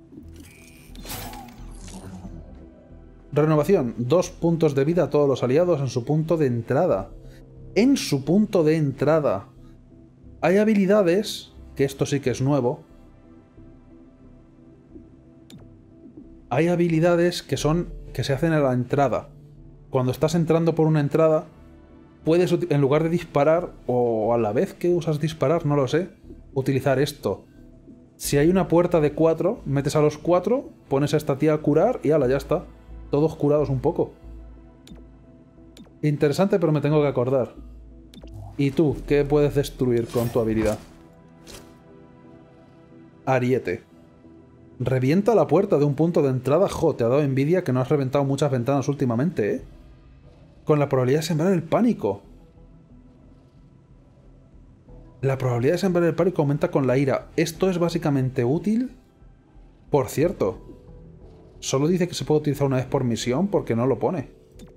Renovación. 2 puntos de vida a todos los aliados en su punto de entrada. En su punto de entrada. Hay habilidades... que esto sí que es nuevo. Hay habilidades que se hacen a la entrada. Cuando estás entrando por una entrada, puedes, en lugar de disparar, o a la vez que usas disparar, no lo sé, utilizar esto. Si hay una puerta de 4, metes a los 4, pones a esta tía a curar y ala, ya está. Todos curados un poco. Interesante, pero me tengo que acordar. ¿Y tú? ¿Qué puedes destruir con tu habilidad? Ariete. Revienta la puerta de un punto de entrada. Jo, te ha dado envidia que no has reventado muchas ventanas últimamente, ¿eh? Con la probabilidad de sembrar el pánico. La probabilidad de sembrar el pánico aumenta con la ira. Esto es básicamente útil. Por cierto, solo dice que se puede utilizar una vez por misión porque no lo pone.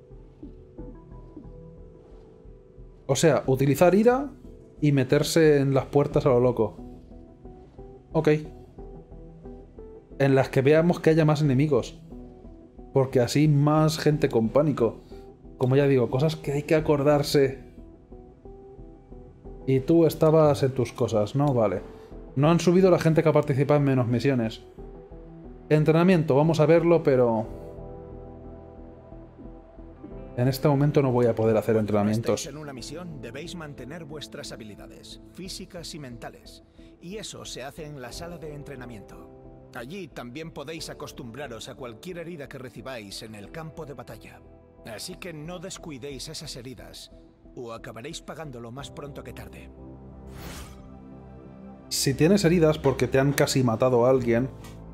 O sea, utilizar ira y meterse en las puertas a lo loco. Ok. En las que veamos que haya más enemigos. Porque así más gente con pánico. Como ya digo, cosas que hay que acordarse. Y tú estabas en tus cosas, ¿no? Vale. No han subido la gente que ha participado en menos misiones. Entrenamiento, vamos a verlo, pero... en este momento no voy a poder hacer entrenamientos. Cuando estéis en una misión, debéis mantener vuestras habilidades, físicas y mentales. Y eso se hace en la sala de entrenamiento. Allí también podéis acostumbraros a cualquier herida que recibáis en el campo de batalla. Así que no descuidéis esas heridas, o acabaréis pagándolo más pronto que tarde. Si tienes heridas porque te han casi matado a alguien,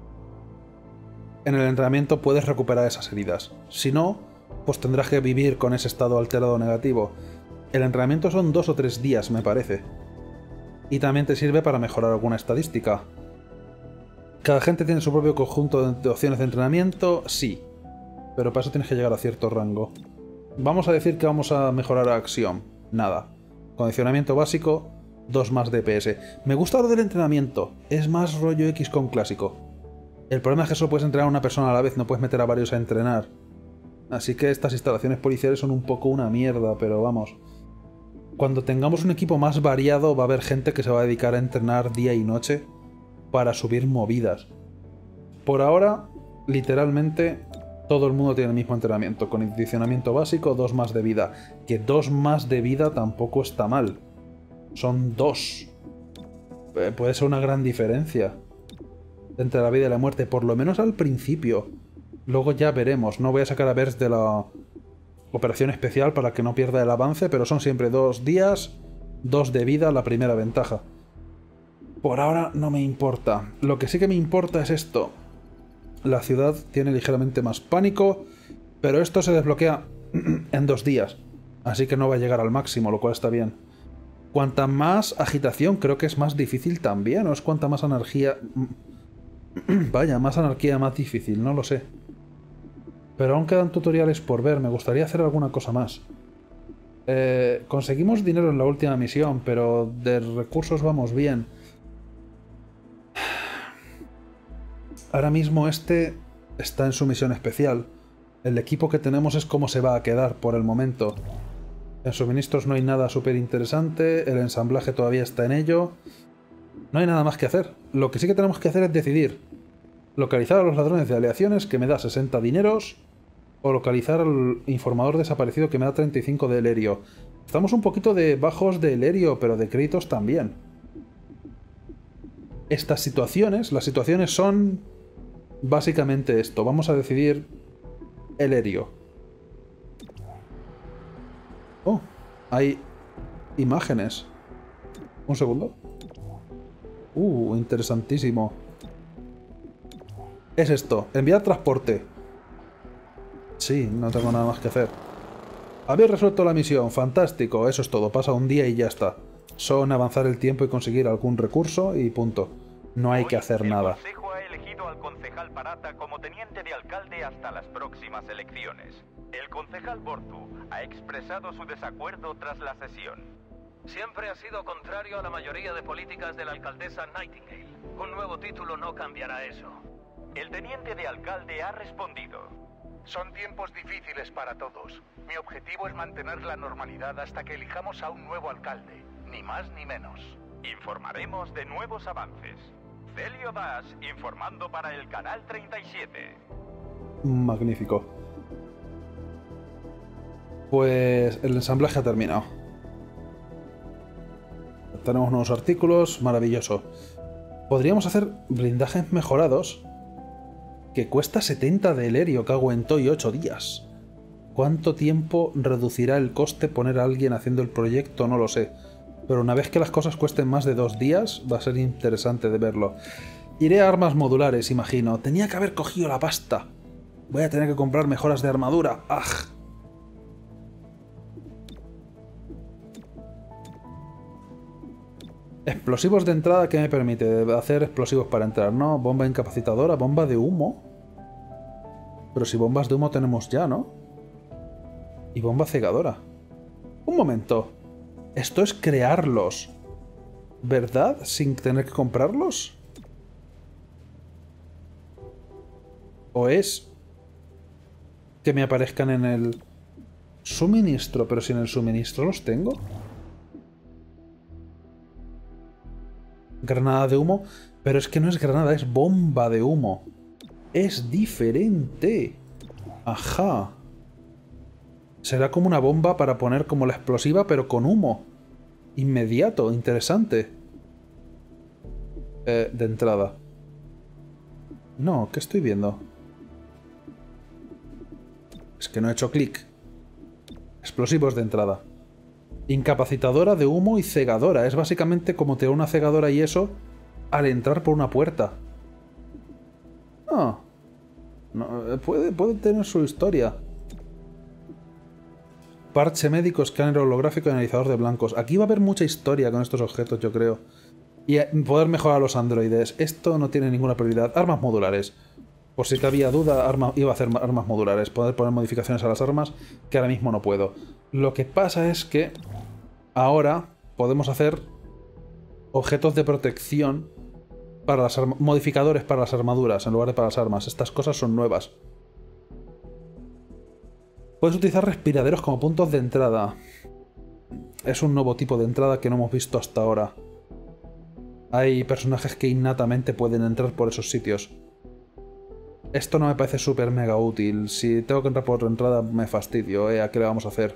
en el entrenamiento puedes recuperar esas heridas. Si no, pues tendrás que vivir con ese estado alterado negativo. El entrenamiento son 2 o 3 días, me parece. Y también te sirve para mejorar alguna estadística. ¿Cada gente tiene su propio conjunto de opciones de entrenamiento? Sí. Pero para eso tienes que llegar a cierto rango. Vamos a decir que vamos a mejorar a acción. Nada. Condicionamiento básico, 2 más DPS. Me gusta lo del entrenamiento. Es más rollo X con clásico. El problema es que solo puedes entrenar a una persona a la vez, no puedes meter a varios a entrenar. Así que estas instalaciones policiales son un poco una mierda, pero vamos. Cuando tengamos un equipo más variado va a haber gente que se va a dedicar a entrenar día y noche para subir movidas. Por ahora, literalmente, todo el mundo tiene el mismo entrenamiento. Condicionamiento básico, 2 más de vida. Que 2 más de vida tampoco está mal. Son 2. Puede ser una gran diferencia entre la vida y la muerte, por lo menos al principio. Luego ya veremos. No voy a sacar a Vers de la operación especial para que no pierda el avance, pero son siempre 2 días, 2 de vida, la primera ventaja. Por ahora no me importa. Lo que sí que me importa es esto. La ciudad tiene ligeramente más pánico, pero esto se desbloquea en 2 días. Así que no va a llegar al máximo, lo cual está bien. Cuanta más agitación, creo que es más difícil también, o es cuanta más anarquía... Vaya, más anarquía, más difícil, no lo sé. Pero aún quedan tutoriales por ver, me gustaría hacer alguna cosa más. Conseguimos dinero en la última misión, pero de recursos vamos bien. Ahora mismo este está en su misión especial. El equipo que tenemos es como se va a quedar por el momento. En suministros no hay nada súper interesante, el ensamblaje todavía está en ello. No hay nada más que hacer. Lo que sí que tenemos que hacer es decidir. Localizar a los ladrones de aleaciones, que me da 60 dineros. O localizar al informador desaparecido que me da 35 de Helerio. Estamos un poquito de bajos de Helerio, pero de créditos también. Estas situaciones, las situaciones son básicamente esto. Vamos a decidir Helerio. Oh, hay imágenes. Un segundo. Interesantísimo. Es esto, enviar transporte. Sí, no tengo nada más que hacer. Habéis resuelto la misión, fantástico, eso es todo, pasa un día y ya está. Son avanzar el tiempo y conseguir algún recurso y punto. No hay que hacer nada. El Consejo ha elegido al concejal Parata como teniente de alcalde hasta las próximas elecciones. El concejal Bortu ha expresado su desacuerdo tras la sesión. Siempre ha sido contrario a la mayoría de políticas de la alcaldesa Nightingale. Un nuevo título no cambiará eso. El teniente de alcalde ha respondido. Son tiempos difíciles para todos. Mi objetivo es mantener la normalidad hasta que elijamos a un nuevo alcalde. Ni más ni menos. Informaremos de nuevos avances. Celio Dash informando para el Canal 37. Magnífico. Pues el ensamblaje ha terminado. Tenemos nuevos artículos, maravilloso. Podríamos hacer blindajes mejorados que cuesta 70 de Helerio, cago en todo, y 8 días. ¿Cuánto tiempo reducirá el coste poner a alguien haciendo el proyecto? No lo sé. Pero una vez que las cosas cuesten más de 2 días, va a ser interesante de verlo. Iré a armas modulares, imagino. Tenía que haber cogido la pasta. Voy a tener que comprar mejoras de armadura. ¡Ah! Explosivos de entrada, ¿qué me permite? Hacer explosivos para entrar, ¿no? Bomba incapacitadora, bomba de humo. Pero si bombas de humo tenemos ya, ¿no? Y bomba cegadora. Un momento. Esto es crearlos, ¿verdad? Sin tener que comprarlos. ¿O es que me aparezcan en el suministro? Pero si en el suministro los tengo. Granada de humo, pero es que no es granada, es bomba de humo. Es diferente. Ajá. Será como una bomba para poner como la explosiva, pero con humo. Inmediato, interesante. De entrada. No, ¿qué estoy viendo? Es que no he hecho clic. Explosivos de entrada. Incapacitadora de humo y cegadora. Es básicamente como te da una cegadora y eso al entrar por una puerta. Ah. No, puede tener su historia. Parche médico, escáner holográfico y analizador de blancos. Aquí va a haber mucha historia con estos objetos, yo creo. Y poder mejorar los androides. Esto no tiene ninguna prioridad. Armas modulares. Por si te había duda, iba a hacer armas modulares. Poder poner modificaciones a las armas, que ahora mismo no puedo. Lo que pasa es que ahora podemos hacer objetos de protección para las modificadores para las armaduras en lugar de para las armas. Estas cosas son nuevas. Puedes utilizar respiraderos como puntos de entrada. Es un nuevo tipo de entrada que no hemos visto hasta ahora. Hay personajes que innatamente pueden entrar por esos sitios. Esto no me parece súper mega útil. Si tengo que entrar por otra entrada me fastidio, ¿A qué le vamos a hacer?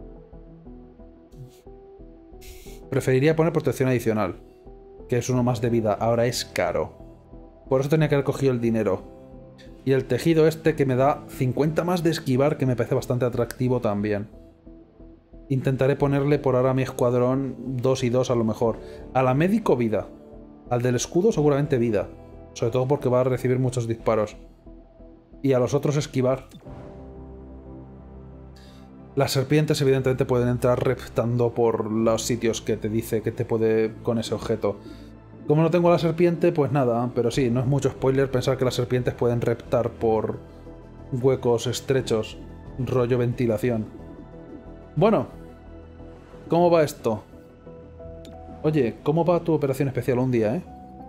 Preferiría poner protección adicional, que es uno más de vida. Ahora es caro. Por eso tenía que haber cogido el dinero. Y el tejido este que me da 50 más de esquivar, que me parece bastante atractivo también. Intentaré ponerle por ahora a mi escuadrón 2 y 2 a lo mejor. A la médico vida. Al del escudo seguramente vida. Sobre todo porque va a recibir muchos disparos. Y a los otros esquivar. Las serpientes evidentemente pueden entrar reptando por los sitios que te dice que te puede con ese objeto. Como no tengo a la serpiente, pues nada, pero sí, no es mucho spoiler pensar que las serpientes pueden reptar por huecos estrechos, rollo ventilación. Bueno, ¿cómo va esto? Oye, ¿cómo va tu operación especial un día,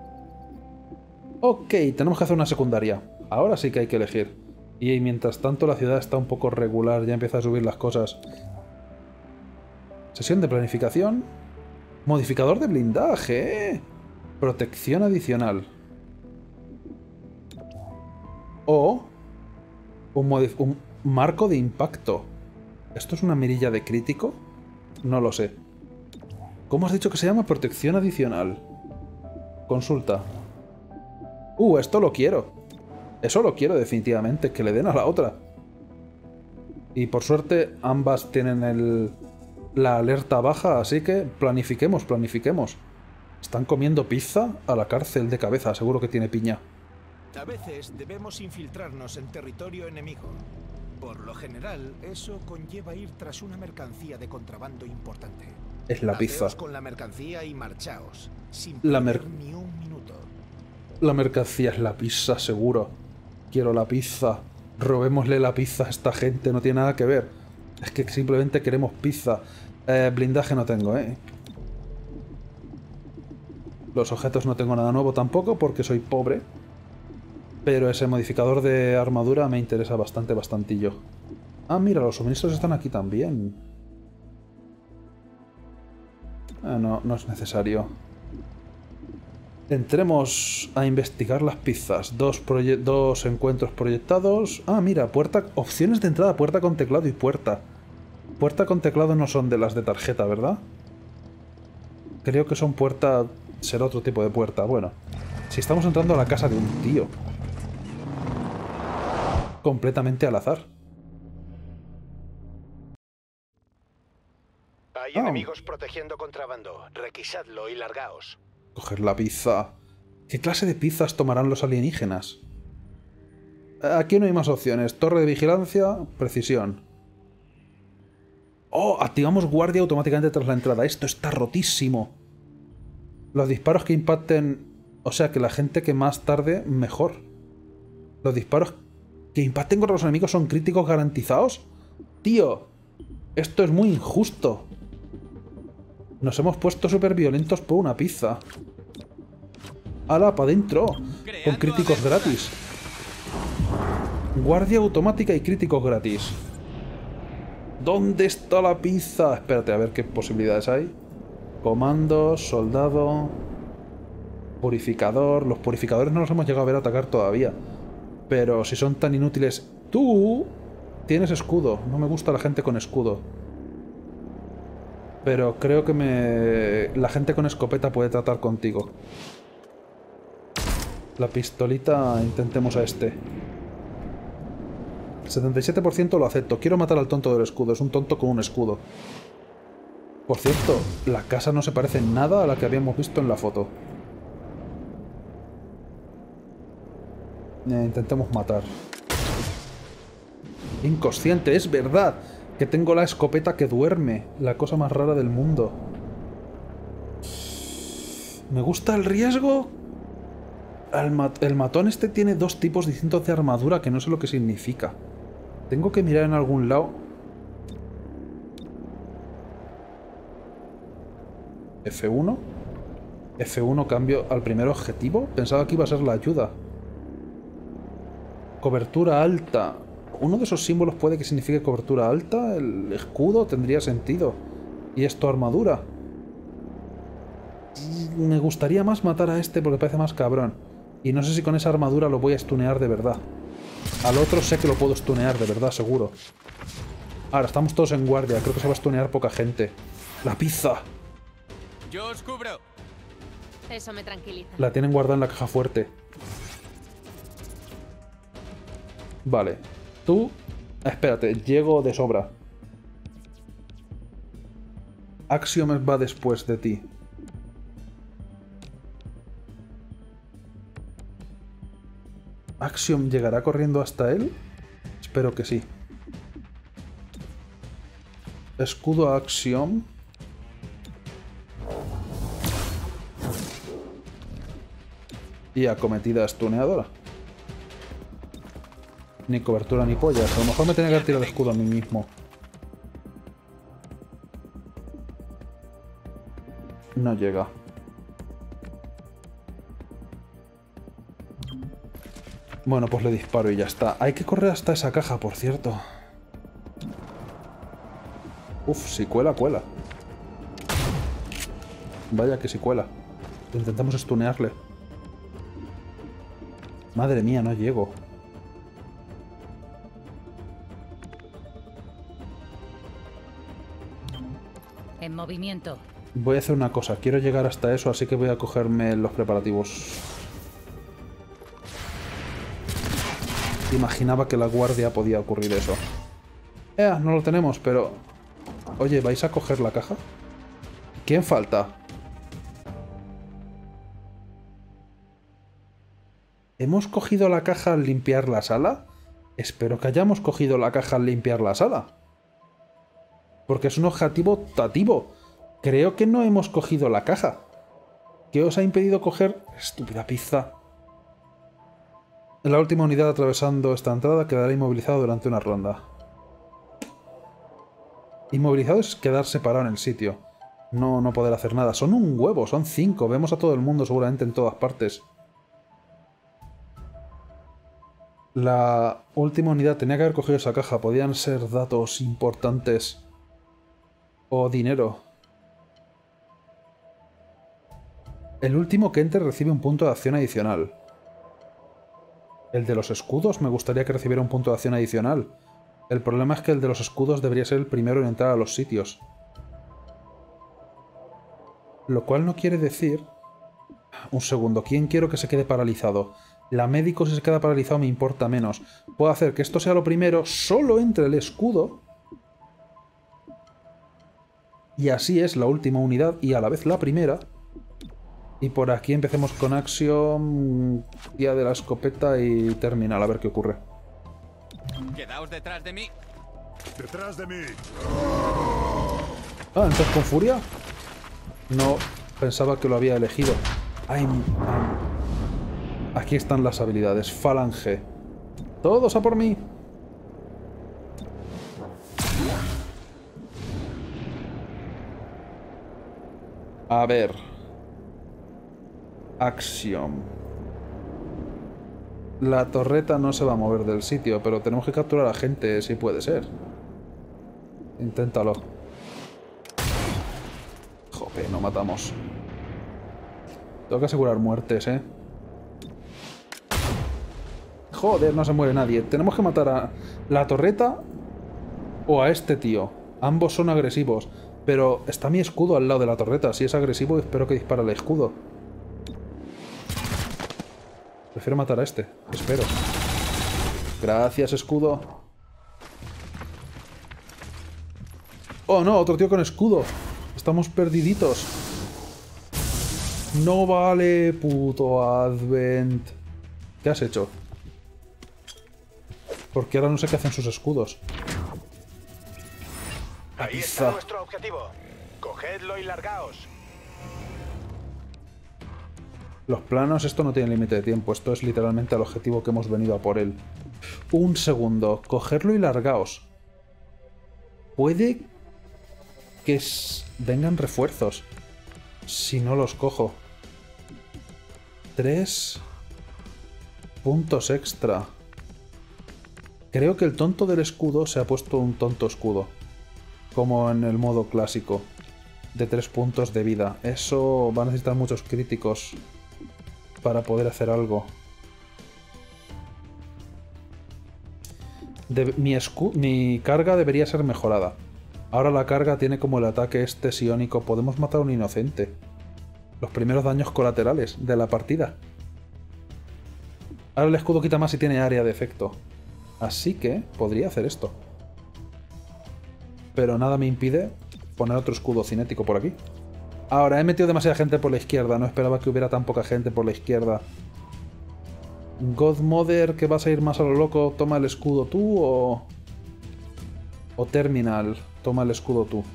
Ok, tenemos que hacer una secundaria. Ahora sí que hay que elegir. Y mientras tanto la ciudad está un poco regular, ya empieza a subir las cosas. Sesión de planificación. Modificador de blindaje, Protección adicional. O Marco de impacto. ¿Esto es una mirilla de crítico? No lo sé. ¿Cómo has dicho que se llama? Protección adicional. Consulta. Esto lo quiero. Eso lo quiero definitivamente, que le den a la otra. Y por suerte ambas tienen la alerta baja, así que planifiquemos. Están comiendo pizza a la cárcel de cabeza, seguro que tiene piña. A veces debemos infiltrarnos en territorio enemigo. Por lo general, eso conlleva ir tras una mercancía de contrabando importante. Es la pizza. Haceos con la mercancía y marchaos, sin perder ni un minuto. La mercancía es la pizza, seguro. Quiero la pizza. Robémosle la pizza a esta gente, no tiene nada que ver. Es que simplemente queremos pizza. Blindaje no tengo, Los objetos no tengo nada nuevo tampoco porque soy pobre. Pero ese modificador de armadura me interesa bastantillo. Ah, mira, los suministros están aquí también. No es necesario. Entremos a investigar las pizzas. Dos encuentros proyectados. Ah, mira, opciones de entrada, puerta con teclado y puerta. Puerta con teclado no son de las de tarjeta, ¿verdad? Creo que son puerta... Será otro tipo de puerta. Bueno, si estamos entrando a la casa de un tío. Completamente al azar. Hay enemigos protegiendo contrabando. Requisadlo y largaos. Coger la pizza. ¿Qué clase de pizzas tomarán los alienígenas? Aquí no hay más opciones. Torre de vigilancia, precisión. ¡Oh! Activamos guardia automáticamente tras la entrada. Esto está rotísimo. Los disparos que impacten... O sea, que la gente que más tarde, mejor. Los disparos que impacten contra los enemigos son críticos garantizados. Tío, esto es muy injusto. Nos hemos puesto súper violentos por una pizza. ¡Hala, para adentro! Con críticos gratis. Guardia automática y críticos gratis. ¿Dónde está la pizza? Espérate, a ver qué posibilidades hay. Comandos, soldado... Purificador... Los purificadores no los hemos llegado a ver atacar todavía. Pero si son tan inútiles... ¡Tú! Tienes escudo. No me gusta la gente con escudo. Pero creo que la gente con escopeta puede tratar contigo. La pistolita... Intentemos a este. 77% lo acepto. Quiero matar al tonto del escudo. Es un tonto con un escudo. Por cierto, la casa no se parece en nada a la que habíamos visto en la foto. Intentemos matar. Inconsciente, es verdad. Que tengo la escopeta que duerme. La cosa más rara del mundo. Me gusta el riesgo. El matón este tiene dos tipos distintos de armadura que no sé lo que significa. Tengo que mirar en algún lado. F1. F1 cambio al primer objetivo. Pensaba que iba a ser la ayuda. Cobertura alta. Uno de esos símbolos puede que signifique cobertura alta. El escudo tendría sentido. Y esto armadura. Me gustaría más matar a este porque parece más cabrón. Y no sé si con esa armadura lo voy a stunear de verdad. Al otro sé que lo puedo stunear de verdad, seguro. Ahora, estamos todos en guardia. Creo que se va a stunear poca gente. ¡La pizza! Yo os cubro. Eso me tranquiliza. La tienen guardada en la caja fuerte. Vale. Tú... Espérate, llego de sobra. Axiomes va después de ti. ¿Axiom llegará corriendo hasta él? Espero que sí. Escudo a Axiom. Y acometida stuneadora. Ni cobertura ni pollas. A lo mejor me tenía que haber tirado el escudo a mí mismo. No llega. Bueno, pues le disparo y ya está. Hay que correr hasta esa caja, por cierto. Uf, si cuela, cuela. Vaya que si cuela. Intentamos stunearle. Madre mía, no llego. movimiento. Voy a hacer una cosa. Quiero llegar hasta eso, así que voy a cogerme los preparativos. Imaginaba que la guardia podía ocurrir eso. No lo tenemos, pero... Oye, ¿vais a coger la caja? ¿Quién falta? ¿Hemos cogido la caja al limpiar la sala? Espero que hayamos cogido la caja al limpiar la sala. Porque es un objetivo tativo. Creo que no hemos cogido la caja. ¿Qué os ha impedido coger? Estúpida pizza. La última unidad atravesando esta entrada quedará inmovilizado durante una ronda. Inmovilizado es quedar separado en el sitio. No poder hacer nada. Son un huevo, son 5. Vemos a todo el mundo seguramente en todas partes. La última unidad tenía que haber cogido esa caja. Podían ser datos importantes. O dinero. El último que entre recibe un punto de acción adicional. El de los escudos me gustaría que recibiera un punto de acción adicional. El problema es que el de los escudos debería ser el primero en entrar a los sitios. Lo cual no quiere decir... Un segundo, ¿quién quiero que se quede paralizado? La médico, si se queda paralizado, me importa menos. Puedo hacer que esto sea lo primero, solo entre el escudo. Y así es la última unidad y a la vez la primera. Y por aquí empecemos con Axiom, Día de la Escopeta y Terminal, a ver qué ocurre. Quedaos detrás de mí. ¡Detrás de mí! Ah, ¿entonces con furia? No, pensaba que lo había elegido. Aquí están las habilidades. Falange. ¡Todos a por mí! A ver. Axiom. La torreta no se va a mover del sitio, pero tenemos que capturar a gente si puede ser. Inténtalo. Jope, no matamos. Tengo que asegurar muertes, ¿eh? Joder, no se muere nadie. Tenemos que matar a la torreta o a este tío. Ambos son agresivos, pero está mi escudo al lado de la torreta. Si es agresivo, espero que dispare el escudo. Prefiero matar a este. Espero. Gracias, escudo. Oh, no, otro tío con escudo. Estamos perdiditos. No vale, puto Advent. ¿Qué has hecho? Porque ahora no sé qué hacen sus escudos. Ahí está nuestro objetivo. Cogedlo y largaos. Los planos, esto no tiene límite de tiempo. Esto es literalmente el objetivo que hemos venido a por él. Un segundo. Cogerlo y largaos. Puede que vengan refuerzos. Si no los cojo. 3 puntos extra. Creo que el tonto del escudo se ha puesto un tonto escudo. Como en el modo clásico. De 3 puntos de vida. Eso va a necesitar muchos críticos para poder hacer algo. Mi carga debería ser mejorada. Ahora la carga tiene como el ataque este psiónico. Podemos matar a un inocente. Los primeros daños colaterales de la partida. Ahora el escudo quita más y tiene área de efecto. Así que podría hacer esto. Pero nada me impide poner otro escudo cinético por aquí. Ahora, he metido demasiada gente por la izquierda. No esperaba que hubiera tan poca gente por la izquierda. Godmother, que vas a ir más a lo loco, toma el escudo tú o Terminal, toma el escudo tú.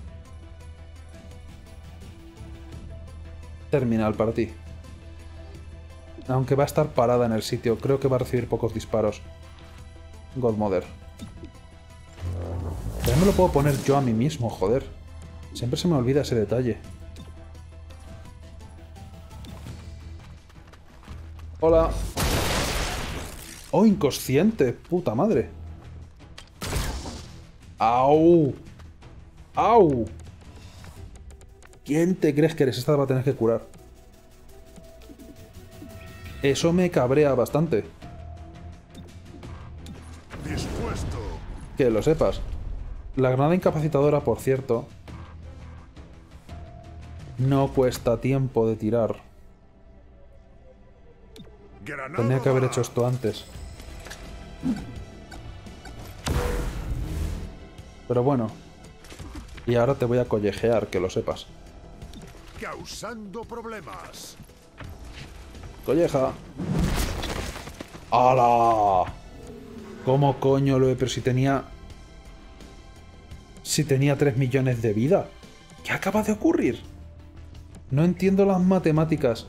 Terminal para ti. Aunque va a estar parada en el sitio, creo que va a recibir pocos disparos. Godmother. Ya me lo puedo poner yo a mí mismo, joder. Siempre se me olvida ese detalle. Hola. Oh, inconsciente. Puta madre. ¡Au! ¡Au! ¿Quién te crees que eres? Esta va a tener que curar. Eso me cabrea bastante. Dispuesto. Que lo sepas. La granada incapacitadora, por cierto, No cuesta tiempo de tirar. Tenía que haber hecho esto antes. Pero bueno. Y ahora te voy a collejear, que lo sepas. Causando problemas. ¡Colleja! ¡Hala! ¿Cómo coño lo he...? Pero si tenía... Si tenía 3 millones de vida. ¿Qué acaba de ocurrir? No entiendo las matemáticas.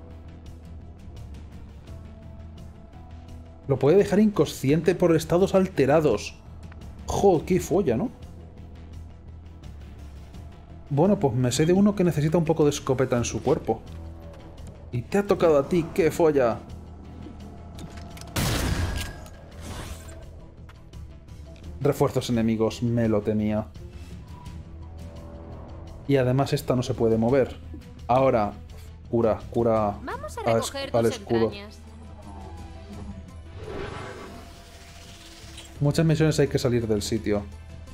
Lo puede dejar inconsciente por estados alterados. ¡Joder, qué folla!, ¿no? Bueno, pues me sé de uno que necesita un poco de escopeta en su cuerpo. Y te ha tocado a ti, ¡qué folla! Refuerzos enemigos, me lo temía. Y además esta no se puede mover. Ahora, cura Vamos a recoger al tus escudo. entrañas. Muchas misiones hay que salir del sitio.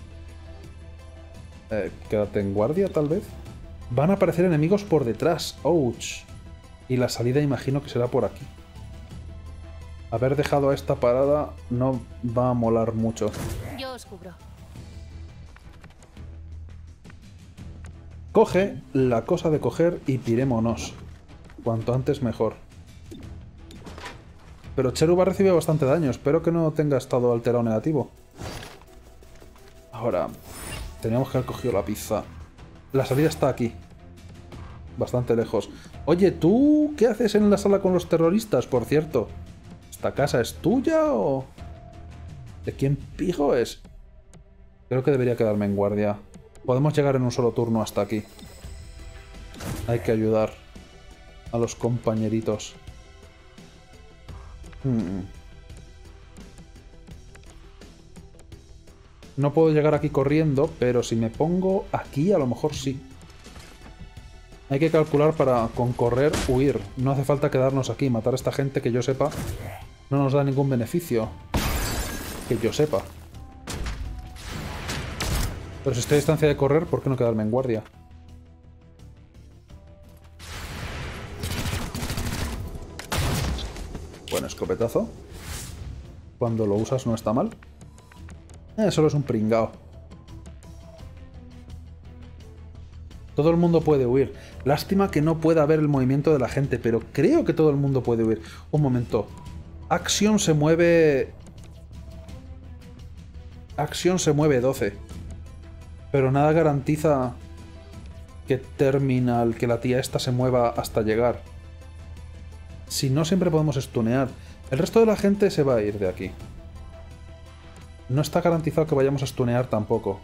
Quédate en guardia, tal vez. Van a aparecer enemigos por detrás. ¡Ouch! Y la salida imagino que será por aquí. Haber dejado a esta parada no va a molar mucho. Yo os cubro. Coge la cosa de coger y pirémonos. Cuanto antes mejor. Pero Cherub ha recibido bastante daño. Espero que no tenga estado alterado negativo. Ahora, teníamos que haber cogido la pizza. La salida está aquí. Bastante lejos. Oye, ¿tú qué haces en la sala con los terroristas, por cierto? ¿Esta casa es tuya o...? ¿De quién pijo es? Creo que debería quedarme en guardia. Podemos llegar en un solo turno hasta aquí. Hay que ayudar a los compañeritos. No puedo llegar aquí corriendo, pero si me pongo aquí a lo mejor sí. Hay que calcular para con correr, huir. No hace falta quedarnos aquí. Matar a esta gente, que yo sepa, no nos da ningún beneficio. Que yo sepa. Pero si estoy a distancia de correr, ¿por qué no quedarme en guardia? Buen escopetazo. Cuando lo usas no está mal. Solo es un pringao. Todo el mundo puede huir. Lástima que no pueda ver el movimiento de la gente, pero creo que todo el mundo puede huir. Un momento. Action se mueve... Action se mueve 12. Pero nada garantiza que Terminal, que la tía esta se mueva hasta llegar. Si no, siempre podemos stunear. El resto de la gente se va a ir de aquí. No está garantizado que vayamos a stunear tampoco.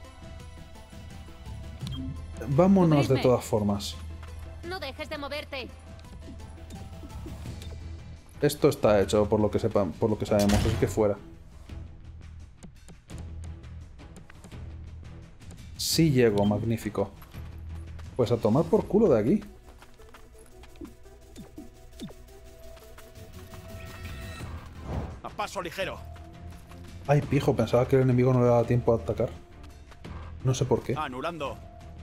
Vámonos de todas formas. No dejes de moverte. Esto está hecho por lo que sepan, por lo que sabemos, así que fuera. Sí llego, magnífico. Pues a tomar por culo de aquí. A paso ligero. Ay, pijo, pensaba que el enemigo no le daba tiempo a atacar. No sé por qué. Anulando.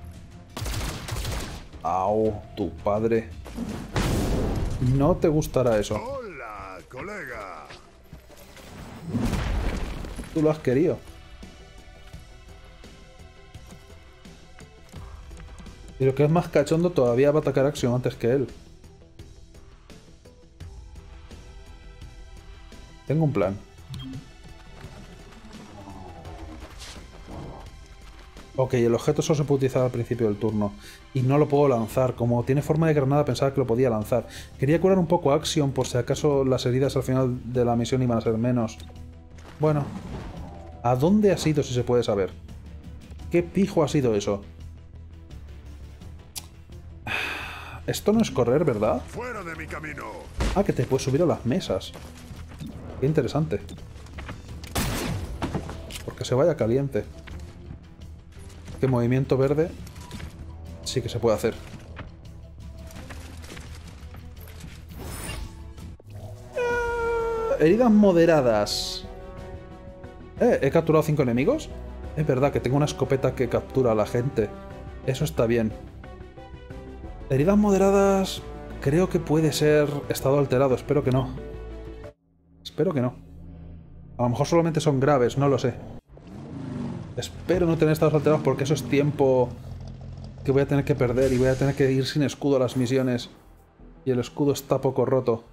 Au, tu padre. No te gustará eso. Hola, colega. Tú lo has querido. Y lo que es más cachondo, todavía va a atacar Action antes que él. Tengo un plan. Ok, el objeto solo se puede utilizar al principio del turno. Y no lo puedo lanzar. Como tiene forma de granada, pensaba que lo podía lanzar. Quería curar un poco a Action por si acaso las heridas al final de la misión iban a ser menos. Bueno. ¿A dónde has ido, si se puede saber? ¿Qué pijo ha sido eso? Esto no es correr, ¿verdad? Fuera de mi camino. Ah, que te puedes subir a las mesas. Qué interesante. Porque se vaya caliente. Que movimiento verde sí que se puede hacer. Heridas moderadas. ¿He capturado 5 enemigos? Es verdad que tengo una escopeta que captura a la gente. Eso está bien. Heridas moderadas... Creo que puede ser estado alterado. Espero que no. Espero que no. A lo mejor solamente son graves, no lo sé. Espero no tener estados alterados porque eso es tiempo que voy a tener que perder y voy a tener que ir sin escudo a las misiones. Y el escudo está poco roto.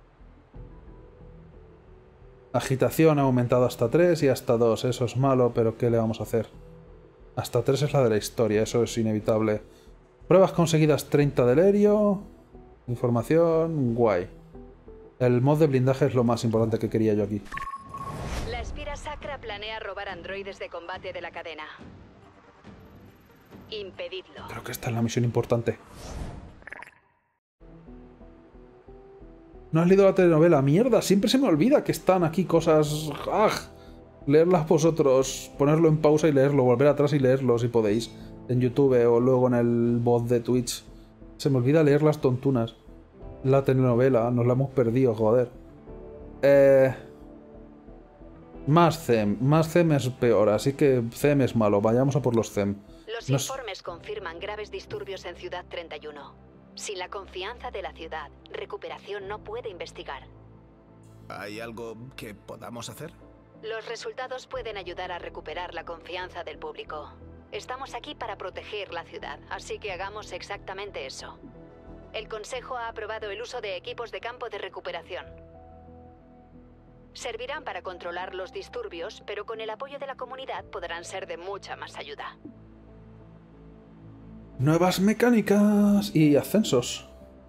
Agitación ha aumentado hasta 3 y hasta 2. Eso es malo, pero ¿qué le vamos a hacer? Hasta 3 es la de la historia, eso es inevitable. Pruebas conseguidas 30 del aéreo. Información, guay. El mod de blindaje es lo más importante que quería yo aquí. La Espira Sacra planea robar androides de combate de la cadena. Impedidlo. Creo que esta es la misión importante. ¿No has leído la telenovela? ¡Mierda! Siempre se me olvida que están aquí cosas... ¡Ah! Leerlas vosotros, ponerlo en pausa y leerlo, volver atrás y leerlo si podéis. En YouTube o luego en el bot de Twitch. Se me olvida leer las tontunas. La telenovela, nos la hemos perdido, joder. Más CEM. Más CEM es peor, así que CEM es malo. Vayamos a por los CEM. Los informes confirman graves disturbios en Ciudad 31. Sin la confianza de la ciudad, Recuperación no puede investigar. ¿Hay algo que podamos hacer? Los resultados pueden ayudar a recuperar la confianza del público. Estamos aquí para proteger la ciudad, así que hagamos exactamente eso. El Consejo ha aprobado el uso de equipos de campo de recuperación. Servirán para controlar los disturbios, pero con el apoyo de la comunidad podrán ser de mucha más ayuda. Nuevas mecánicas y ascensos.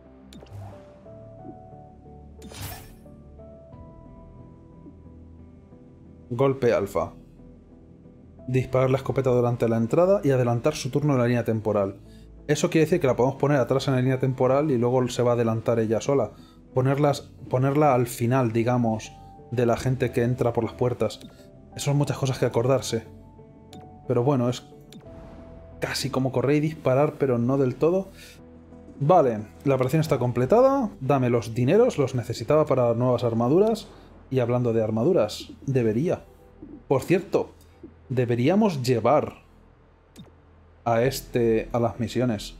Golpe alfa. Disparar la escopeta durante la entrada y adelantar su turno en la línea temporal. Eso quiere decir que la podemos poner atrás en la línea temporal y luego se va a adelantar ella sola. Ponerla al final, digamos, de la gente que entra por las puertas. Eso son muchas cosas que acordarse. Pero bueno, es casi como correr y disparar, pero no del todo. Vale, la operación está completada. Dame los dineros, los necesitaba para nuevas armaduras. Y hablando de armaduras, debería. Por cierto, deberíamos llevar a las misiones.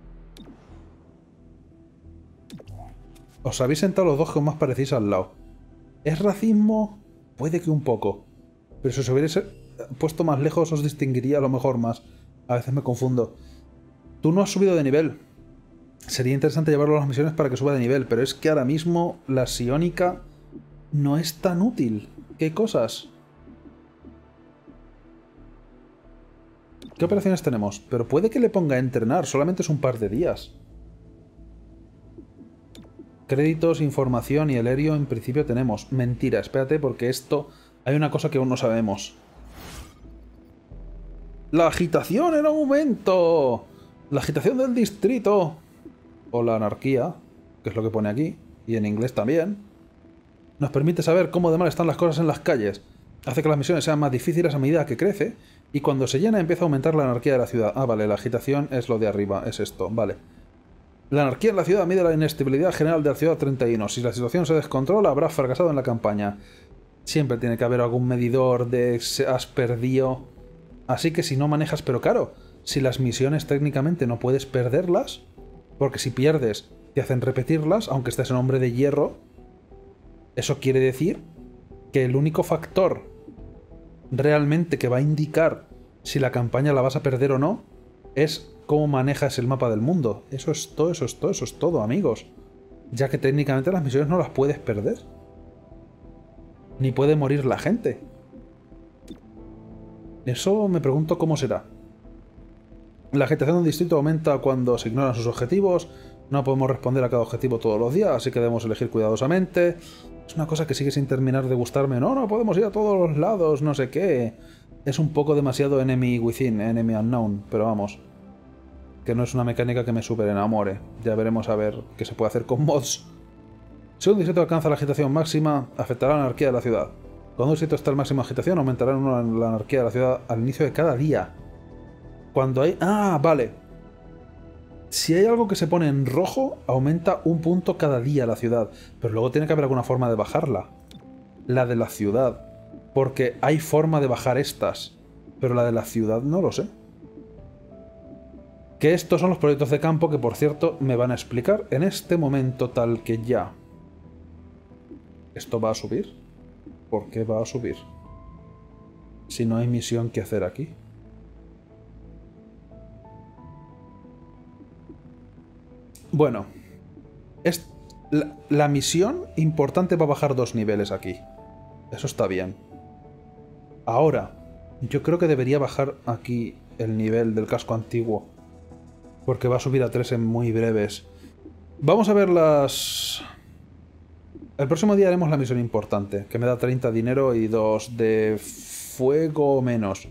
Os habéis sentado los dos que más parecéis al lado. ¿Es racismo? Puede que un poco. Pero si os hubierais puesto más lejos os distinguiría a lo mejor más. A veces me confundo. Tú no has subido de nivel. Sería interesante llevarlo a las misiones para que suba de nivel, pero es que ahora mismo la psiónica no es tan útil. ¿Qué cosas? ¿Qué operaciones tenemos? Pero puede que le ponga a entrenar, solamente es un par de días. Créditos, información y el aéreo en principio tenemos. Mentira, espérate porque esto... Hay una cosa que aún no sabemos. ¡La agitación en aumento! ¡La agitación del distrito! O la anarquía, que es lo que pone aquí, y en inglés también. Nos permite saber cómo de mal están las cosas en las calles. Hace que las misiones sean más difíciles a medida que crece. Y cuando se llena empieza a aumentar la anarquía de la ciudad. Ah, vale, la agitación es lo de arriba, es esto, vale. La anarquía en la ciudad mide la inestabilidad general de la ciudad 31. Si la situación se descontrola, habrás fracasado en la campaña. Siempre tiene que haber algún medidor de has perdido. Así que si no manejas, pero claro, si las misiones técnicamente no puedes perderlas, porque si pierdes te hacen repetirlas, aunque estés en Hombre de Hierro, eso quiere decir que el único factor realmente que va a indicar si la campaña la vas a perder o no es cómo manejas el mapa del mundo. Eso es todo, eso es todo, eso es todo, amigos. Ya que técnicamente las misiones no las puedes perder. Ni puede morir la gente. Eso me pregunto cómo será. La agitación de un distrito aumenta cuando se ignoran sus objetivos. No podemos responder a cada objetivo todos los días, así que debemos elegir cuidadosamente. Es una cosa que sigue sin terminar de gustarme. No podemos ir a todos los lados, no sé qué. Es un poco demasiado enemy within, enemy unknown, pero vamos. Que no es una mecánica que me super enamore. Ya veremos a ver qué se puede hacer con mods. Si un distrito alcanza la agitación máxima, afectará la anarquía de la ciudad. Cuando un distrito está en máxima agitación, aumentará la anarquía de la ciudad al inicio de cada día. Cuando hay... Ah, vale. Si hay algo que se pone en rojo, aumenta un punto cada día la ciudad. Pero luego tiene que haber alguna forma de bajarla. La de la ciudad. Porque hay forma de bajar estas. Pero la de la ciudad no lo sé. Que estos son los proyectos de campo que, por cierto, me van a explicar en este momento tal que ya. ¿Esto va a subir? ¿Por qué va a subir? Si no hay misión que hacer aquí. Bueno. La misión importante va a bajar 2 niveles aquí. Eso está bien. Ahora, yo creo que debería bajar aquí el nivel del casco antiguo. Porque va a subir a 3 en muy breves. Vamos a ver las... El próximo día haremos la misión importante, que me da 30 dinero y 2 de fuego o menos.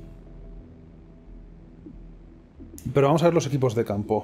Pero vamos a ver los equipos de campo.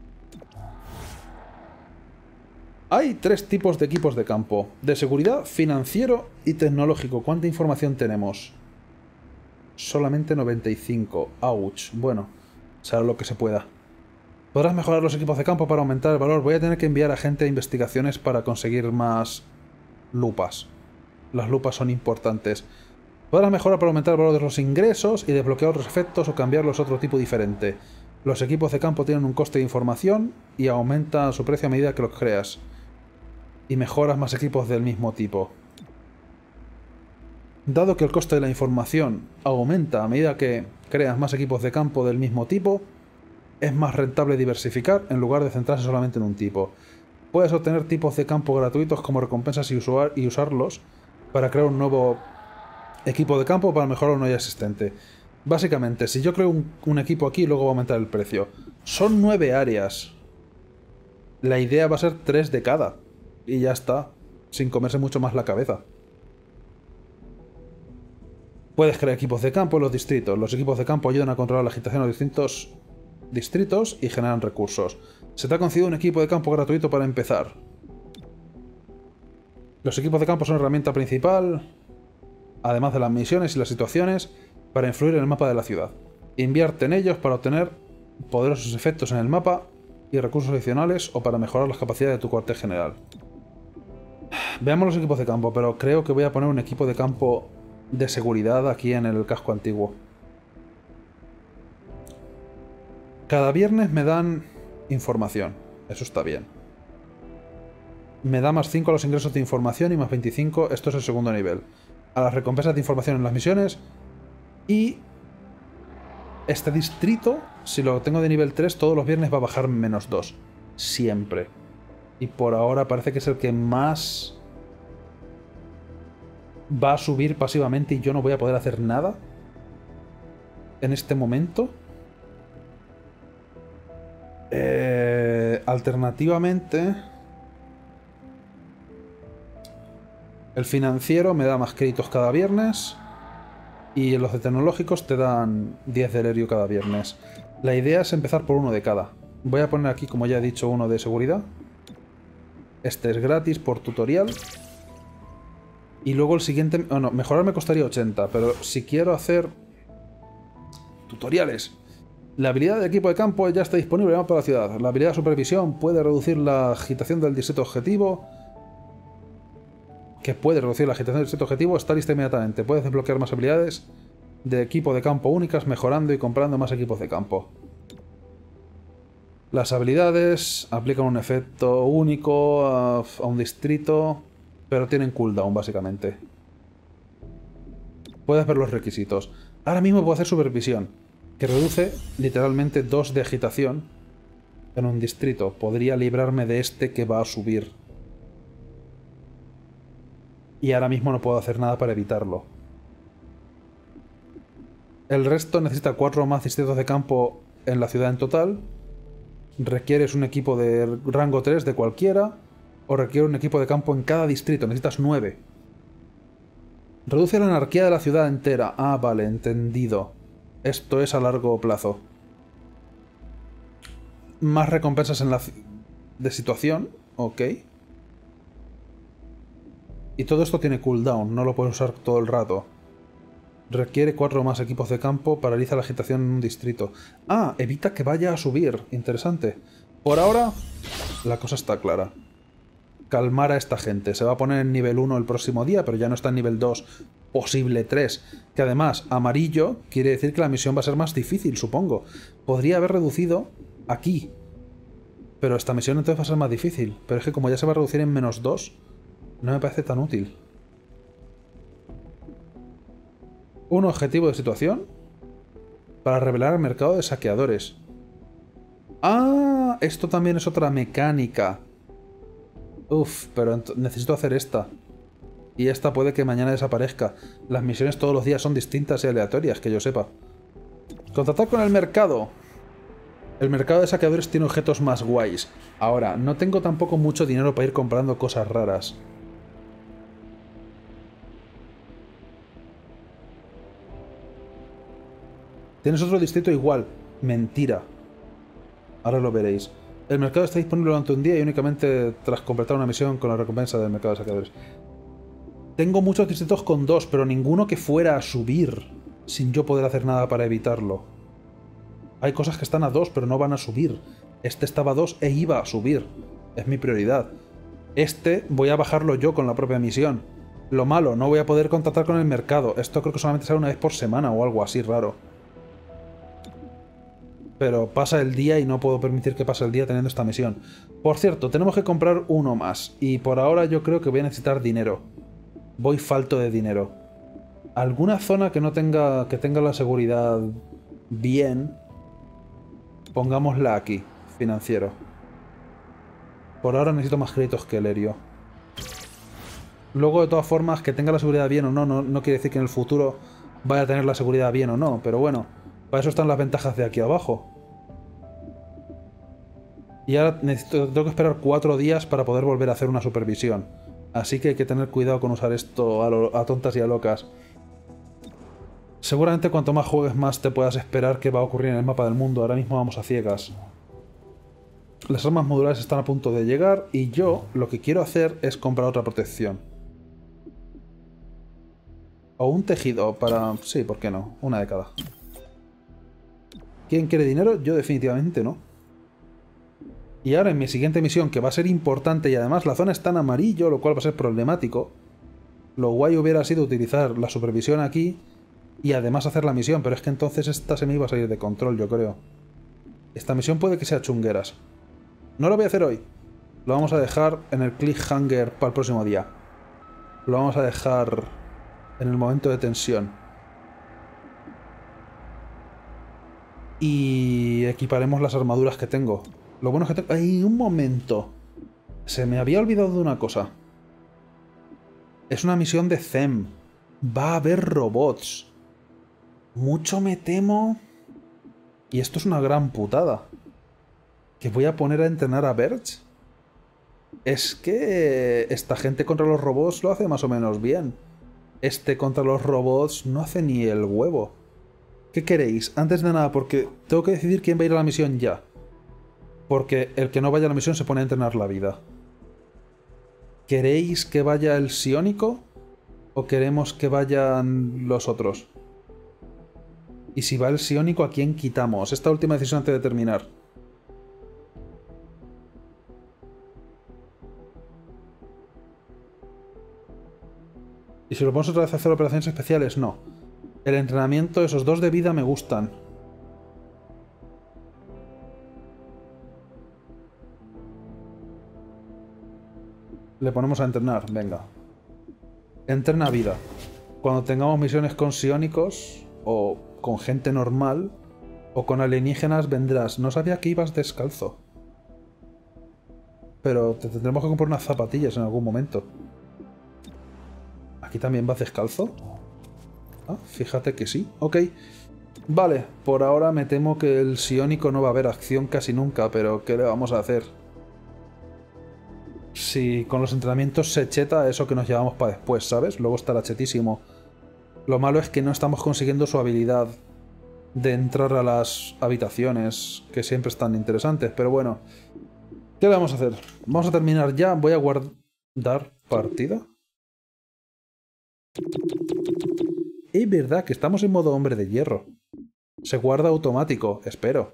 Hay 3 tipos de equipos de campo. De seguridad, financiero y tecnológico. ¿Cuánta información tenemos? Solamente 95. Ouch. Bueno, será lo que se pueda. Podrás mejorar los equipos de campo para aumentar el valor. Voy a tener que enviar a gente a investigaciones para conseguir más lupas. Las lupas son importantes. Podrás mejorar para aumentar el valor de los ingresos y desbloquear otros efectos o cambiarlos a otro tipo diferente. Los equipos de campo tienen un coste de información y aumenta su precio a medida que los creas. Y mejoras más equipos del mismo tipo. Dado que el coste de la información aumenta a medida que creas más equipos de campo del mismo tipo, es más rentable diversificar en lugar de centrarse solamente en un tipo. Puedes obtener tipos de campo gratuitos como recompensas y usarlos para crear un nuevo equipo de campo para mejorar uno ya existente. Básicamente, si yo creo un equipo aquí, luego va a aumentar el precio. Son 9 áreas. La idea va a ser 3 de cada. Y ya está, sin comerse mucho más la cabeza. Puedes crear equipos de campo en los distritos. Los equipos de campo ayudan a controlar la agitación en los distintos distritos y generan recursos. Se te ha concedido un equipo de campo gratuito para empezar. Los equipos de campo son herramienta principal, además de las misiones y las situaciones, para influir en el mapa de la ciudad. Invierte en ellos para obtener poderosos efectos en el mapa y recursos adicionales o para mejorar las capacidades de tu cuartel general. Veamos los equipos de campo, pero creo que voy a poner un equipo de campo de seguridad aquí en el casco antiguo. Cada viernes me dan información. Eso está bien. Me da más 5 a los ingresos de información y más 25, esto es el segundo nivel. A las recompensas de información en las misiones. Y este distrito, si lo tengo de nivel 3, todos los viernes va a bajar menos 2. Siempre. Y por ahora parece que es el que más va a subir pasivamente y yo no voy a poder hacer nada en este momento. Alternativamente, el financiero me da más créditos cada viernes y los de tecnológicos te dan 10 de Lerio cada viernes. La idea es empezar por uno de cada. Voy a poner aquí, como ya he dicho, uno de seguridad. Este es gratis por tutorial. Y luego el siguiente... Oh, no, mejorar me costaría 80, pero si quiero hacer tutoriales. La habilidad de equipo de campo ya está disponible en el mapa de la ciudad. La habilidad de supervisión puede reducir la agitación del distrito objetivo. Está lista inmediatamente. Puedes desbloquear más habilidades de equipo de campo únicas mejorando y comprando más equipos de campo. Las habilidades aplican un efecto único a un distrito, pero tienen cooldown básicamente. Puedes ver los requisitos. Ahora mismo puedo hacer supervisión, que reduce literalmente 2 de agitación en un distrito. Podría librarme de este que va a subir. Y ahora mismo no puedo hacer nada para evitarlo. El resto necesita 4 o más distritos de campo en la ciudad en total. Requieres un equipo de rango 3 de cualquiera. O requiere un equipo de campo en cada distrito. Necesitas 9. Reduce la anarquía de la ciudad entera. Ah, vale, entendido. Esto es a largo plazo. Más recompensas en la de situación. Ok. Y todo esto tiene cooldown. No lo puedes usar todo el rato. Requiere 4 o más equipos de campo. Paraliza la agitación en un distrito. Ah, evita que vaya a subir. Interesante. Por ahora, la cosa está clara. Calmar a esta gente. Se va a poner en nivel 1 el próximo día, pero ya no está en nivel 2. Posible 3. Que además, amarillo quiere decir que la misión va a ser más difícil, supongo. Podría haber reducido aquí. Pero esta misión entonces va a ser más difícil. Pero es que como ya se va a reducir en -2, no me parece tan útil. Un objetivo de situación para revelar el mercado de saqueadores. ¡Ah! Esto también es otra mecánica. Uf, pero necesito hacer esta. Y esta puede que mañana desaparezca. Las misiones todos los días son distintas y aleatorias, que yo sepa. Contactar con el mercado. El mercado de saqueadores tiene objetos más guays. Ahora, no tengo tampoco mucho dinero para ir comprando cosas raras. ¿Tienes otro distrito igual? Mentira. Ahora lo veréis. El mercado está disponible durante un día y únicamente tras completar una misión con la recompensa del mercado de saqueadores. Tengo muchos distritos con 2, pero ninguno que fuera a subir sin yo poder hacer nada para evitarlo. Hay cosas que están a 2, pero no van a subir. Este estaba a 2 e iba a subir. Es mi prioridad. Este voy a bajarlo yo con la propia misión. Lo malo, no voy a poder contactar con el mercado. Esto creo que solamente sale una vez por semana o algo así raro. Pero pasa el día y no puedo permitir que pase el día teniendo esta misión. Por cierto, tenemos que comprar uno más. Y por ahora yo creo que voy a necesitar dinero. Voy falto de dinero. Alguna zona que no tenga, que tenga la seguridad bien, pongámosla aquí, financiero. Por ahora necesito más créditos que Lerio. Luego, de todas formas, que tenga la seguridad bien o no, no quiere decir que en el futuro vaya a tener la seguridad bien o no. Pero bueno, para eso están las ventajas de aquí abajo. Y ahora tengo que esperar 4 días para poder volver a hacer una supervisión. Así que hay que tener cuidado con usar esto a tontas y a locas. Seguramente cuanto más juegues más te puedas esperar qué va a ocurrir en el mapa del mundo. Ahora mismo vamos a ciegas. Las armas modulares están a punto de llegar y yo lo que quiero hacer es comprar otra protección. O un tejido para... sí, ¿por qué no? Una de cada. ¿Quién quiere dinero? Yo definitivamente no. Y ahora en mi siguiente misión, que va a ser importante y además la zona está en amarillo, lo cual va a ser problemático. Lo guay hubiera sido utilizar la supervisión aquí y además hacer la misión, pero es que entonces esta se me iba a salir de control, yo creo. Esta misión puede que sea chungueras. No lo voy a hacer hoy. Lo vamos a dejar en el cliffhanger para el próximo día. Lo vamos a dejar en el momento de tensión. Y equiparemos las armaduras que tengo. Lo bueno es que tengo... ¡ay, un momento! Se me había olvidado de una cosa. Es una misión de Zem. Va a haber robots. Mucho me temo... y esto es una gran putada. ¿Que voy a poner a entrenar a Verge? Es que... esta gente contra los robots lo hace más o menos bien. Este contra los robots no hace ni el huevo. ¿Qué queréis? Antes de nada, porque tengo que decidir quién va a ir a la misión ya. Porque el que no vaya a la misión se pone a entrenar la vida. ¿Queréis que vaya el psiónico? ¿O queremos que vayan los otros? Y si va el psiónico, ¿a quién quitamos? Esta última decisión antes de terminar. ¿Y si lo ponemos otra vez a hacer operaciones especiales? No. El entrenamiento, esos 2 de vida me gustan. Le ponemos a entrenar, venga. Entrena vida. Cuando tengamos misiones con psiónicos, o con gente normal, o con alienígenas, vendrás. No sabía que ibas descalzo. Pero te tendremos que comprar unas zapatillas en algún momento. ¿Aquí también vas descalzo? Ah, fíjate que sí. Ok. Vale, por ahora me temo que el psiónico no va a haber acción casi nunca, pero ¿qué le vamos a hacer? Si con los entrenamientos se cheta, eso que nos llevamos para después, ¿sabes? Luego estará chetísimo. Lo malo es que no estamos consiguiendo su habilidad de entrar a las habitaciones, que siempre están interesantes, pero bueno. ¿Qué le vamos a hacer? Vamos a terminar ya. Voy a guardar partida. Es verdad que estamos en modo hombre de hierro. Se guarda automático, espero.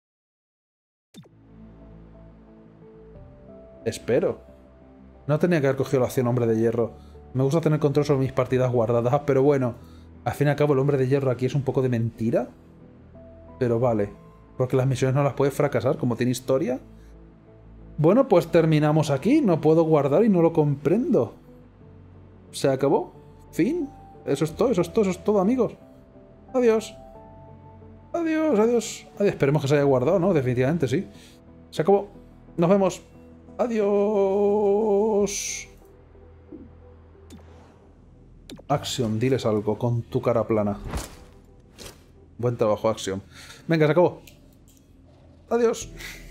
Espero. No tenía que haber cogido la opción hombre de hierro. Me gusta tener control sobre mis partidas guardadas, pero bueno. Al fin y al cabo el hombre de hierro aquí es un poco de mentira. Pero vale. Porque las misiones no las puedes fracasar, como tiene historia. Bueno, pues terminamos aquí. No puedo guardar y no lo comprendo. Se acabó. Fin. Eso es todo, eso es todo, eso es todo, amigos. Adiós. Adiós, adiós. Adiós. Esperemos que se haya guardado, ¿no? Definitivamente, sí. Se acabó. Nos vemos. Adiós. Axiom, diles algo con tu cara plana. Buen trabajo, Axiom. Venga, se acabó. Adiós.